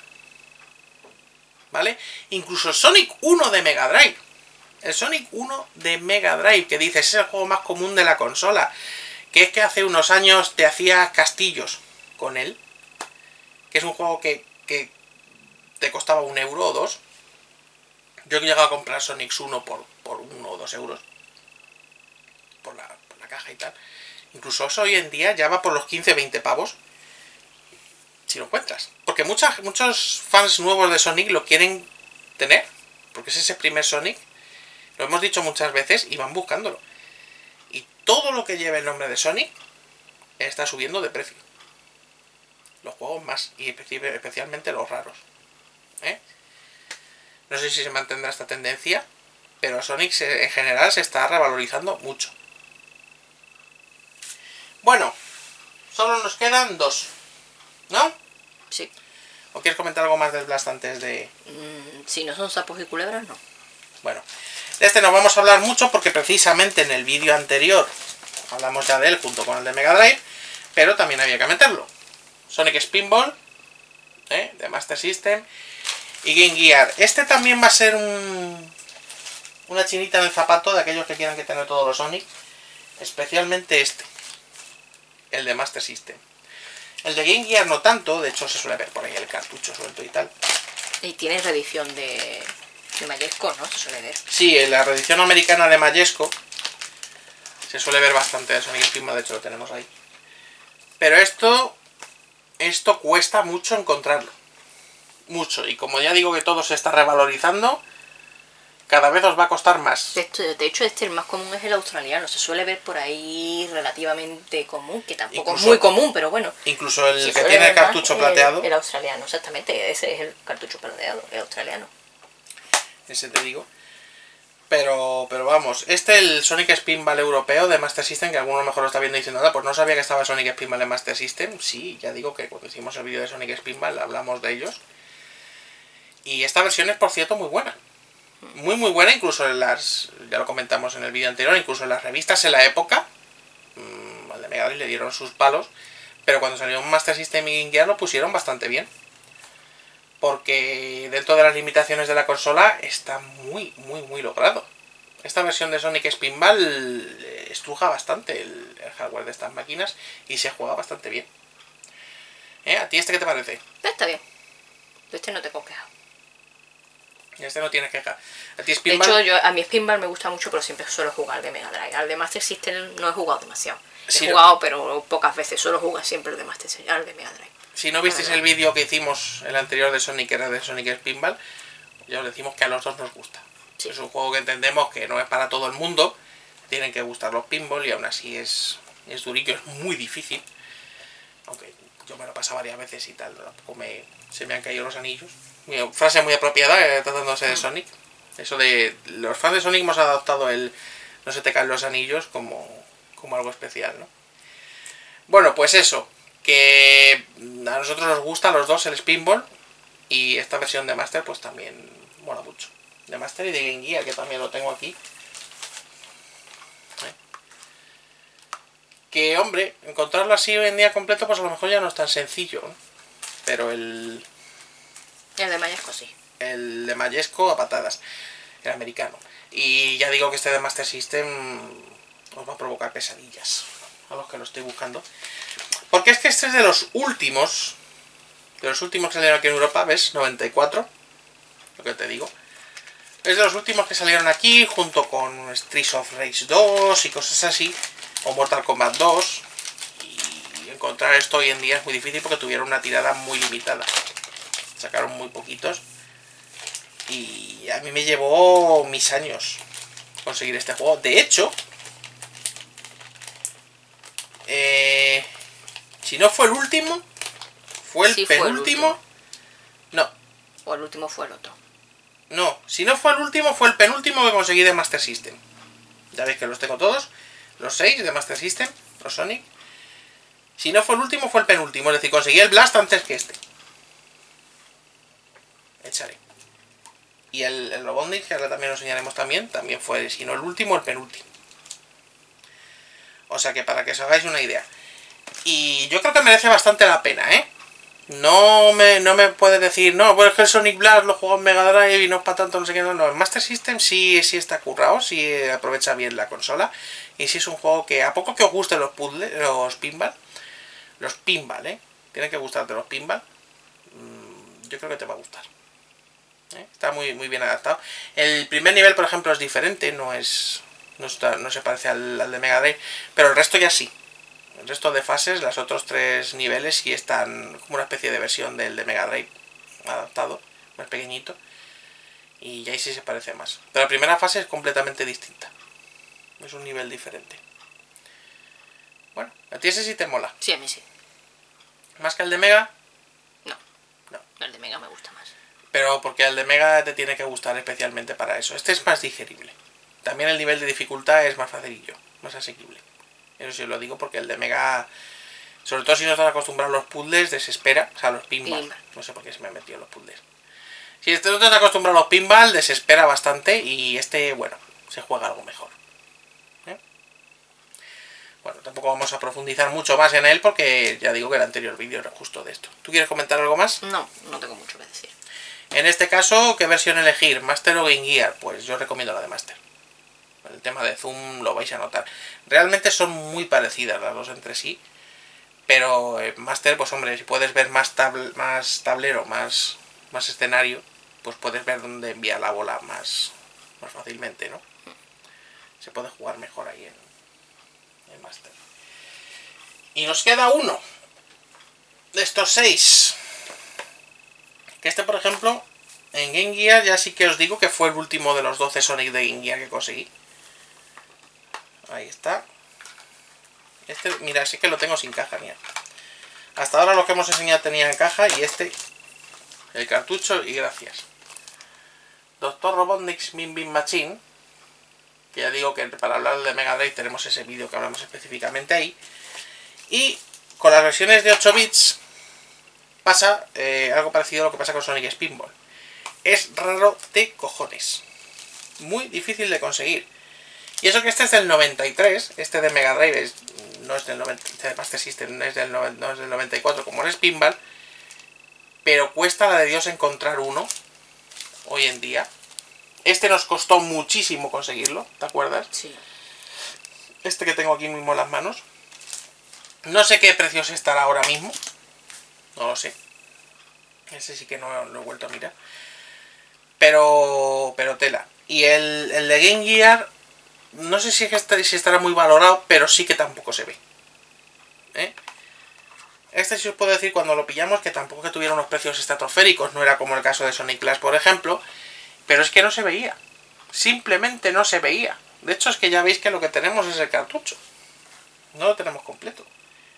¿Vale? Incluso el Sonic uno de Mega Drive. El Sonic uno de Mega Drive, que dices, es el juego más común de la consola. Que es que hace unos años te hacías castillos con él. Que es un juego que, que te costaba un euro o dos. Yo he llegado a comprar Sonic uno por, por uno o dos euros. Por la, por la caja y tal. Incluso eso hoy en día ya va por los quince a veinte pavos. Si lo encuentras. Porque muchas, muchos fans nuevos de Sonic lo quieren tener. Porque es ese primer Sonic. Lo hemos dicho muchas veces y van buscándolo. Y todo lo que lleve el nombre de Sonic está subiendo de precio. Los juegos más. Y especialmente los raros. ¿Eh? No sé si se mantendrá esta tendencia. Pero Sonic se, en general se está revalorizando mucho. Bueno. Solo nos quedan dos. ¿No? Sí. ¿O quieres comentar algo más del Blast antes de...? Mm, si no son sapos y culebras, no. Bueno. De este no vamos a hablar mucho porque precisamente en el vídeo anterior hablamos ya de él junto con el de Mega Drive, pero también había que meterlo. Sonic Spinball, ¿eh? De Master System, y Game Gear. Este también va a ser un, una chinita en el zapato de aquellos que quieran que tener todos los Sonic, especialmente este, el de Master System. El de Game Gear no tanto, de hecho se suele ver por ahí el cartucho suelto y tal. Y tiene reedición de... de Majesco, ¿no? Se suele ver. Sí, en la reedición americana de Majesco se suele ver bastante de Sonic Spinball, de hecho lo tenemos ahí. Pero esto, esto cuesta mucho encontrarlo. Mucho. Y como ya digo que todo se está revalorizando, cada vez os va a costar más. De hecho, de hecho, este el más común es el australiano. Se suele ver por ahí relativamente común, que tampoco Incluso, es muy común, pero bueno. Incluso el Se que suele tiene el ver cartucho más plateado. El, el australiano, exactamente. Ese es el cartucho plateado, el australiano. Ese te digo. Pero, pero vamos, este el Sonic Spinball europeo de Master System, que alguno mejor lo está viendo y diciendo, nada, pues no sabía que estaba Sonic Spinball en Master System. Sí, ya digo que cuando hicimos el vídeo de Sonic Spinball hablamos de ellos. Y esta versión es, por cierto, muy buena. Muy, muy buena, incluso en las... ya lo comentamos en el vídeo anterior, incluso en las revistas en la época. Mmm, al de Mega Drive le dieron sus palos. Pero cuando salió un Master System y Game Gear lo pusieron bastante bien. Porque dentro de las limitaciones de la consola está muy, muy, muy logrado. Esta versión de Sonic Spinball estruja bastante el, el hardware de estas máquinas y se juega bastante bien. ¿Eh? ¿A ti este qué te parece? Está bien. De este no tengo queja. Este no tienes queja. ¿A ti De Spinball? hecho, yo, a mi Spinball me gusta mucho, pero siempre suelo jugar de Mega Drive. Al de Master System no he jugado demasiado. He Sí, jugado, no. pero pocas veces. Suelo jugar siempre el de Master System, al de Mega Drive. Si no visteis el vídeo que hicimos, el anterior de Sonic, que era de Sonic Spinball, ya os decimos que a los dos nos gusta. Sí. Es un juego que entendemos que no es para todo el mundo, tienen que gustar los pinball y aún así es, es durillo, es muy difícil. Aunque yo me lo he pasado varias veces y tal, tampoco me, se me han caído los anillos. Mi frase muy apropiada, eh, tratándose de Sonic. Eso de los fans de Sonic hemos adoptado el no se te caen los anillos como, como algo especial, ¿no? Bueno, pues eso, que a nosotros nos gusta a los dos el Spinball, y esta versión de Master pues también mola mucho. De Master y de Game Gear, que también lo tengo aquí. ¿Eh? Que, hombre, encontrarlo así hoy en día completo pues a lo mejor ya no es tan sencillo, ¿no? Pero el... El de Mayesco sí. El de Mayesco a patadas, el americano. Y ya digo que este de Master System os va a provocar pesadillas a los que lo estoy buscando. Porque es que este es de los últimos, de los últimos que salieron aquí en Europa, ¿ves? noventa y cuatro, lo que te digo. Es de los últimos que salieron aquí, junto con Streets of Rage dos y cosas así, o Mortal Kombat dos. Y encontrar esto hoy en día es muy difícil porque tuvieron una tirada muy limitada. Sacaron muy poquitos. Y a mí me llevó mis años conseguir este juego. De hecho, eh, si no fue el último, fue el Sí, fue el penúltimo. último. No, O el último fue el otro. no, si no fue el último, fue el penúltimo que conseguí de Master System. Ya veis que los tengo todos, los seis de Master System, los Sonic. Si no fue el último, fue el penúltimo. Es decir, conseguí el Blast antes que este. Echaré. Y el, el Robotnik, que ahora también lo enseñaremos también, también fue, si no el último, el penúltimo. O sea que para que os hagáis una idea. Y yo creo que merece bastante la pena, ¿eh? No me, no me puedes decir, no, pues es que el Sonic Blast lo juego en Mega Drive y no es para tanto, no sé qué, no, no. El Master System sí, sí está currado, sí aprovecha bien la consola. Y sí es un juego que, a poco que os gusten los puzzles, los pinball, los pinball, ¿eh? Tienen que gustarte los pinball. Yo creo que te va a gustar. ¿Eh? Está muy, muy bien adaptado. El primer nivel, por ejemplo, es diferente, no es no, está, no se parece al, al de Mega Drive, pero el resto ya sí. El resto de fases, los otros tres niveles sí están como una especie de versión del de Mega Drive adaptado, más pequeñito, y ya ahí sí se parece más. Pero la primera fase es completamente distinta. Es un nivel diferente. Bueno, a ti ese sí te mola. Sí, a mí sí. ¿Más que el de Mega? No. No. El de Mega me gusta más. Pero porque el de Mega te tiene que gustar especialmente para eso. Este es más digerible. También el nivel de dificultad es más facilillo, más asequible. Eso sí os lo digo porque el de Mega, sobre todo si no estás acostumbrado a los puzzles, desespera. O sea, los pinball. Pinball. No sé por qué se me han metido los puzzles. Si no estás acostumbrado a los pinball, desespera bastante. Y este, bueno, se juega algo mejor. ¿Eh? Bueno, tampoco vamos a profundizar mucho más en él porque ya digo que el anterior vídeo era justo de esto. ¿Tú quieres comentar algo más? No, no tengo mucho que decir. En este caso, ¿qué versión elegir? ¿Master o Game Gear? Pues yo recomiendo la de Master. El tema de zoom lo vais a notar. Realmente son muy parecidas las dos entre sí. Pero en Master, pues hombre, si puedes ver más, tab más tablero, más, más escenario, pues puedes ver dónde envía la bola más, más fácilmente, ¿no? Se puede jugar mejor ahí en, en Master. Y nos queda uno de estos seis. Que este, por ejemplo, en Game Gear ya sí que os digo que fue el último de los doce Sonic de Game Gear que conseguí. Ahí está. Este, mira, sí que lo tengo sin caja, mira. Hasta ahora lo que hemos enseñado tenía en caja y este, el cartucho y gracias. Doctor Robotnik's Min Bean Machine. Que ya digo que para hablar de Mega Drive tenemos ese vídeo que hablamos específicamente ahí. Y con las versiones de ocho bits pasa eh, algo parecido a lo que pasa con Sonic Spinball. Es raro de cojones. Muy difícil de conseguir. Y eso que este es del noventa y tres, este de Mega Drive es, no es del noventa, este de Master System no es, del noventa, no es del noventa y cuatro como el Spinball, pero cuesta la de Dios encontrar uno hoy en día. Este nos costó muchísimo conseguirlo, ¿te acuerdas? Sí. Este que tengo aquí mismo en las manos. No sé qué precios estará ahora mismo. No lo sé. Ese sí que no lo he vuelto a mirar. Pero, pero tela. Y el, el de Game Gear, no sé si, es que está, si estará muy valorado, pero sí que tampoco se ve. ¿Eh? Este sí os puedo decir cuando lo pillamos que tampoco que tuviera unos precios estratosféricos. No era como el caso de Sonic Clash, por ejemplo. Pero es que no se veía. Simplemente no se veía. De hecho es que ya veis que lo que tenemos es el cartucho. No lo tenemos completo.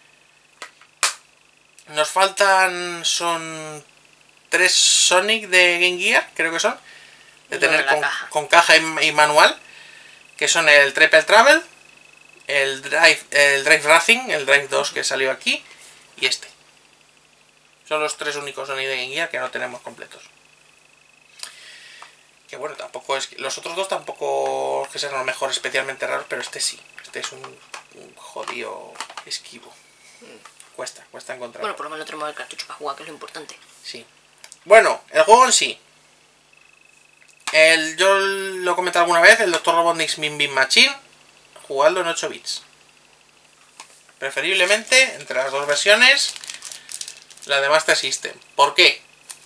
Nos faltan, son tres Sonic de Game Gear, creo que son, de tener con caja, con caja y, y manual, que son el Triple Travel, el Drive, el Drive Racing, el Drive dos que salió aquí, y este. Son los tres únicos Sonic de Game Gear que no tenemos completos. Que bueno, tampoco es... Los otros dos tampoco es que sean a lo mejor especialmente raros, pero este sí. Este es un, un jodido esquivo. Cuesta, cuesta encontrar. Bueno, por lo menos tenemos el cartucho para jugar, que es lo importante. Sí. Bueno, el juego en sí. El, yo lo he comentado alguna vez, el doctor Robotnik's Mean Bean Machine, jugarlo en ocho bits. Preferiblemente, entre las dos versiones, la de Master System. ¿Por qué?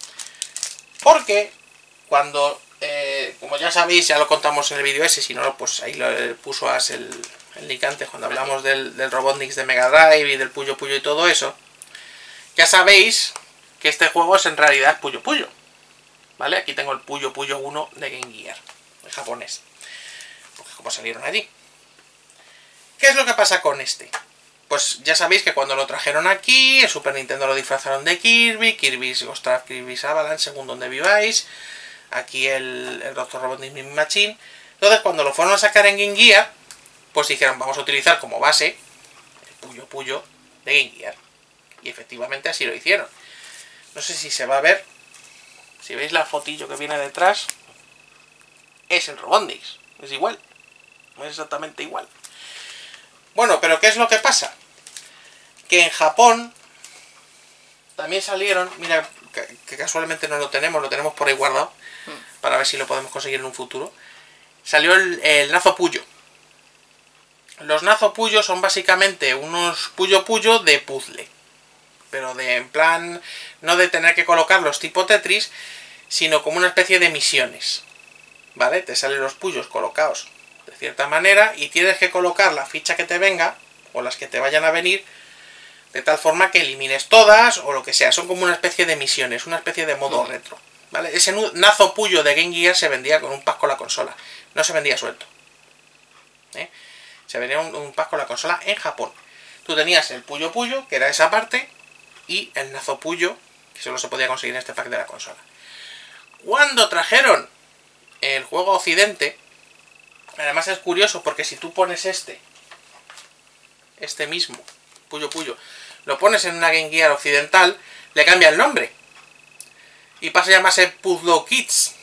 Porque cuando, eh, como ya sabéis, ya lo contamos en el vídeo ese, si no, pues ahí lo puso As el, el link antes, cuando hablamos del, del Robotnik's de Mega Drive y del Puyo Puyo y todo eso. Ya sabéis que este juego es en realidad Puyo Puyo. ¿Vale? Aquí tengo el Puyo Puyo uno de Game Gear, en japonés. Porque como salieron allí. ¿Qué es lo que pasa con este? Pues ya sabéis que cuando lo trajeron aquí, el Super Nintendo lo disfrazaron de Kirby, Kirby's Ghost Trap, Kirby's Avalanche, según donde viváis. Aquí el, el doctor Robotnik Mean Bean Machine. Entonces cuando lo fueron a sacar en Game Gear, pues dijeron, vamos a utilizar como base el Puyo Puyo de Game Gear. Y efectivamente así lo hicieron. No sé si se va a ver. Si veis la fotillo que viene detrás, es el Robotnik's. Es igual. Es exactamente igual. Bueno, pero ¿qué es lo que pasa? Que en Japón también salieron, mira, que, que casualmente no lo tenemos, lo tenemos por ahí guardado, para ver si lo podemos conseguir en un futuro. Salió el, el Nazo Puyo. Los Nazo Puyo son básicamente unos Puyo Puyo de puzzle. Pero de, en plan, no de tener que colocarlos tipo Tetris, sino como una especie de misiones. ¿Vale? Te salen los puyos colocados de cierta manera y tienes que colocar la ficha que te venga, o las que te vayan a venir, de tal forma que elimines todas, o lo que sea. Son como una especie de misiones, una especie de modo retro. ¿Vale? Ese Nazo Puyo de Game Gear se vendía con un pack con la consola. No se vendía suelto. ¿Eh? Se vendía un, un pack con la consola en Japón. Tú tenías el Puyo Puyo, que era esa parte, y el Nazo Puyo, que solo se podía conseguir en este pack de la consola. Cuando trajeron el juego a Occidente, además es curioso porque si tú pones este, este mismo, Puyo Puyo, lo pones en una Game Gear occidental, le cambia el nombre. Y pasa a llamarse Puzzle Kids.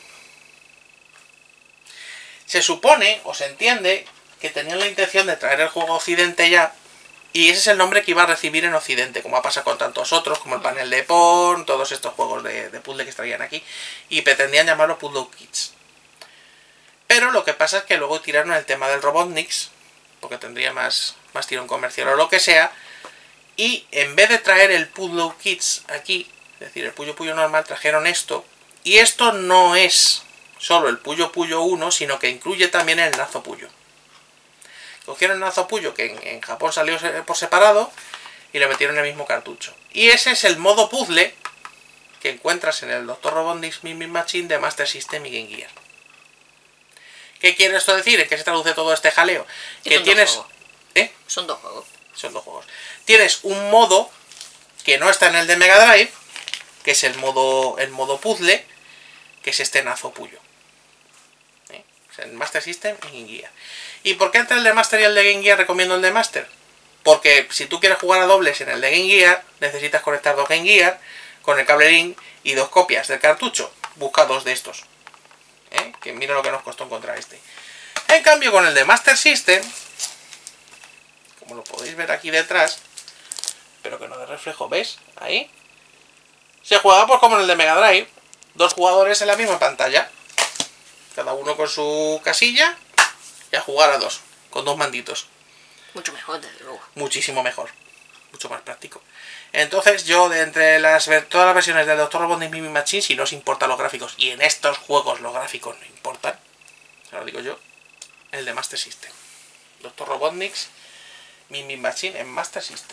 Se supone, o se entiende, que tenían la intención de traer el juego a Occidente ya. Y ese es el nombre que iba a recibir en Occidente, como ha pasado con tantos otros, como el panel de Pong, todos estos juegos de, de puzzle que traían aquí, y pretendían llamarlo Puzzle Kids. Pero lo que pasa es que luego tiraron el tema del Robotnik's, porque tendría más, más tirón comercial o lo que sea, y en vez de traer el Puzzle Kids aquí, es decir, el Puyo Puyo normal, trajeron esto, y esto no es solo el Puyo Puyo uno, sino que incluye también el Nazo Puyo. Cogieron el Nazo Puyo, que en, en Japón salió por separado, y lo metieron en el mismo cartucho. Y ese es el modo puzzle que encuentras en el doctor Robotnik's Mean Bean Machine de Master System y Game Gear. ¿Qué quiere esto decir? ¿En qué se traduce todo este jaleo? Que son tienes... dos juegos. ¿Eh? Son dos juegos. Son dos juegos. Tienes un modo que no está en el de Mega Drive, que es el modo, el modo puzzle, que es este Nazo Puyo. ¿Eh? O sea, el Master System y Game Gear. ¿Y por qué entre el de Master y el de Game Gear recomiendo el de Master? Porque si tú quieres jugar a dobles en el de Game Gear, necesitas conectar dos Game Gear con el cable link y dos copias del cartucho. Busca dos de estos. ¿Eh? Que mira lo que nos costó encontrar este. En cambio, con el de Master System, como lo podéis ver aquí detrás, pero que no de reflejo, ¿ves? Ahí. Se juega pues como en el de Mega Drive. Dos jugadores en la misma pantalla. Cada uno con su casilla. Y a jugar a dos. Con dos manditos. Mucho mejor, desde luego. Muchísimo mejor. Mucho más práctico. Entonces yo, de entre las todas las versiones del doctor Robotnik's Mean Bean Machine, si no os importan los gráficos, y en estos juegos los gráficos no importan, se lo digo yo, el de Master System. doctor Robotnik's Mean Bean Machine en Master System.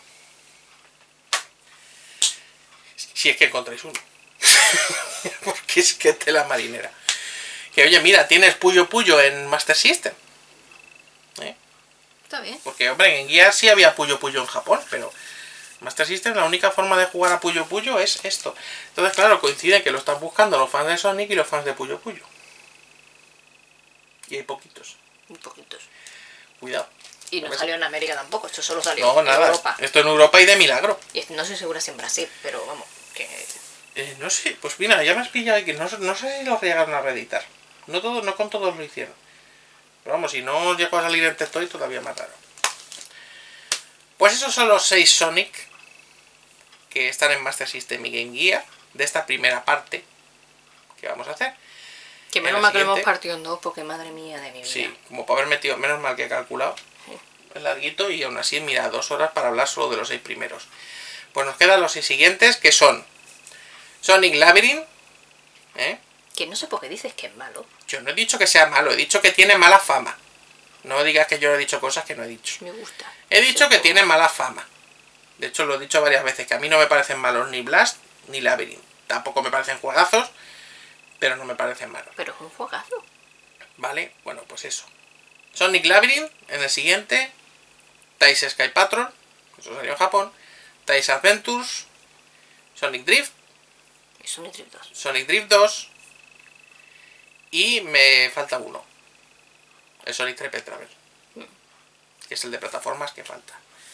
Si es que encontráis uno. Porque es que tela marinera. Que oye, mira, tienes Puyo Puyo en Master System. ¿Eh? Está bien. Porque, hombre, en Gear sí había Puyo Puyo en Japón, pero Master System, la única forma de jugar a Puyo Puyo es esto. Entonces, claro, coincide que lo están buscando los fans de Sonic y los fans de Puyo Puyo. Y hay poquitos. Muy poquitos. Cuidado. Y no ¿Ves? salió en América tampoco, esto solo salió No, en nada. Europa. Esto en Europa y de milagro. Y no estoy segura si en Brasil, pero vamos, que... Eh, no sé, pues mira, ya me has pillado aquí. No, no sé si lo llegaron a reeditar. No, todo, no con todos lo hicieron. Pero vamos, si no llegó a salir en Tectoy, todavía más raro. Pues esos son los seis Sonic que están en Master System y Game Gear de esta primera parte que vamos a hacer. Que menos mal que lo hemos partido en dos, porque madre mía de mi vida. Sí, como para haber metido, menos mal que he calculado el larguito, y aún así, mira, dos horas para hablar solo de los seis primeros. Pues nos quedan los seis siguientes, que son Sonic Labyrinth, ¿eh? Que no sé por qué dices que es malo. Yo no he dicho que sea malo, he dicho que tiene mala fama. No digas que yo he dicho cosas que no he dicho. Me gusta. He dicho Sí, que por... tiene mala fama. De hecho, lo he dicho varias veces, que a mí no me parecen malos ni Blast ni Labyrinth. Tampoco me parecen juegazos, pero no me parecen malos. Pero es un juegazo. Vale, bueno, pues eso. Sonic Labyrinth, en el siguiente. Tais Sky Patrol, eso salió en Japón. Tais Adventures. Sonic Drift. Y Sonic Drift dos. Sonic Drift dos. Y me falta uno. El Sonic Triple Travel. Que es el de plataformas que falta.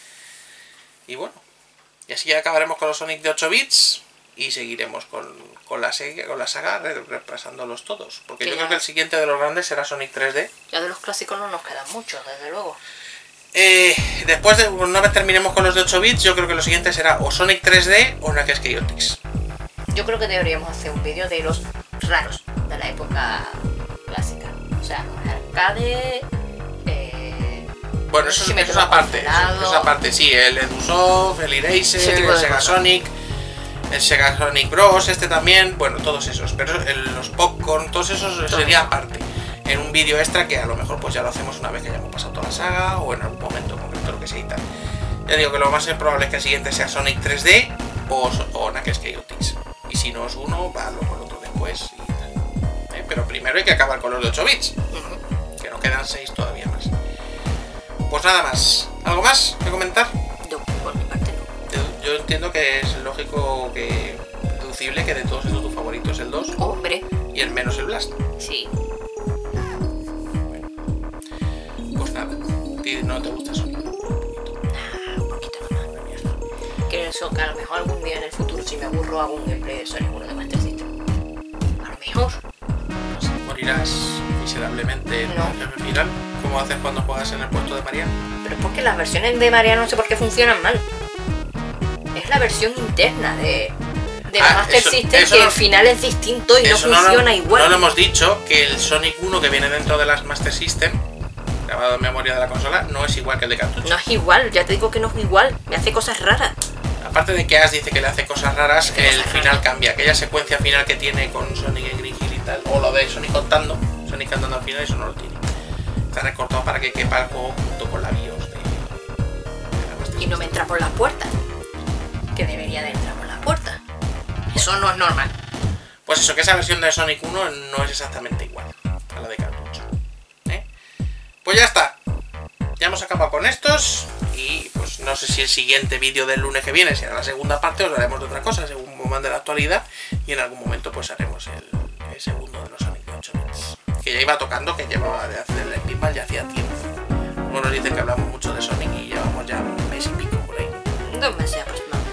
Y bueno. Y así ya acabaremos con los Sonic de ocho bits. Y seguiremos con, con, la, con la saga repasándolos todos. Porque Que yo ya... creo que el siguiente de los grandes será Sonic tres D. Ya de los clásicos no nos quedan muchos, desde luego. Eh, después de una vez terminemos con los de ocho bits, yo creo que lo siguiente será o Sonic tres D o Knuckles Chaotix. Yo creo que deberíamos hacer un vídeo de los raros de la época clásica. O sea, los arcade... Eh... Bueno, no eso, sé si eso es aparte. Eso es aparte, sí. El Edusoft, el Eraser, el Sega cosas. Sonic, el Sega Sonic Bros, este también. Bueno, todos esos. Pero el, los Popcorn, todos esos todo sería eso. Aparte. En un vídeo extra que a lo mejor pues ya lo hacemos una vez que hayamos pasado toda la saga o en algún momento concreto, lo que sea y tal. Ya digo que lo más probable es que el siguiente sea Sonic tres D o, o Knuckles Chaotix. Y si no es uno, va luego el otro después y tal. ¿Eh? Pero primero hay que acabar con los de ocho bits. Uh-huh. Que nos quedan seis todavía más. Pues nada más. ¿Algo más que comentar? No, por mi parte no. Yo, yo entiendo que es lógico que deducible que de todos estos tu favorito es el dos. Hombre. Y el menos el Blast. Sí. Bueno. Pues nada. ¿No te gusta Sonic? Ah, un poquito nomás. Que eso, que a lo mejor algún día en el futuro, si me aburro, hago un gameplay de Sonic uno de Master System. A lo mejor. No sé. Morirás miserablemente en no. el jefe final. ¿Cómo haces cuando juegas en el puesto de Mariano? Pero es porque las versiones de Mariano no sé por qué funcionan mal. Es la versión interna de, de la ah, Master eso, System eso que no, el final es distinto y no funciona no lo, igual. No lo hemos dicho, que el Sonic uno que viene dentro de las Master System, grabado en memoria de la consola, no es igual que el de cartucho. No es igual, ya te digo que no es igual, me hace cosas raras. Aparte de que Ash dice que le hace cosas raras, el cosas final raras. Cambia. Aquella secuencia final que tiene con Sonic en Green Hill y tal, o lo de Sonic contando, Sonic cantando al final, eso no lo tiene. Está recortado para que quepa el juego junto con la BIOS de, de la Master System. Y no me entra por las puertas, que debería de entrar por las puertas. Eso no es normal. Pues eso, que esa versión de Sonic uno no es exactamente igual a la de cartucho. ¿Eh? Pues ya está. Ya hemos acabado con estos. Y pues no sé si el siguiente vídeo del lunes que viene será la segunda parte o lo haremos de otra cosa, según mande la actualidad. Y en algún momento pues haremos el, el segundo de los Sonic de ocho bits. Que ya iba tocando, que llevaba de hacer el Pinball ya hacía tiempo. Unos dicen que hablamos mucho de Sonic y llevamos ya un mes y pico por ahí. Dos meses aproximadamente.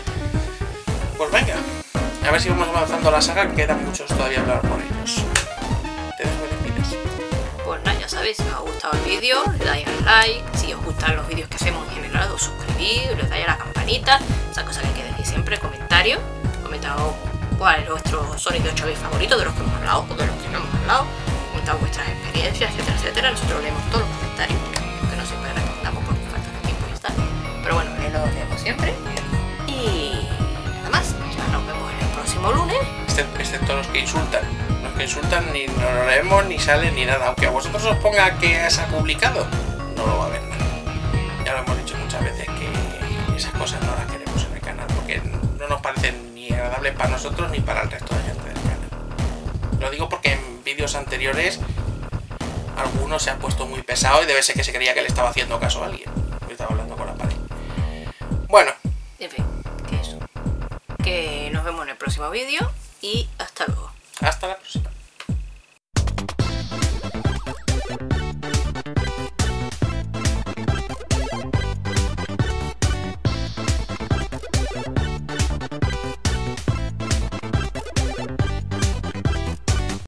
Pues venga, a ver si vamos avanzando la saga, quedan muchos todavía a hablar por ellos. Te dejo que despides. Pues nada, ya sabéis, si os ha gustado el vídeo, le dais al like. Si os gustan los vídeos que hacemos en general, os suscribís, le dais a la campanita. Esa cosa que queréis siempre, comentarios. Comentaos cuál es vuestro Sonic de ocho bits favorito, de los que hemos hablado o de los que no hemos hablado. Comentad vuestras experiencias, etcétera, etcétera. Nosotros leemos todos los comentarios, que no siempre recomendamos por falta de tiempo y ya está. Pero bueno, los leemos siempre. Y nada más, ya nos vemos en el próximo lunes. Excepto los que insultan. Los que insultan ni no lo leemos, ni salen, ni nada. Aunque a vosotros os ponga que se ha publicado, no lo va a ver nada. Ya lo hemos dicho muchas veces que esas cosas no las queremos en el canal, porque no nos parecen ni agradables para nosotros ni para el resto de gente del canal. Lo digo porque en vídeos anteriores algunos se han puesto muy pesado y debe ser que se creía que le estaba haciendo caso a alguien. Yo estaba hablando con la pared. Bueno. En fin, que eso. Que nos vemos en el próximo vídeo y hasta